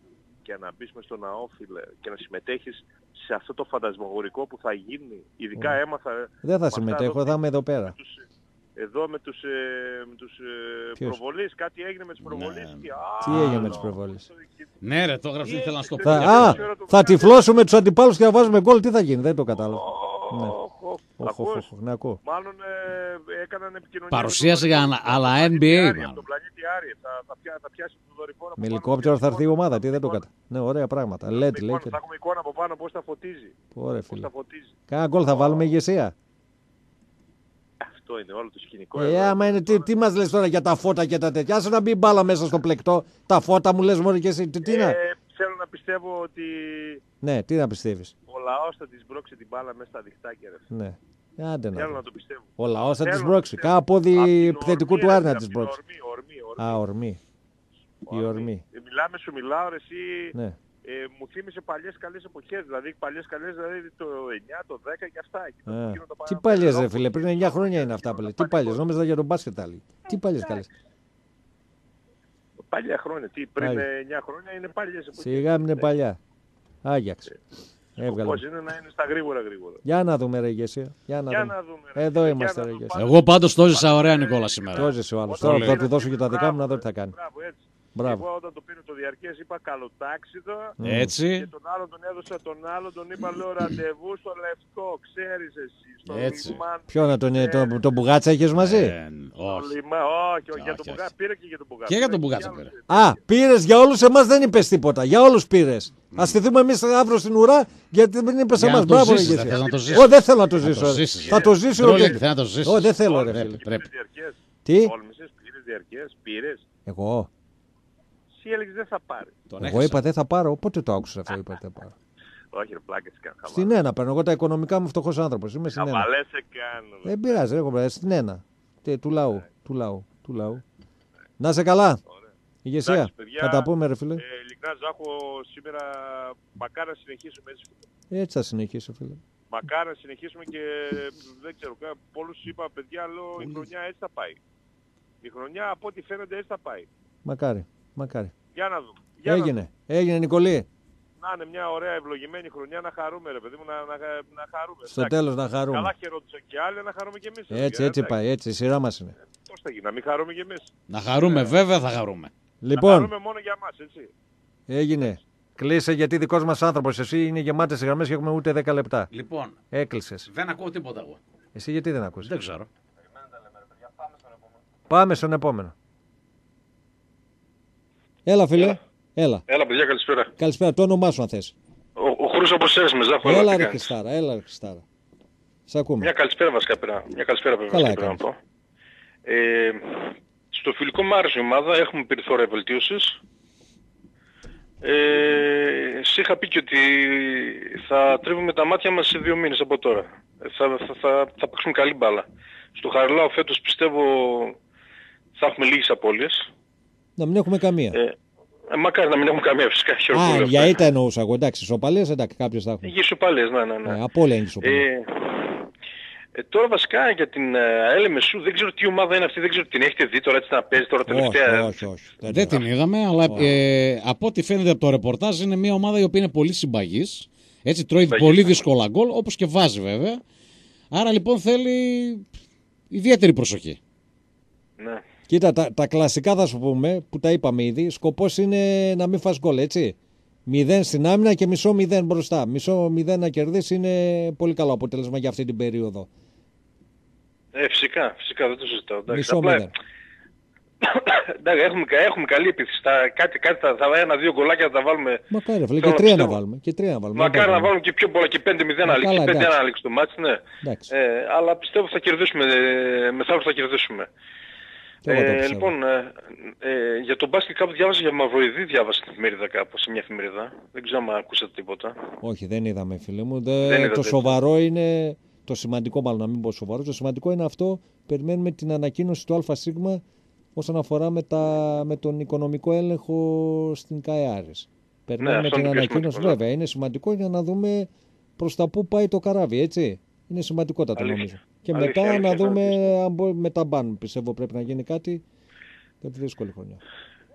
και να μπεις μες στο ναό, φίλε, και να συμμετέχεις σε αυτό το φαντασμαγορικό που θα γίνει. Ειδικά Mm. έμαθα... Δεν θα συμμετέχω, θα είμαι εδώ πέρα. Εδώ με τους, ε, με τους ε, προβολείς, κάτι έγινε με τους προβολείς. Ναι. Και, Τι α, έγινε με τους α, προβολείς? Ναι ρε, το έγραψε, ήθελα να στο πω. Θα, α, θα τυφλώσουμε τους αντιπάλους και θα βάζουμε γκολ. Τι θα γίνει, δεν το κατάλαβα. Ναι. Ακούς? Ναι, ακούω. Μάλλον ε, έκαναν επικοινωνία. Παρουσίασε για ένα- αλλά N B A. Από μάλλον. τον πλανήτη Άρη. Θα, θα, πια, θα πιάσει τον δορυφόρο. Με ελικόπτερο θα έρθει η ομάδα, τι δεν το κατάλαβα. Ναι, ωραία πράγματα. Λέτε, λέει. Θα έχουμε εικόνα από πάνω πώς θα φωτίζει. Ωραία, Πώς φίλε. θα φωτίζει. Κάνα γκολ θα βάλουμε ηγεσία. Αυτό είναι όλο το σκηνικό. Ε, άμα είναι, τι, τι μας λες τώρα για τα φώτα και τα τέτοια. Άσε να μπει μπάλα μέσα στο πλεκτό. Τα φώτα μου λες μόνο και εσύ. Τι, τι να... Ε, θέλω να πιστεύω ότι Ναι, τι να πιστεύεις. ο λαός θα της μπρώξει την μπάλα μέσα στα διχτάκια. Ρε. Ναι. Άντε να Θέλω δω. να το πιστεύω. Ο λαός θα Θέλω της να μπρώξει. πιστεύω. Κάνα πόδι Απ' την επιθετικού ορμή, του ρε, Άρη να απ' της την μπρώξει. ορμή, ορμή, ορμή. Α, ορμή. Η ορμή. Ε, Μιλάμε, σου μιλάω ρε, εσύ. Ναι. Ε, μου θύμισε παλιές καλές εποχές, δηλαδή παλιές καλές, δηλαδή το εννιά, το δέκα και αυτά. Εκεί, το, Α, εκείνο το τι παρα- παλιές ρε το- φίλε, πριν εννιά χρόνια είναι αυτά που λέει. Τι παλιές, νόμιζα για τον μπάσκετ άλλοι. Τι παλιές καλές. Παλιά χρόνια, τι, πριν Πάλι. ε, εννιά χρόνια είναι παλιές εποχές. Σιγά μην είναι παλιά. Άγιαξ. Έβγαλε. Πώς είναι να είναι στα γρήγορα γρήγορα. Για να δούμε ρε ηγεσία. Για να Για δούμε. να δούμε. ρε. Εδώ Για είμαστε να ρε δούμε. ηγεσία. Εγώ πάντως το ζήσα ωραία Νικόλα σήμερα. Το έζησε ο άλλος. Όταν Τώρα θα πήρε του δώσω και τα δικά μου μπράβο, να δω τι θα κάνει. Μπράβο, έτσι. Μπράβο. Εγώ όταν το πήρε το διαρκές είπα καλοτάξιδο. Και Έτσι. τον άλλο τον έδωσα τον άλλο, τον είπα λέω ραντεβού στο Λευκό, ξέρεις εσύ, στο Έτσι. λιμάν. Ποιο να τον, τον, τον Μπουγάτσα έχεις μαζί. Ε, Στο όχι. λιμάν, όχι, όχι, για τον όχι, Μπουγάτσα, πήρε και για τον Μπουγάτσα. Και για τον Πήρε Μπουγάτσα άλλους. πήρε. Α, πήρες για όλους εμάς δεν είπες τίποτα. Για όλους πήρες. Ας στηθούμε εμείς αύριο στην ουρά γιατί δεν είπες Για να εμάς. το Μπράβο ρε ζήσεις, ηγεσία. θες να το Ω, ζήσεις. δεν θέλω να το Να το ζήσω. ρε. ζήσεις, Θα το ζήσει ο Τρόλινγκ, και- θέλει να το ζήσεις. Ω, δεν θέλω ρε Πρέπει, φίλε. πρέπει. Πήρες διαρκές. Τι, Τόλμησες, πήρες διαρκές, πήρες. εγώ. Εσύ έλεγες δεν θα πάρει. Τον Εγώ έχασα. είπα δεν θα πάρω. Πότε το άκουσα αυτό είπα δεν θα πάρω. Όχι ρε πλάκα, έτσι κάνω. Στην ένα παίρνω. Εγώ τα οικονομικά μου φτωχός άνθρωπος. Είμαι στην ένα. Χαβαλές σε κάνω. ρε. Δεν πειράζει, ρε κομπρέ, στην ένα. Τι, του λαού, του λαού, του λαού. Να σε καλά. Ηγεσία. Εντάξει, παιδιά, Θα τα πούμε, ρε φίλε. Ε, ειλικρινά Ζάχο, σήμερα μακάρι να συνεχίσουμε έτσι. Έτσι θα συνεχίσω, φίλε. Μακάρι να συνεχίσουμε και δεν ξέρω, κα- πολλούς είπα παιδιά, λέω η χρονιά έτσι θα πάει. Η χρονιά από ό,τι φαίνεται έτσι θα πάει. Μακάρι, μακάρι. Για να δούμε. Για να δούμε. Έγινε, έγινε Νικολή. Να είναι μια ωραία ευλογημένη χρονιά να χαρούμε ρε παιδί μου, να, να, να χαρούμε. Στο Εντάξει. τέλος να χαρούμε. Καλά χαιρόντουσαν και άλλοι, να χαρούμε και εμείς. ρε Έτσι, παιδιά, έτσι εντάξει. πάει, έτσι, η σειρά μας είναι. Πώς θα γίνει, να μην χαρούμε και εμείς. Να χαρούμε, βέβαια θα χαρούμε. Να Λοιπόν, χαρούμε μόνο για μας, έτσι. έγινε. Κλείσε γιατί δικός μας άνθρωπος. Εσύ είναι γεμάτες οι γραμμές και έχουμε ούτε δέκα λεπτά. Λοιπόν, Έκλεισες. δεν ακούω τίποτα εγώ. Εσύ γιατί δεν ακούς. Δεν ξέρω. Πάμε στον επόμενο. Έλα φίλε, έλα. Έλα παιδιά, καλησπέρα. Καλησπέρα, το όνομά σου αν θες. Ο, ο Χρούς από Σέρες με Ζάχο, έλα, Έλα τι ρε κάνεις? Χριστάρα, έλα ρε Χριστάρα. Σ' ακούμε. Μια καλησπέρα βασικά πέρα. Μια καλησπέρα πρέπει Καλά βασικά, πρέπει να πω. Ε, στο φιλικό μου άρεσε η ομάδα, έχουμε περιθώρια βελτίωσης. Ε, σε είχα πει και ότι θα τρίβουμε τα μάτια μας σε δύο μήνες από τώρα. Ε, θα, θα, θα, θα παίξουμε καλή μπάλα. Στο Χαριλάου φέτος πιστεύω θα έχουμε λίγες απώλειες. Να μην έχουμε καμία. Ε, ε, μακάρι να μην έχουμε καμία φυσικά. χαίρομαι Α, πολύ για αυτό. ήττα εννοούσα εγώ. Εντάξει, σοπαλίες εντάξει, κάποιες θα έχουμε. Για ισοπαλίες, ναι, ναι, ναι. Ε, απόλυτα είναι ισοπαλίες. Ε, ε, τώρα βασικά για την ΑΕΛ Μεσού δεν ξέρω τι ομάδα είναι αυτή, δεν ξέρω την έχετε δει τώρα έτσι να παίζει τώρα τελευταία. Όχι, όχι, όχι. Δεν Δεν είναι. την είδαμε, αλλά ε, από ό,τι φαίνεται από το ρεπορτάζ είναι μια ομάδα η οποία είναι πολύ συμπαγής. Έτσι τρώει Συμπαγής, πολύ ναι. δύσκολα γκολ, όπως και βάζει βέβαια. Άρα λοιπόν θέλει ιδιαίτερη προσοχή. Ναι. Κοίτα, τα, τα κλασικά θα σου πούμε, που τα είπαμε ήδη, σκοπός είναι να μην φας γκολ, έτσι. Μηδέν στην άμυνα και μισό μηδέν μπροστά. Μισό μηδέν να κερδίσει είναι πολύ καλό αποτέλεσμα για αυτή την περίοδο. Ε, φυσικά, φυσικά δεν το συζητάω. Εντάξει, Μισό απλά- μηδέν. εντάξει, έχουμε, κα- έχουμε καλή επίθεση. Τα, κάτι, κάτι θα, θα ένα-δύο γκολάκια θα τα βάλουμε. Μακάρι, φίλε, και Θέλω να τρία να πιστεύω. βάλουμε. Και τρία να βάλουμε. Μακάρι να βάλουμε. βάλουμε και πιο πολλά και πέντε μηδέν Ε, να λήξει. καλά, πέντε ένα εντάξει. να λήξει το μάτς, ναι. Εντάξει. Ε, αλλά πιστεύω θα κερδίσουμε, ε, μεθαύριο θα κερδίσουμε. Και εγώ το Ε, πιστεύω. λοιπόν, ε, ε, για τον μπάσκετ κάπου διάβασα για Μαυροειδή, διάβασα την εφημερίδα κάπου, σε μια εφημερίδα. Δεν ξέρω αν ακούσατε τίποτα. Όχι, δεν είδαμε, φίλε μου. Δε- Δεν είδατε. το σοβαρό είναι. Το σημαντικό, μάλλον να μην πω σοβαρό. Το σημαντικό είναι αυτό. Περιμένουμε την ανακοίνωση του ΑΣ όσον αφορά με, τα, με τον οικονομικό έλεγχο στην ΚΑΕΑΡΕΣ. Περιμένουμε αυτό την είναι πιο ανακοίνωση. σημαντικό, ναι. Βέβαια, είναι σημαντικό για να δούμε προς τα πού πάει το καράβι, έτσι. Είναι σημαντικότατο Αλήθεια. νομίζω. Και Αλήθεια, μετά αλήθεια, να δούμε αλήθεια. αν μπορεί, με τα μπαν. Πιστεύω πρέπει να γίνει κάτι για τη δύσκολη χρονιά.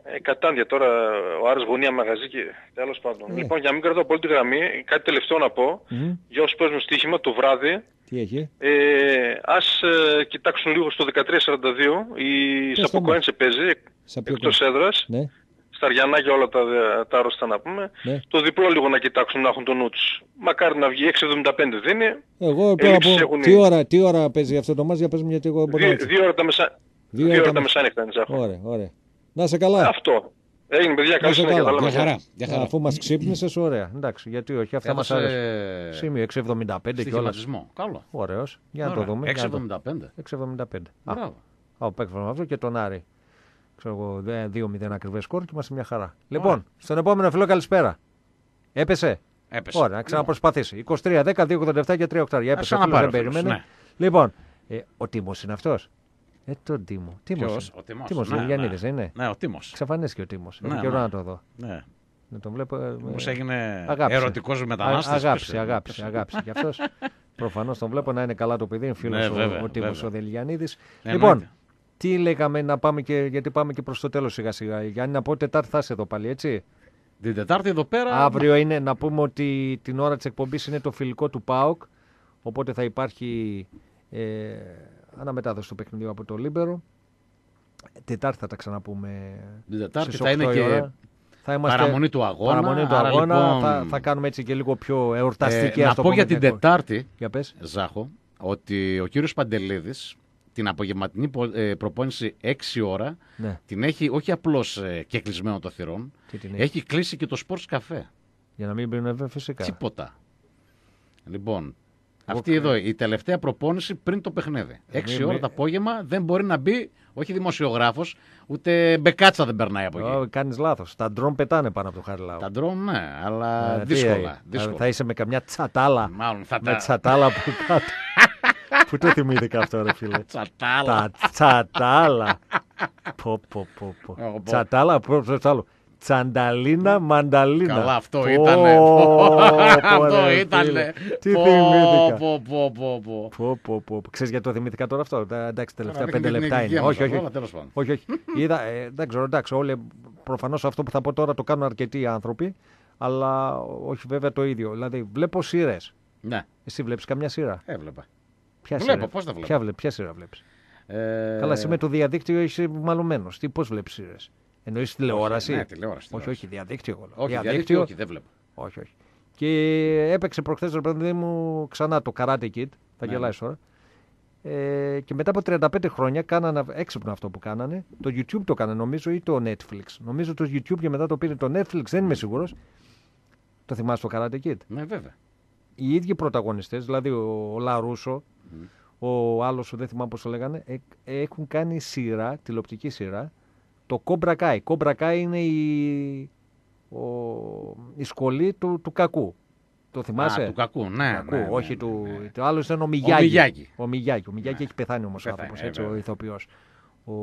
Ε, κατάντια τώρα ο Άρης γωνία μαγαζί και τέλος πάντων. Ε. Λοιπόν, για να μην κρατάω πολύ τη γραμμή, κάτι τελευταίο να πω. Mm. Για όσους παίζουν στοίχημα το βράδυ, Τι έχει. ε, ας ε, κοιτάξουν λίγο στο δεκατρία σαράντα δύο, η Σαποκοένσε παίζει εκτός έδρας. Ναι. Στα Αριανάκια όλα τα, τα άρρωστα να πούμε. Ναι. Το διπλό λίγο να κοιτάξουν να έχουν το νου τους. Μακάρι να βγει έξι εβδομήντα πέντε δίνει. Εγώ τώρα πω, τι, ώρα, τι ώρα παίζει αυτό το μάτς, για πες μου γιατί εγώ μπορώ να Δύο, δύο ώρα τα, μεσα... δύο δύο ώρα τα τα μεσάνυχτα είναι Ζάχο. Ωραία, ωραία. Να σε καλά. Αυτό. Έγινε παιδιά, καλή συνέχεια. Για χαρά. Για χαρά. Αφού μας ξύπνησες, ωραία. Εντάξει, γιατί όχι, αυτά μας Έδωσε αρέσουν. Σημείο έξι εβδομήντα πέντε και όλα. στοιχηματισμό. Καλό. Ωραίος. Για να Ωραία. το δούμε. έξι εβδομήντα πέντε. έξι εβδομήντα πέντε. Α, Μπράβο. α, παίξαμε αυτό και τον Άρη. Ξέρω εγώ, δύο μηδέν ακριβές σκορ και είμαστε μια χαρά. Λοιπόν, στον επόμενο φίλο καλησπέρα. Έπεσε. Έπεσε. Ωραία, να ξαναπροσπαθήσει. είκοσι τρία δέκα δύο ογδόντα επτά και τρία οκτάρια. Έπεσε. Ας Ο φίλος δεν ξαναπάρει ο φίλος, περιμένει. ναι. Λοιπόν, ε, ο Τίμος είναι αυτός. Ε, τον Τίμο. Τίμος. Ποιος? είναι. Ο Τίμος. Τίμος, Ναι, Λιανίδης, ναι. είναι. Ναι, ο Τίμος. Εξαφανίστηκε ο Τίμος. Ναι, Έχει καιρό ναι. να το δω. Ναι. Να τον βλέπω. ε, Όμως ε, έγινε αγάπησε. ερωτικός Α, μετανάστης. Αγάπησε, ποιος είναι, αγάπησε, ποιος είναι. αγάπησε. Γι' αυτός προφανώς τον βλέπω να είναι καλά το παιδί. Είναι φίλος Ναι, ο, βέβαια, ο Τίμος βέβαια. ο Δελιανίδης. Εννοείται. Λοιπόν, τι λέγαμε να πάμε και, γιατί πάμε και προς το τέλος σιγά σιγά. Γιάννη, να πω Τετάρτη θα είσαι εδώ πάλι, έτσι. Την Τετάρτη εδώ πέρα. Αύριο είναι, να πούμε ότι την ώρα της εκπομπής είναι το φιλικό του ΠΑΟΚ, οπότε θα υπάρχει ε, αναμετάδοση του παιχνιδιού από το Λίμπερο. Τετάρτη θα τα ξαναπούμε. Την Τετάρτη στις θα είναι οκτώ η και ώρα. Θα είμαστε παραμονή του αγώνα. παραμονή του άρα αγώνα. λοιπόν, Θα, θα κάνουμε έτσι και λίγο πιο εορταστική. ε, ας να το πω πούμε, για την διακο- Τετάρτη, Για πες. Ζάχο, ότι ο κύριος Παντελίδης την απογευματινή πο- ε, προπόνηση έξι ώρα Ναι. την έχει όχι απλώς ε, και κλεισμένο το θυρών, Τι την έχει? έχει κλείσει και το Sports Cafe. Για να μην μπαίνουν φυσικά. Τίποτα. Λοιπόν, αυτή εδώ η τελευταία προπόνηση πριν το παιχνίδι. έξι μη- ώρα μη- το απόγευμα δεν μπορεί να μπει, όχι δημοσιογράφος, ούτε μπεκάτσα δεν περνάει από εκεί. Ω, κάνεις λάθος. Τα ντρόν πετάνε πάνω από το Χαριλάου. Τα ντρόν, ναι, αλλά Ε, τι, δύσκολα. ε, δύσκολα. Θα είσαι με καμιά τσατάλα. Μάλλον θα Με τα... τσατάλα που κάτω. Πού το θυμήθηκα αυτό, ρε φίλε. Τσατάλα. Τα τσατάλα. Πω, πω, πω, πω. Ω, πω. Τσατάλα, πω, πω, άλλο. Τσανταλίνα, μανταλίνα. Καλά, αυτό Πω, ήτανε. πω, Αυτό ρε ήτανε. φίλε. Τι Πω, θυμήθηκα. πω, πω, πω, πω. Πω, πω, πω. Ξέρεις γιατί το θυμήθηκα τώρα αυτό. Τα- Εντάξει, τελευταία Ρίχνει πέντε την λεπτά ηλικία είναι. μας Όχι, όχι. αυτό, αλλά τέλος πάντων. Όχι, όχι. Είδα, ε, δεν ξέρω, εντάξει, όλοι προφανώς αυτό που θα πω τώρα το κάνουν αρκετοί άνθρωποι, αλλά όχι βέβαια το ίδιο. Δηλαδή, βλέπω σειρές. Ναι, Εσύ βλέπεις καμιά σειρά? έβλεπα. Ποια Βλέπω, σειρά? πώς τα βλέπω. Ποια, βλέ- ποια σειρά βλέπεις? Ε, Καλά, εσύ με το διαδίκτυο είσαι μαλωμένος. Τι, πώς βλέπεις σειρές? Εννοείς τηλεόραση? ναι, τηλεόραση, Όχι, τηλεόραση. όχι, διαδίκτυο. εγώ λέω. Όχι, διαδίκτυο, όχι, δεν βλέπω. όχι, όχι. Και έπαιξε προχθές, ρε παιδί μου, ξανά το Karate Kid. Θα Ναι. γελάεις τώρα. Ε, και μετά από τριάντα πέντε χρόνια κάνανε έξυπνο αυτό που κάνανε. Το YouTube το έκανε νομίζω ή το Netflix. Νομίζω το YouTube και μετά το πήρε το Netflix, δεν είμαι σίγουρος. Το θυμάσαι το Karate Kid? Ναι, βέβαια. Οι ίδιοι πρωταγωνιστές, δηλαδή ο, ο Λαρούσο, ο άλλος, δεν θυμάμαι πώς το λέγανε, ε, έχουν κάνει σειρά, τηλεοπτική σειρά, το Cobra Kai. Cobra Kai είναι η, ο, η σχολή του, του κακού. Το θυμάσαι? Α, του κακού, ναι. Κακού, ναι, ναι, όχι ναι, του. ναι. Το άλλο ήταν ο Μιγιάκη. Μιγιάκη. Ο Μιγιάκη, ο Μιγιάκη έχει πεθάνει όμως ο Πεθάνει, άνθρωπος, ε, έτσι, ο βέβαια. ηθοποιός. Ο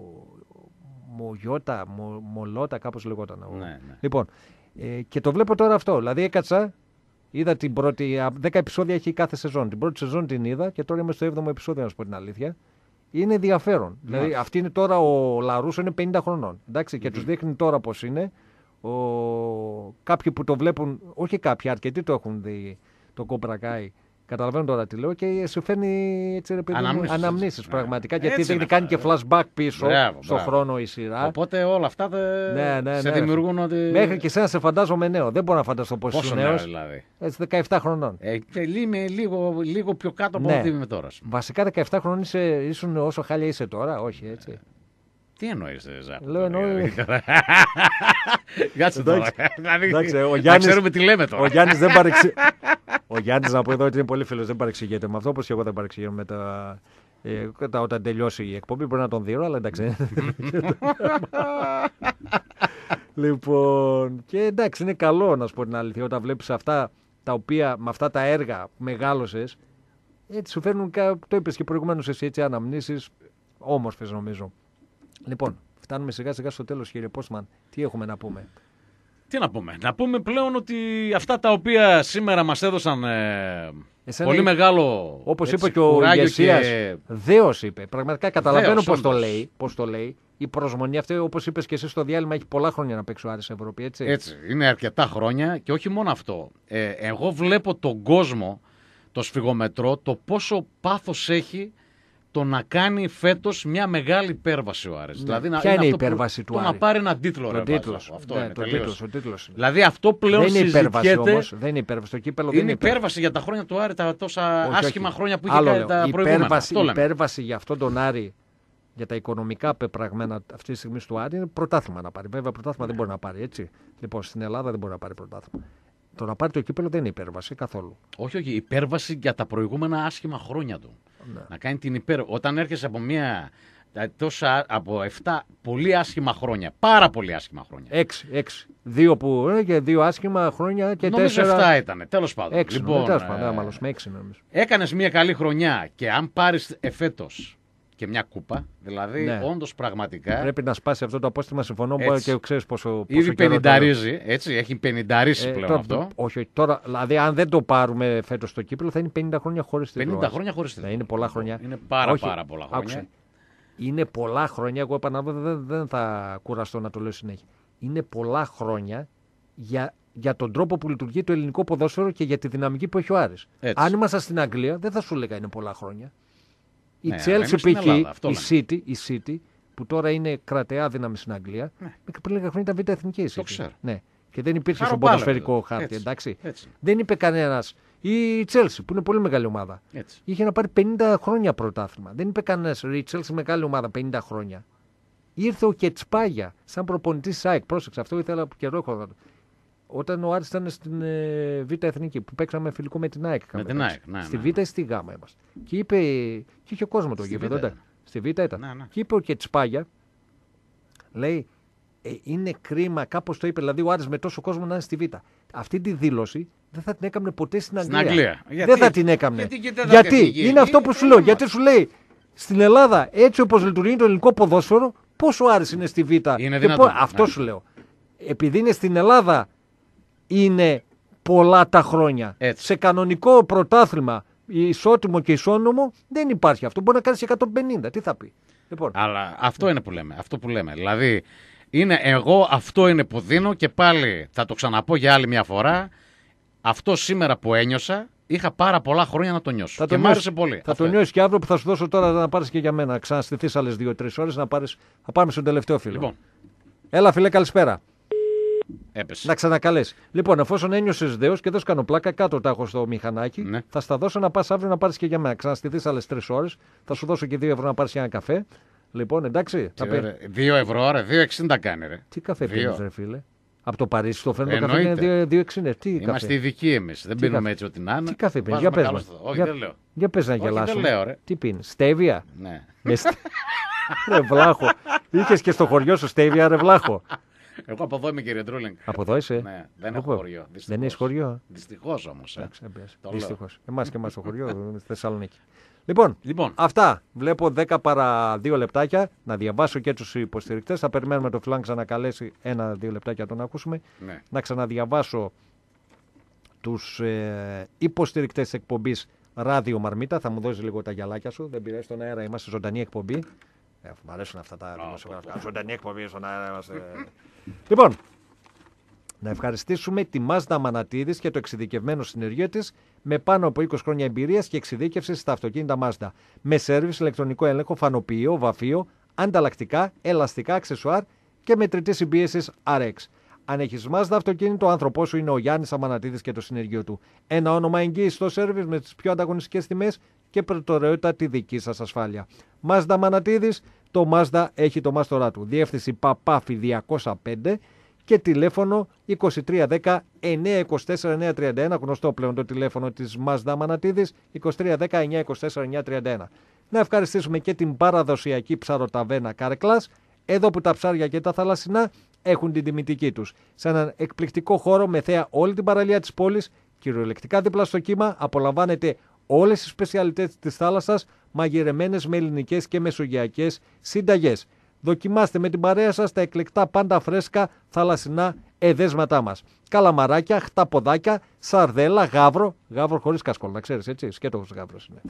Μογιώτα, Μο, Μολότα, κάπως λεγόταν. Ο... Ναι, ναι. Λοιπόν, ε, και το βλέπω τώρα αυτό. Δηλαδή έκατσα, είδα την πρώτη. α, δέκα επεισόδια έχει κάθε σεζόν. Την πρώτη σεζόν την είδα και τώρα είμαι στο έβδομο επεισόδιο, να σου πω την αλήθεια. Είναι ενδιαφέρον. Δηλαδή, αυτή είναι τώρα ο Λαρούσο είναι πενήντα χρονών. Εντάξει, και τους δείχνει τώρα πώς είναι. Ο... Κάποιοι που το βλέπουν, όχι κάποιοι, αρκετοί το έχουν δει το Cobra Kai. Καταλαβαίνω τώρα τι λέω και σου φέρνει έτσι, ρε παιδί μου, Αναμνήσεις, αναμνήσεις έτσι. πραγματικά. Ναι. Γιατί Έτσι δεν είναι κάνει αυτά, και flashback πίσω Μπράβο, στον μπράβο. χρόνο η σειρά. Οπότε όλα αυτά τε... Ναι, ναι, σε ναι, δημιουργούν ότι... Μέχρι και εσένα σε φαντάζομαι νέο. Δεν μπορώ να φανταστώ πώς Πόσο είσαι νέο νέος. δηλαδή. Έτσι, δεκαεπτά χρονών. Ε, και είμαι λίγο, λίγο πιο κάτω από Ναι. ό,τι είμαι τώρα. Βασικά δεκαεπτά χρονών είσαι, ήσουν όσο χάλια είσαι τώρα, όχι έτσι. Τι εννοείς, Ζάκο? Λέω, εννοώ- Κάτσε τώρα. Εντάξει, Δηλαδή, εντάξει, ο να Γιάννης- ξέρουμε τι λέμε τώρα. Ο Γιάννης δεν παρεξε... Ο Γιάννης, να πω εδώ ότι είναι πολύ φίλος, δεν παρεξηγείται με αυτό, όπως και εγώ δεν παρεξηγώ με τα... Ε, τα- όταν τελειώσει η εκπομπή μπορεί να τον δίνω, αλλά εντάξει. Λοιπόν, και εντάξει, είναι καλό να σου πω την αλήθεια, όταν βλέπεις αυτά τα οποία, με αυτά τα έργα που μεγάλωσες, έτσι σου φέρνουν, κα- το είπες και προηγουμένως εσύ, έτσι, αναμνήσεις, όμορφες νομίζω. Λοιπόν, φτάνουμε σιγά σιγά στο τέλος, κύριε Πόσμαν. Τι έχουμε να πούμε? Τι να πούμε. Να πούμε πλέον ότι αυτά τα οποία σήμερα μας έδωσαν ε, Εσένα πολύ είπε, μεγάλο. όπως έτσι, είπε και ο ηγεσίας, και... δέος είπε. Πραγματικά καταλαβαίνω πώς το όντως. λέει. Πώς το λέει. Η προσμονή αυτή, όπως είπες και εσύ στο διάλειμμα, έχει πολλά χρόνια να παίξει ο Άρης Ευρώπη. Έτσι. έτσι. Είναι αρκετά χρόνια και όχι μόνο αυτό. Ε, εγώ βλέπω τον κόσμο, το σφυγομετρό, το πόσο πάθος έχει το να κάνει φέτος μια μεγάλη υπέρβαση ο Άρης. Ναι. Δηλαδή, Ποια είναι η αυτό υπέρβαση που, του το Άρη? να πάρει έναν τίτλο. Ρε, τίτλος. αυτό Ναι, είναι το τελείως. τίτλος, ο τίτλος είναι. Δηλαδή αυτό πλέον δεν είναι υπέρβαση συζητιέται. όμως. Δεν είναι υπέρβαση. Το κύπελο Είναι δεν είναι υπέρβαση για τα χρόνια του Άρη, τα τόσα όχι, άσχημα όχι. χρόνια που είχε Άλλο κάνει λέω. τα Η προηγούμενα. υπέρβαση, Αυτό η λέμε. υπέρβαση για αυτόν τον Άρη, για τα οικονομικά πεπραγμένα αυτή τη στιγμή του Άρη, είναι πρωτάθλημα να πάρει. Βέβαια, πρωτάθλημα δεν μπορεί να πάρει. Έτσι. Λοιπόν, στην Ελλάδα δεν μπορεί να πάρει πρωτάθλημα. Το να πάρει το κύπελο δεν είναι υπέρβαση καθόλου. Όχι, όχι. Υπέρβαση για τα προηγούμενα άσχημα χρόνια του. Ναι. Να κάνει την υπέρβαση. Όταν έρχεσαι από μια. Τόσα, από επτά πολύ άσχημα χρόνια. Πάρα πολύ άσχημα χρόνια. Έξι, έξι. Δύο που ε, και δύο άσχημα χρόνια και νομίζω τέσσερα. εφτά ήταν. Τέλος πάντων. Έξι. Λοιπόν, Τέλος πάντων. ε, Μάλλον με έξι νομίζω. έκανες μια καλή χρονιά και αν πάρεις εφέτος και μια κούπα, δηλαδή Ναι. όντως πραγματικά. Πρέπει να σπάσει αυτό το απόστημα. Συμφωνώ Έτσι. και ξέρει πόσο. πόσο Ήδη καιρό το λέω. πενηνταρίζει, έτσι, έχει πενηνταρίσει Ε, πλέον τώρα, αυτό. Όχι, όχι, τώρα, δηλαδή, αν δεν το πάρουμε φέτος το κύπελο, θα είναι πενήντα χρόνια χωρίς τίτλο. πενήντα χρόνια χωρίς τίτλο. Ναι, είναι πολλά χρόνια. Είναι πάρα Όχι, πάρα πολλά χρόνια. άκουσε. Είναι πολλά χρόνια. Εγώ επαναλαμβάνω, δεν, δεν θα κουραστώ να το λέω συνέχεια. Είναι πολλά χρόνια για, για τον τρόπο που λειτουργεί το ελληνικό ποδόσφαιρο και για τη δυναμική που έχει ο Άρης. Έτσι. Αν ήμασταν στην Αγγλία, δεν θα σου έλεγα είναι πολλά χρόνια. Η Ναι, αλλά Chelsea είμαστε στην π.χ. Ελλάδα, αυτό η λέμε. City, η City, που τώρα είναι κρατεά δύναμη στην Αγγλία, Ναι. μέχρι πριν λίγα χρόνια ήταν β' εθνική η City. Το ξέρω. Ναι. Και δεν υπήρχε στο Χαροπάλευε. ποδοσφαιρικό χάρτη, Έτσι. εντάξει. Έτσι. Δεν είπε κανένα. Η Chelsea, που είναι πολύ μεγάλη ομάδα, Έτσι. είχε να πάρει πενήντα χρόνια πρωτάθλημα. Δεν είπε κανένα. Η Chelsea μεγάλη ομάδα, πενήντα χρόνια. Ήρθε ο Κετσπάγια, σαν προπονητή ΣΑΕΚ. Πρόσεξε, αυτό ήθελα από καιρό. Έχω... Όταν ο Άρης ήταν στην ε, Β' Εθνική, που παίξαμε φιλικό με την ΑΕΚ. Με την ΑΕΚ, ναι, Στη ναι. Β' ή στη Γ' είμαστε. Και είπε. Και είχε κόσμο το Στη γήπεδο. Β' ήταν. ήταν. Στη Β' ήταν. Ναι, ναι. Και είπε ο Κετσπάγια, λέει, ε, είναι κρίμα, κάπως το είπε, δηλαδή ο Άρης με τόσο κόσμο να είναι στη Β'. Αυτή τη δήλωση δεν θα την έκαμνε ποτέ στην Αγγλία. Στην Αγγλία. Δεν Γιατί? θα την έκαμνε. Γιατί και δεν θα Γιατί? έφυγε Είναι εκεί. αυτό που σου Ε, λέω. ε, Γιατί σου λέει στην Ελλάδα, έτσι όπως λειτουργεί το ελληνικό ποδόσφαιρο, πόσο ο Άρης είναι στη Β'. Είναι Και δυνατόν, πο- Αυτό ναι. σου λέω. Επειδή είναι στην Ελλάδα, είναι πολλά τα χρόνια. Έτσι. Σε κανονικό πρωτάθλημα, ισότιμο και ισόνομο, δεν υπάρχει αυτό. Μπορεί να κάνει εκατόν πενήντα. Τι θα πει. Λοιπόν, Αλλά αυτό είναι που λέμε. Αυτό που λέμε. Δηλαδή, είναι εγώ αυτό είναι που δίνω και πάλι θα το ξαναπώ για άλλη μια φορά. Αυτό σήμερα που ένιωσα, είχα πάρα πολλά χρόνια να το νιώσω. θα και το μ' άρεσε νιώσεις- πολύ. Θα Αυτό το είναι. νιώσει και αύριο που θα σου δώσω τώρα να πάρει και για μένα. Να ξαναστηθεί άλλε δύο-τρει ώρε να πάρεις. Θα πάμε στον τελευταίο φίλο. Λοιπόν, Έλα, φίλε, καλησπέρα. έπεσε. Να ξανακαλέσει. Λοιπόν, εφόσον ένιωσε δέο και δεν σου κάνω πλάκα, κάτω τα έχω στο μηχανάκι, Ναι. θα στα δώσω να πα αύριο να πάρει και για μένα. Ξαναστηθεί άλλε τρει ώρε. Θα σου δώσω και δύο ευρώ να πάρει για ένα καφέ. Λοιπόν, εντάξει. Τι θα πει- ωραία. Δύο ευρώ, ρε, δύο εξήντα κάνει, ρε. Τι καφέ Δύο. πίνει, ρε φίλε. Από το Παρίσι το φέρνω το καφέ Εννοείται. είναι δύο εξήντα. Τι Είμαστε καφέ. ειδικοί εμείς. Δεν Τι πίνουμε καφέ? έτσι ό,τι να είναι. Τι καφέ πίνει, Βάζουμε για πες καλό μας. στο- Όχι, Για- δεν λέω. Για πες να Όχι, γελάσουμε. δεν λέω, ρε. Τι πίνει, στέβια. Ναι. Με στε- Ρε βλάχο. Είχες και στο χωριό σου στέβια, ρε βλάχο. Εγώ από εδώ είμαι, κύριε Ντρούλινγκ. Από εδώ είσαι. Ναι, δεν έχω Από- χωριό. Δεν έχεις χωριό. Δυστυχώς όμως. ε. Εντάξει, δεν πειράζει. Το λέω. Δυστυχώς. Εμάς και εμάς στο χωριό, στη Θεσσαλονίκη. Λοιπόν, Λοιπόν, αυτά. Βλέπω δέκα παρά δύο λεπτάκια. Να διαβάσω και τους υποστηρικτές. Θα περιμένουμε το φιλάν ξανακαλέσει ένα-δύο λεπτάκια να τον ακούσουμε. ναι. Να ξαναδιαβάσω τους ε, υποστηρικτές της εκπομπής Ράδιο Μαρμίτα. Θα μου δώσει λίγο τα γυαλάκια σου. Δεν πειράζει, στον αέρα είμαστε ζωντανή εκπομπή. Ε, μ' αρέσουν αυτά τα δημοσιογραφικά. Ζωντανή εκπομπή στον αέρα είμαστε. Λοιπόν, να ευχαριστήσουμε τη Μάζδα Μανατίδης και το εξειδικευμένο συνεργείο της με πάνω από είκοσι χρόνια εμπειρίας και εξειδίκευση στα αυτοκίνητα Μάζδα. Με σέρβις, ηλεκτρονικό έλεγχο, φανοποιείο, βαφείο, ανταλλακτικά, ελαστικά, αξεσουάρ και μετρητή συμπίεσης αρ εξ. Αν έχεις Mazda αυτοκίνητο, ο άνθρωπός σου είναι ο Γιάννης Αμανατίδης και το συνεργείο του. Ένα όνομα εγγύηση στο σέρβις με τις πιο ανταγωνιστικές τιμές και προτεραιότητα τη δική σας ασφάλεια. Mazda Αμανατίδης, το Mazda έχει το μάστορά του. Διεύθυνση Παπάφη διακόσια πέντε και τηλέφωνο είκοσι τρία δέκα εννιακόσια είκοσι τέσσερα εννιακόσια τριάντα ένα, γνωστό πλέον το τηλέφωνο της Mazda Αμανατίδης, είκοσι τρία δέκα εννιακόσια είκοσι τέσσερα εννιακόσια τριάντα ένα. Να ευχαριστήσουμε και την παραδοσιακή ψαροταβέρνα Καρεκλάς, εδώ που τα ψάρια και τα θαλασσινά έχουν την τιμητική τους. Σε έναν εκπληκτικό χώρο με θέα όλη την παραλία της πόλης, κυριολεκτικά δίπλα στο κύμα, απολαμβάνετε όλες τις σπεσιαλιτές της θάλασσας, μαγειρεμένες με ελληνικές και μεσογειακές συνταγές. Δοκιμάστε με την παρέα σας τα εκλεκτά πάντα φρέσκα θαλασσινά εδέσματά μας. Καλαμαράκια, χταποδάκια, σαρδέλα, γάβρο. Γάβρο χωρίς κασκόλ, να ξέρεις, έτσι. Σκέτοχος γάβρος είναι.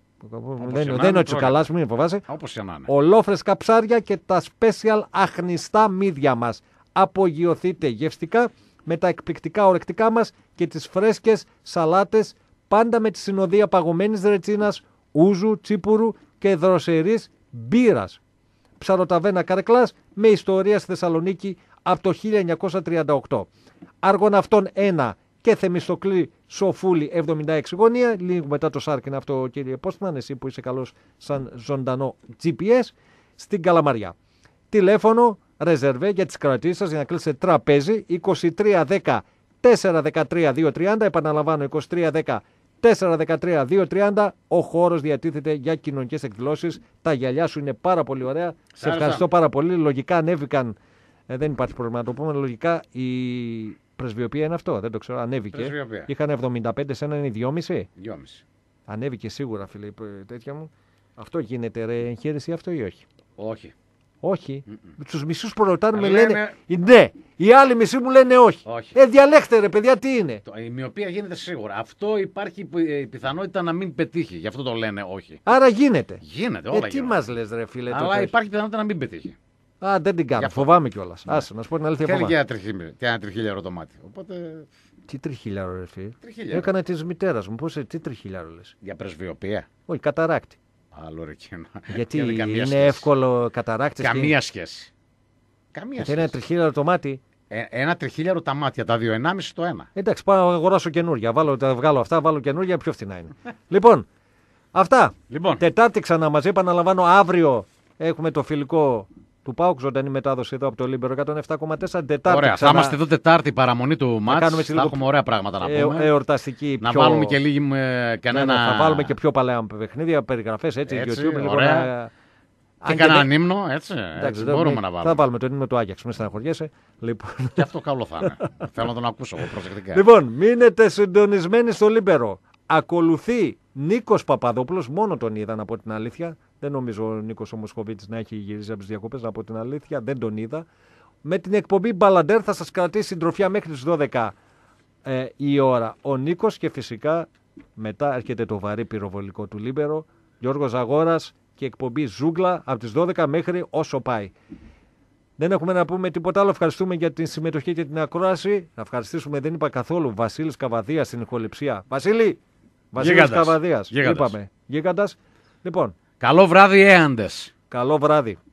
Δεν, δεν είναι ο Τσουκαλάς, μην φοβάσαι. Ολόφρεσκα ψάρια και τα special αχνιστά μύδια μας. Απογειωθείτε γευστικά με τα εκπληκτικά ορεκτικά μας και τις φρέσκες σαλάτες, πάντα με τη συνοδεία παγωμένης ρετσίνας, ούζου, τσίπουρου και δροσερής μπύρας. Ψαροταβένα Καρεκλάς με ιστορία στη Θεσσαλονίκη από το χίλια εννιακόσια τριάντα οκτώ. Αργοναυτών ένα και Θεμιστοκλή Σοφούλη εβδομήντα έξι γωνία. Λίγο μετά το Σάρκιν αυτό, κύριε Πόστμαν, εσύ που είσαι καλός σαν ζωντανό τζι πι ες, στην Καλαμαριά. Τηλέφωνο ρεζερβέ για τις κρατήσεις σας για να κλείσετε τραπέζι είκοσι τρία δέκα τέσσερα δεκατρία δύο τριάντα. Επαναλαμβάνω, είκοσι τρία δέκα τέσσερα δεκατρία δύο τριάντα. Ο χώρος διατίθεται για κοινωνικές εκδηλώσεις. Τα γυαλιά σου είναι πάρα πολύ ωραία. Σε ευχαριστώ πάρα πολύ. Λογικά ανέβηκαν. Ε, δεν υπάρχει πρόβλημα να το πούμε. Λογικά η πρεσβειοποία είναι αυτό. Δεν το ξέρω. Ανέβηκε. Είχαν εβδομήντα πέντε, σε ένα είναι δυόμισι. Ανέβηκε σίγουρα, φίλε, τέτοια μου. Αυτό γίνεται ρε εγχείρηση αυτό ή όχι? Όχι. Όχι. Mm-mm. Τους μισούς που ρωτάνε με λένε ναι. Οι άλλοι μισοί μου λένε όχι. όχι. Ε, διαλέξτε ρε παιδιά, τι είναι? Το, η μοιοπία γίνεται σίγουρα. Αυτό υπάρχει η πιθανότητα να μην πετύχει. Γι' αυτό το λένε όχι. Άρα γίνεται. Γίνεται, όλα ε, τι μας λες ρε φίλε? Αλλά το υπάρχει πιθανότητα να μην πετύχει. Α, δεν την κάνω. Φοβάμαι κιόλας. Ναι. Άσε, να σου πω την αλήθεια. Θέλει και ένα τριχίλιαρο το μάτι. Οπότε... Τι τριχίλιαρο ρε φίλε? Έκανα τη μητέρα μου. Πώς, τι τριχίλιαρο λες? Για πρεσβειοποία. Όχι, καταράκτη. Άλλο ρε κοινό. Γιατί είναι σχέση. Εύκολο καταράκτη. Καμία και... σχέση. Καμία σχέση. Ένα τριχίλιαρο το μάτι. Ε, ένα τριχίλιαρο τα μάτια, τα δύο, ενάμιση το ένα. Εντάξει, πάω να αγοράσω καινούργια. Βάλω, τα βγάλω αυτά, βάλω καινούργια, πιο φθηνά είναι. Λοιπόν, αυτά. Λοιπόν. Τετάρτη ξανά μαζί, επαναλαμβάνω, αύριο έχουμε το φιλικό του ΠΑΟΚ, ζωντανή μετάδοση εδώ από το Λίμπερο εκατόν επτά κόμμα τέσσερα. Τετάρτη ωραία, ξανά... θα είμαστε εδώ Τετάρτη παραμονή του μάτς. Θα έχουμε ωραία πράγματα να πούμε. Ε, εορταστική. Να πιο... βάλουμε και λίγη με κανένα. Ναι, ναι, θα βάλουμε και πιο παλαιά παιχνίδια, περιγραφές έτσι, έτσι YouTube. Ωραία. Λοιπόν, και κανέναν δεν... ύμνο, έτσι. Εντάξει, έτσι μπορούμε ναι, να βάλουμε. Θα βάλουμε το ύμνο του Άγιαξ, μην στεναχωριέσαι. Λοιπόν... Και αυτό καλό θα είναι. Θέλω να τον ακούσω εγώ προσεκτικά. Λοιπόν, μείνετε συντονισμένοι στο Λίμπερο. Ακολουθεί Νίκος Παπαδόπουλος, μόνο τον είδα να πω την αλήθεια. Δεν νομίζω ο Νίκος ο Μοσχοβίτης να έχει γυρίσει από τις διακοπές, να πω την αλήθεια. Δεν τον είδα. Με την εκπομπή Μπαλαντέρ θα σας κρατήσει συντροφιά μέχρι τις δώδεκα ε, η ώρα ο Νίκος και φυσικά μετά έρχεται το βαρύ πυροβολικό του Λίμπερο. Γιώργος Ζαγόρας και εκπομπή Ζούγκλα από τις δώδεκα μέχρι όσο πάει. Δεν έχουμε να πούμε τίποτα άλλο. Ευχαριστούμε για την συμμετοχή και την ακρόαση. Να ευχαριστήσουμε, δεν είπα καθόλου, Βασίλης Καβαδίας στην ηχοληψία. Βασίλη! Βασίλης Καβαδίας. Είπαμε. Γίγαντας. Λοιπόν. Καλό βράδυ, έαντες. Καλό βράδυ.